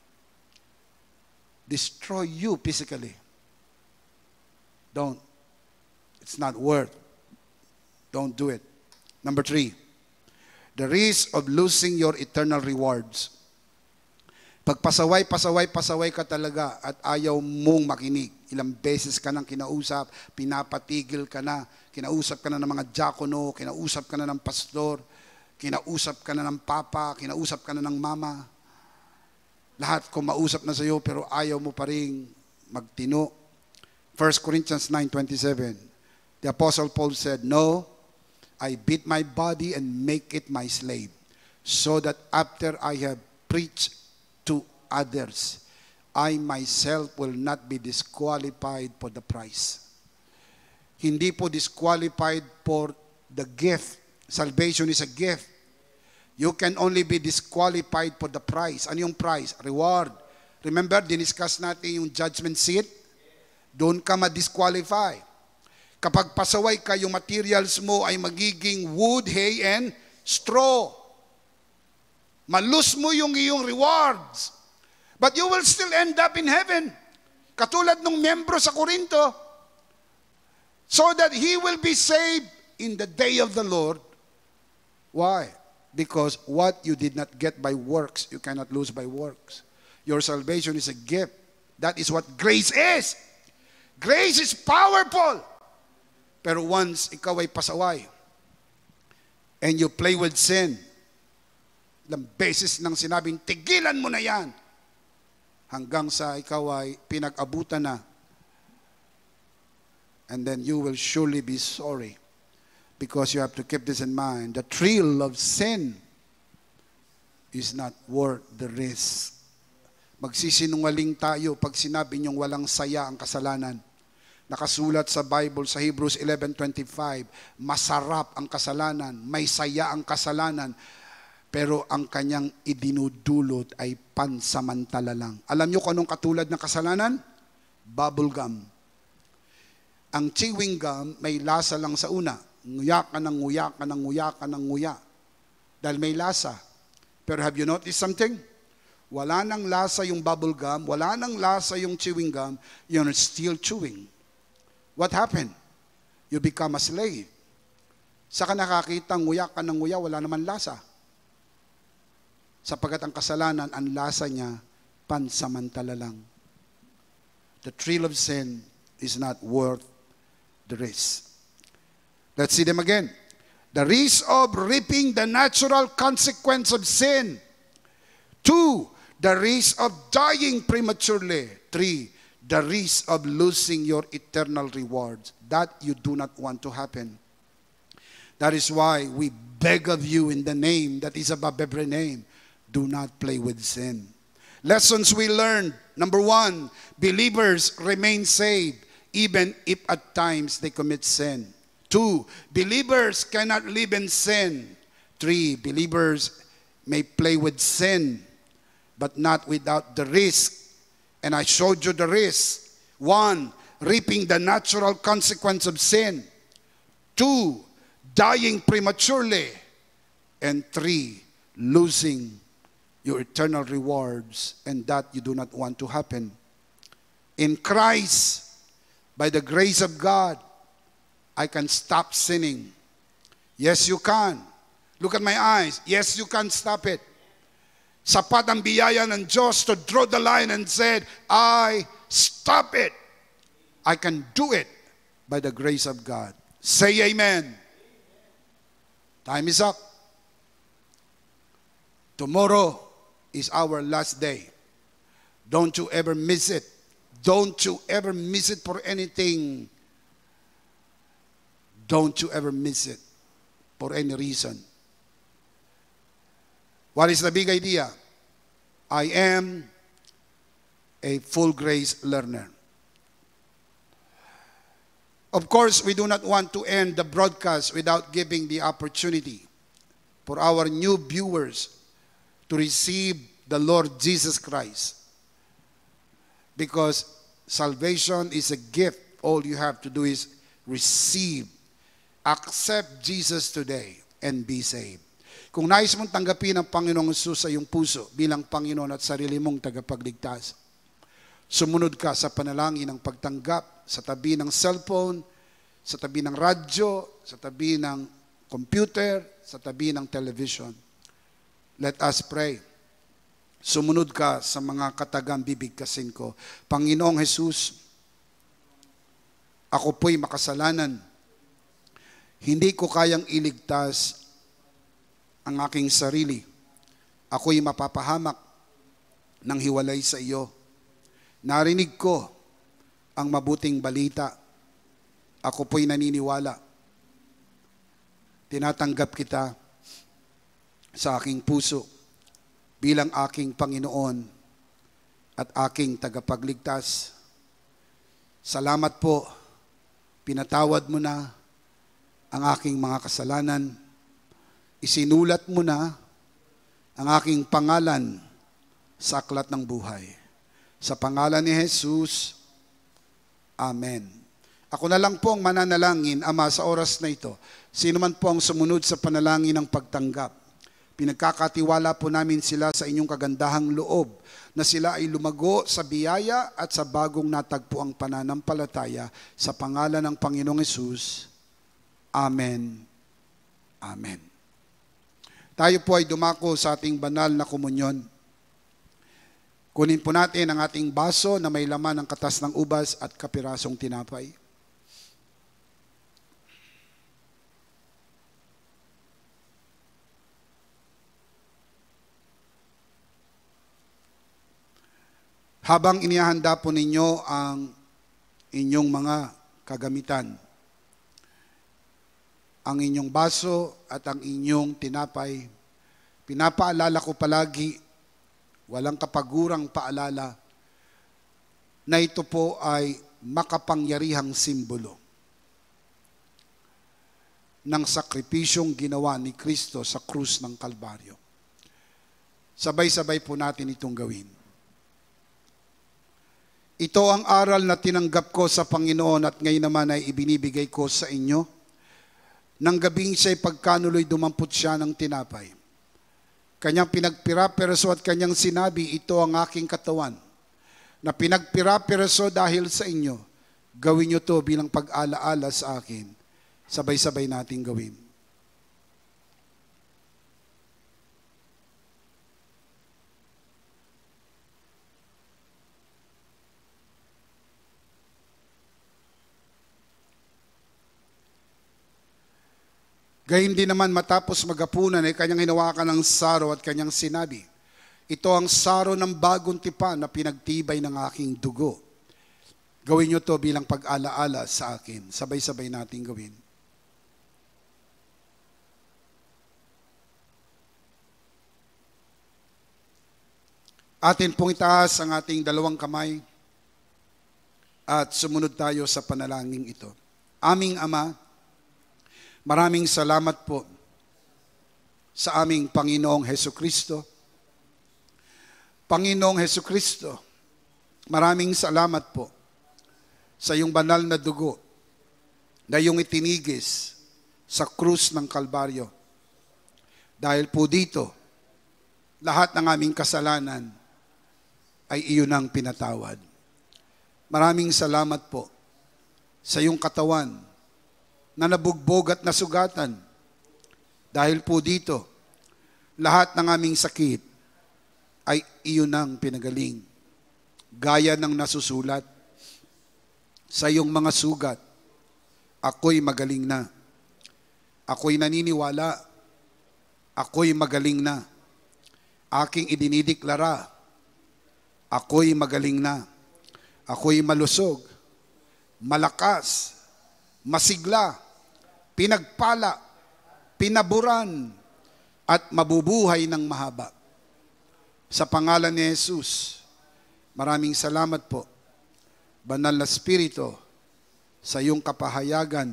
destroy you physically. Don't. It's not worth. Don't do it. Number three, the risk of losing your eternal rewards. Pag pasaway, pasaway, pasaway ka talaga at ayaw mong makinig. Ilang beses ka nang kinausap, pinapatigil ka na, kinausap ka na ng mga diakono, kinausap ka na ng pastor, kinausap ka na ng papa, kinausap ka na ng mama. Lahat kumausap na sa iyo pero ayaw mo pa rin magtino. First Corinthians nine twenty-seven, the Apostle Paul said, no, I beat my body and make it my slave, so that after I have preached to others, I myself will not be disqualified for the prize. Hindi po disqualified for the gift. Salvation is a gift. You can only be disqualified for the prize. Ano yung prize? Reward. Remember, diniscuss natin yung judgment seat? Doon ka ma-disqualify. Kapag pasaway ka, yung materials mo ay magiging wood, hay, and straw. Malus mo yung iyong rewards. But you will still end up in heaven. Katulad ng membro sa Korinto. So that he will be saved in the day of the Lord. Why? Because what you did not get by works, you cannot lose by works. Your salvation is a gift. That is what grace is. Grace is powerful. Pero once ikaw ay pasaway, and you play with sin, ilang beses nang sinabing, tigilan mo na yan, hanggang sa ikaw ay pinag-abutan na, and then you will surely be sorry. Because you have to keep this in mind. The thrill of sin is not worth the risk. Magsisinungaling tayo pag sinabi niyong walang saya ang kasalanan. Nakasulat sa Bible sa Hebrews eleven twenty-five, masarap ang kasalanan, may saya ang kasalanan, pero ang kanyang idinudulot ay pansamantala lang. Alam niyo kung anong katulad ng kasalanan? Bubble gum. Ang chewing gum may lasa lang sa una. Nguya ka ng nguya ka ng nguya ka ng nguya. Dahil may lasa. Pero have you noticed something? Wala nang lasa yung bubble gum, wala nang lasa yung chewing gum, you're still chewing. What happened? You become a slave. Saka nakakita, nguya ka ng nguya, wala naman lasa. Sapagkat ang kasalanan, ang lasa niya, pansamantala lang. The thrill of sin is not worth the risk. Let's see them again. The risk of reaping the natural consequence of sin. Two, the risk of dying prematurely. Three, the risk of losing your eternal rewards. That you do not want to happen. That is why we beg of you in the name that is above every name, do not play with sin. Lessons we learned. Number one, believers remain saved even if at times they commit sin. Two, believers cannot live in sin. Three, believers may play with sin, but not without the risk. And I showed you the risk. One, reaping the natural consequence of sin. Two, dying prematurely. And three, losing your eternal rewards, and that you do not want to happen. In Christ, by the grace of God, I can stop sinning. Yes, you can. Look at my eyes. Yes, you can stop it. Sapat ang biyaya ng Diyos to draw the line and said, I stop it. I can do it by the grace of God. Say amen. Time is up. Tomorrow is our last day. Don't you ever miss it. Don't you ever miss it for anything. Don't you ever miss it for any reason. What is the big idea? I am a full grace learner. Of course, we do not want to end the broadcast without giving the opportunity for our new viewers to receive the Lord Jesus Christ. Because salvation is a gift. All you have to do is receive. Accept Jesus today and be saved. Kung nais mong tanggapin ang Panginoong Hesus sa iyong puso bilang Panginoon at sarili mong tagapagligtas, sumunod ka sa panalangin ng pagtanggap sa tabi ng cellphone, sa tabi ng radyo, sa tabi ng computer, sa tabi ng television. Let us pray. Sumunod ka sa mga katagang bibigkasin ko. Panginoong Hesus, ako po'y makasalanan. Hindi ko kayang iligtas ang aking sarili. Ako'y mapapahamak ng hiwalay sa iyo. Narinig ko ang mabuting balita. Ako po'y naniniwala. Tinatanggap kita sa aking puso bilang aking Panginoon at aking tagapagligtas. Salamat po, pinatawad mo na ang aking mga kasalanan. Isinulat mo na ang aking pangalan sa aklat ng buhay. Sa pangalan ni Jesus, Amen. Ako na lang po ang mananalangin, Ama, sa oras na ito. Sino man po ang sumunod sa panalangin ng pagtanggap, pinagkakatiwala po namin sila sa inyong kagandahang loob na sila ay lumago sa biyaya at sa bagong natagpuang pananampalataya sa pangalan ng Panginoong Hesus. Amen. Amen. Tayo po ay dumako sa ating banal na komunyon. Kunin po natin ang ating baso na may laman ng katas ng ubas at kapirasong tinapay. Habang inihahanda po ninyo ang inyong mga kagamitan, ang inyong baso at ang inyong tinapay, pinapaalala ko palagi, walang kapagurang paalala, na ito po ay makapangyarihang simbolo ng sakripisyong ginawa ni Kristo sa krus ng Kalbaryo. Sabay-sabay po natin itong gawin. Ito ang aral na tinanggap ko sa Panginoon at ngayon naman ay ibinibigay ko sa inyo. Nang gabing siya'y pagkanuloy dumampot siya ng tinapay. Kanyang pinagpira-piraso at kanyang sinabi, ito ang aking katawan, na pinagpira-piraso dahil sa inyo. Gawin niyo to bilang pag-alaala sa akin. Sabay-sabay nating gawin. Gayun din naman matapos magapunan ay kanyang hinawakan ng saro at kanyang sinabi, ito ang saro ng bagong tipan na pinagtibay ng aking dugo. Gawin niyo to bilang pag-alaala sa akin. Sabay-sabay natin gawin. Atin pong itaas ang ating dalawang kamay at sumunod tayo sa panalangin ito. Aming Ama, maraming salamat po sa aming Panginoong Hesukristo. Panginoong Hesukristo, maraming salamat po sa iyong banal na dugo na iyong itinigis sa krus ng Kalbaryo. Dahil po dito, lahat ng aming kasalanan ay iyon ang pinatawad. Maraming salamat po sa iyong katawan na nabugbog at nasugatan. Dahil po dito, lahat ng aming sakit ay iyon ang pinagaling. Gaya ng nasusulat, sa iyong mga sugat, ako'y magaling na. Ako'y naniniwala, ako'y magaling na. Aking idinideklara, ako'y magaling na. Ako'y malusog, malakas, masigla, pinagpala, pinaburan, at mabubuhay ng mahaba. Sa pangalan ni Jesus, maraming salamat po, Banal na Espiritu, sa iyong kapahayagan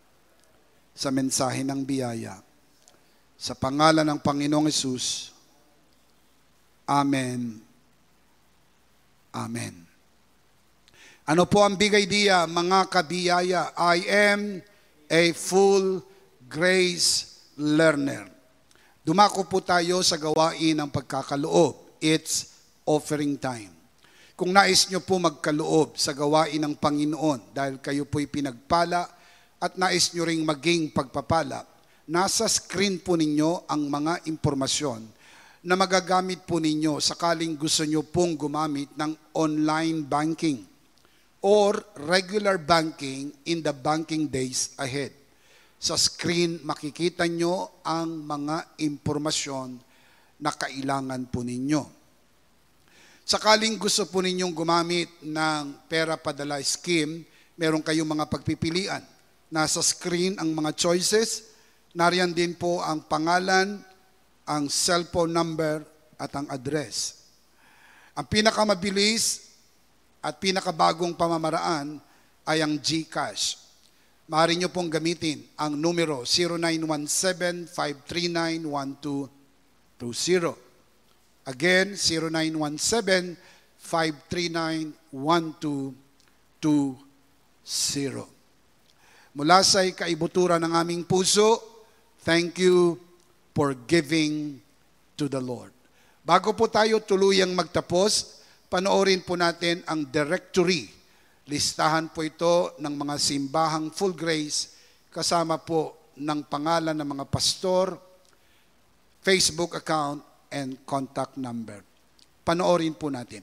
sa mensahe ng biyaya. Sa pangalan ng Panginoong Jesus, Amen. Amen. Ano po ang big idea, mga kabiyaya? I am a full grace learner. Dumako po tayo sa gawain ng pagkakaloob. It's offering time. Kung nais nyo po magkaloob sa gawain ng Panginoon dahil kayo po'y pinagpala at nais nyo ring maging pagpapala, nasa screen po ninyo ang mga impormasyon na magagamit po ninyo sakaling gusto nyo pong gumamit ng online banking or regular banking in the banking days ahead. Sa screen, makikita nyo ang mga impormasyon na kailangan po ninyo. Sakaling gusto po ninyong gumamit ng pera padala scheme, meron kayong mga pagpipilian. Nasa screen ang mga choices, nariyan din po ang pangalan, ang cellphone number, at ang address. Ang pinakamabilis at pinakabagong pamamaraan ay ang GCash. Maaari nyo pong gamitin ang numero zero nine one seven, five three nine, one two two zero. Again, zero nine one seven, five three nine, one two two zero. Mula sa kaibuturan ng aming puso, thank you for giving to the Lord. Bago po tayo tuluyang magtapos, panoorin po natin ang directory. Listahan po ito ng mga simbahang full grace kasama po ng pangalan ng mga pastor, Facebook account, and contact number. Panoorin po natin.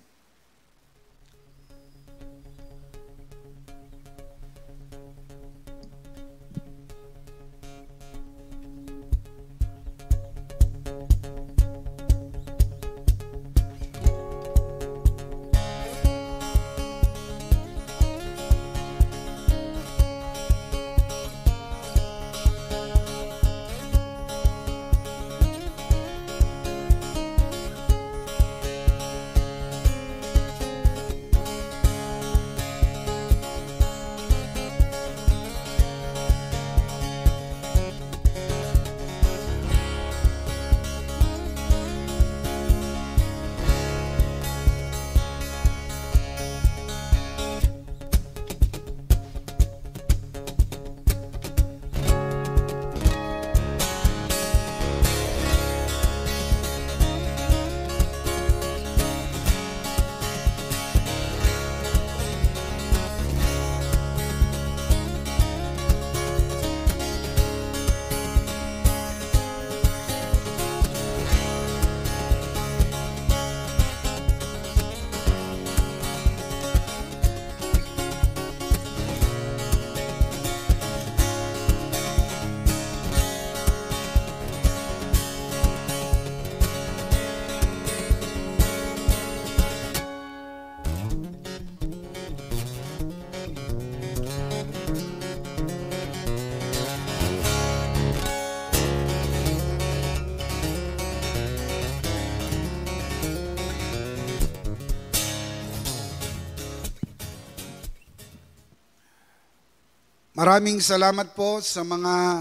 Maraming salamat po sa mga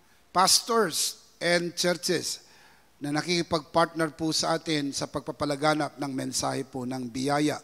pastors and churches na nakikipag-partner po sa atin sa pagpapalaganap ng mensahe po ng biyaya.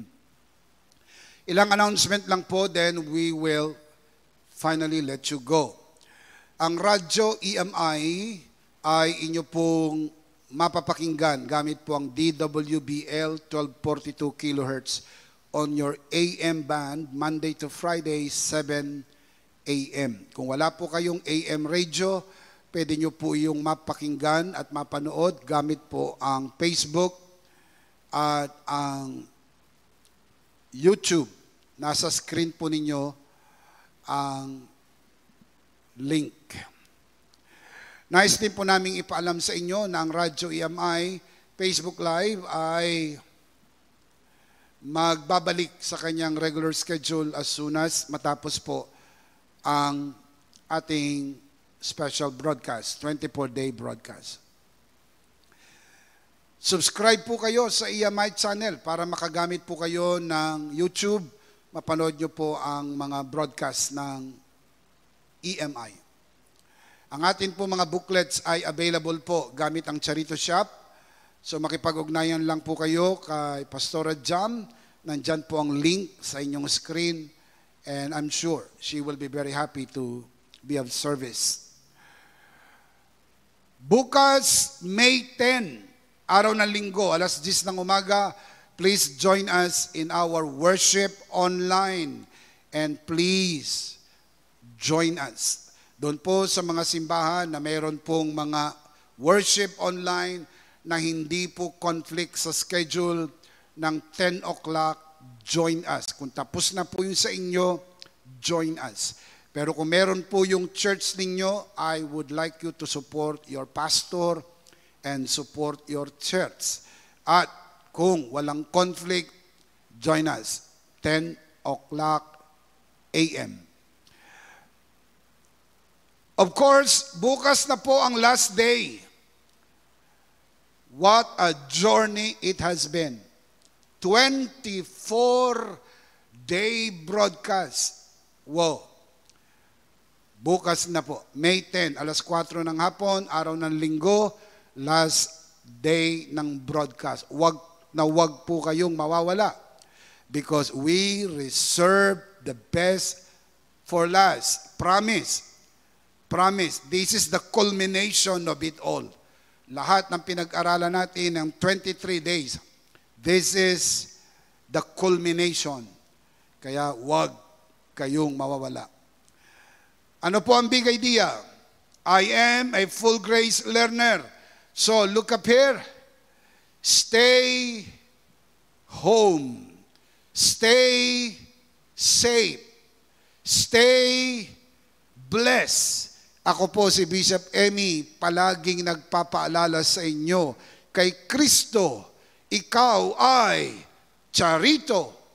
Ilang announcement lang po, then we will finally let you go. Ang radyo E M I ay inyo pong mapapakinggan gamit po ang D W B L twelve forty-two kilohertz on your A M band Monday to Friday, seven A M Kung wala po kayong A M radio, pwede nyo po yung mapakinggan at mapanood gamit po ang Facebook at ang YouTube. Nasa screen po ninyo ang link. Nais din po namin ipaalam sa inyo na ang Radyo E M I Facebook Live ay magbabalik sa kanyang regular schedule as soon as matapos po ang ating special broadcast, twenty-four day broadcast. Subscribe po kayo sa E M I channel para makagamit po kayo ng YouTube. Mapanood nyo po ang mga broadcast ng E M I. Ang atin po mga booklets ay available po gamit ang Charitoo Shop. So makipag-ugnayan lang po kayo kay Pastora Jam. Nandyan po ang link sa inyong screen. And I'm sure she will be very happy to be of service. Bukas, May tenth, araw ng linggo, alas diyes ng umaga, please join us in our worship online. And please, join us. Doon po sa mga simbahan na mayroon pong mga worship online na hindi po conflict sa schedule ng ten o'clock, join us. Kung tapos na po yun sa inyo, join us. Pero kung meron po yung church ninyo, I would like you to support your pastor and support your church. At kung walang conflict, join us. ten o'clock A M Of course, bukas na po ang last day. What a journey it has been. twenty-four day broadcast. Wow. Bukas na po, May tenth, alas kwatro ng hapon, araw ng linggo, last day ng broadcast. Wag na wag po kayong mawawala because we reserve the best for last. Promise. Promise. This is the culmination of it all. Lahat ng pinag-aralan natin ng twenty-three days, this is the culmination. Kaya wag kayong mawawala. Ano po ang big idea? I am a full grace learner. So look up here. Stay home. Stay safe. Stay blessed. Ako po si Bishop Emi, palaging nagpapaalala sa inyo, kay Kristo, ikaw ay Charitoo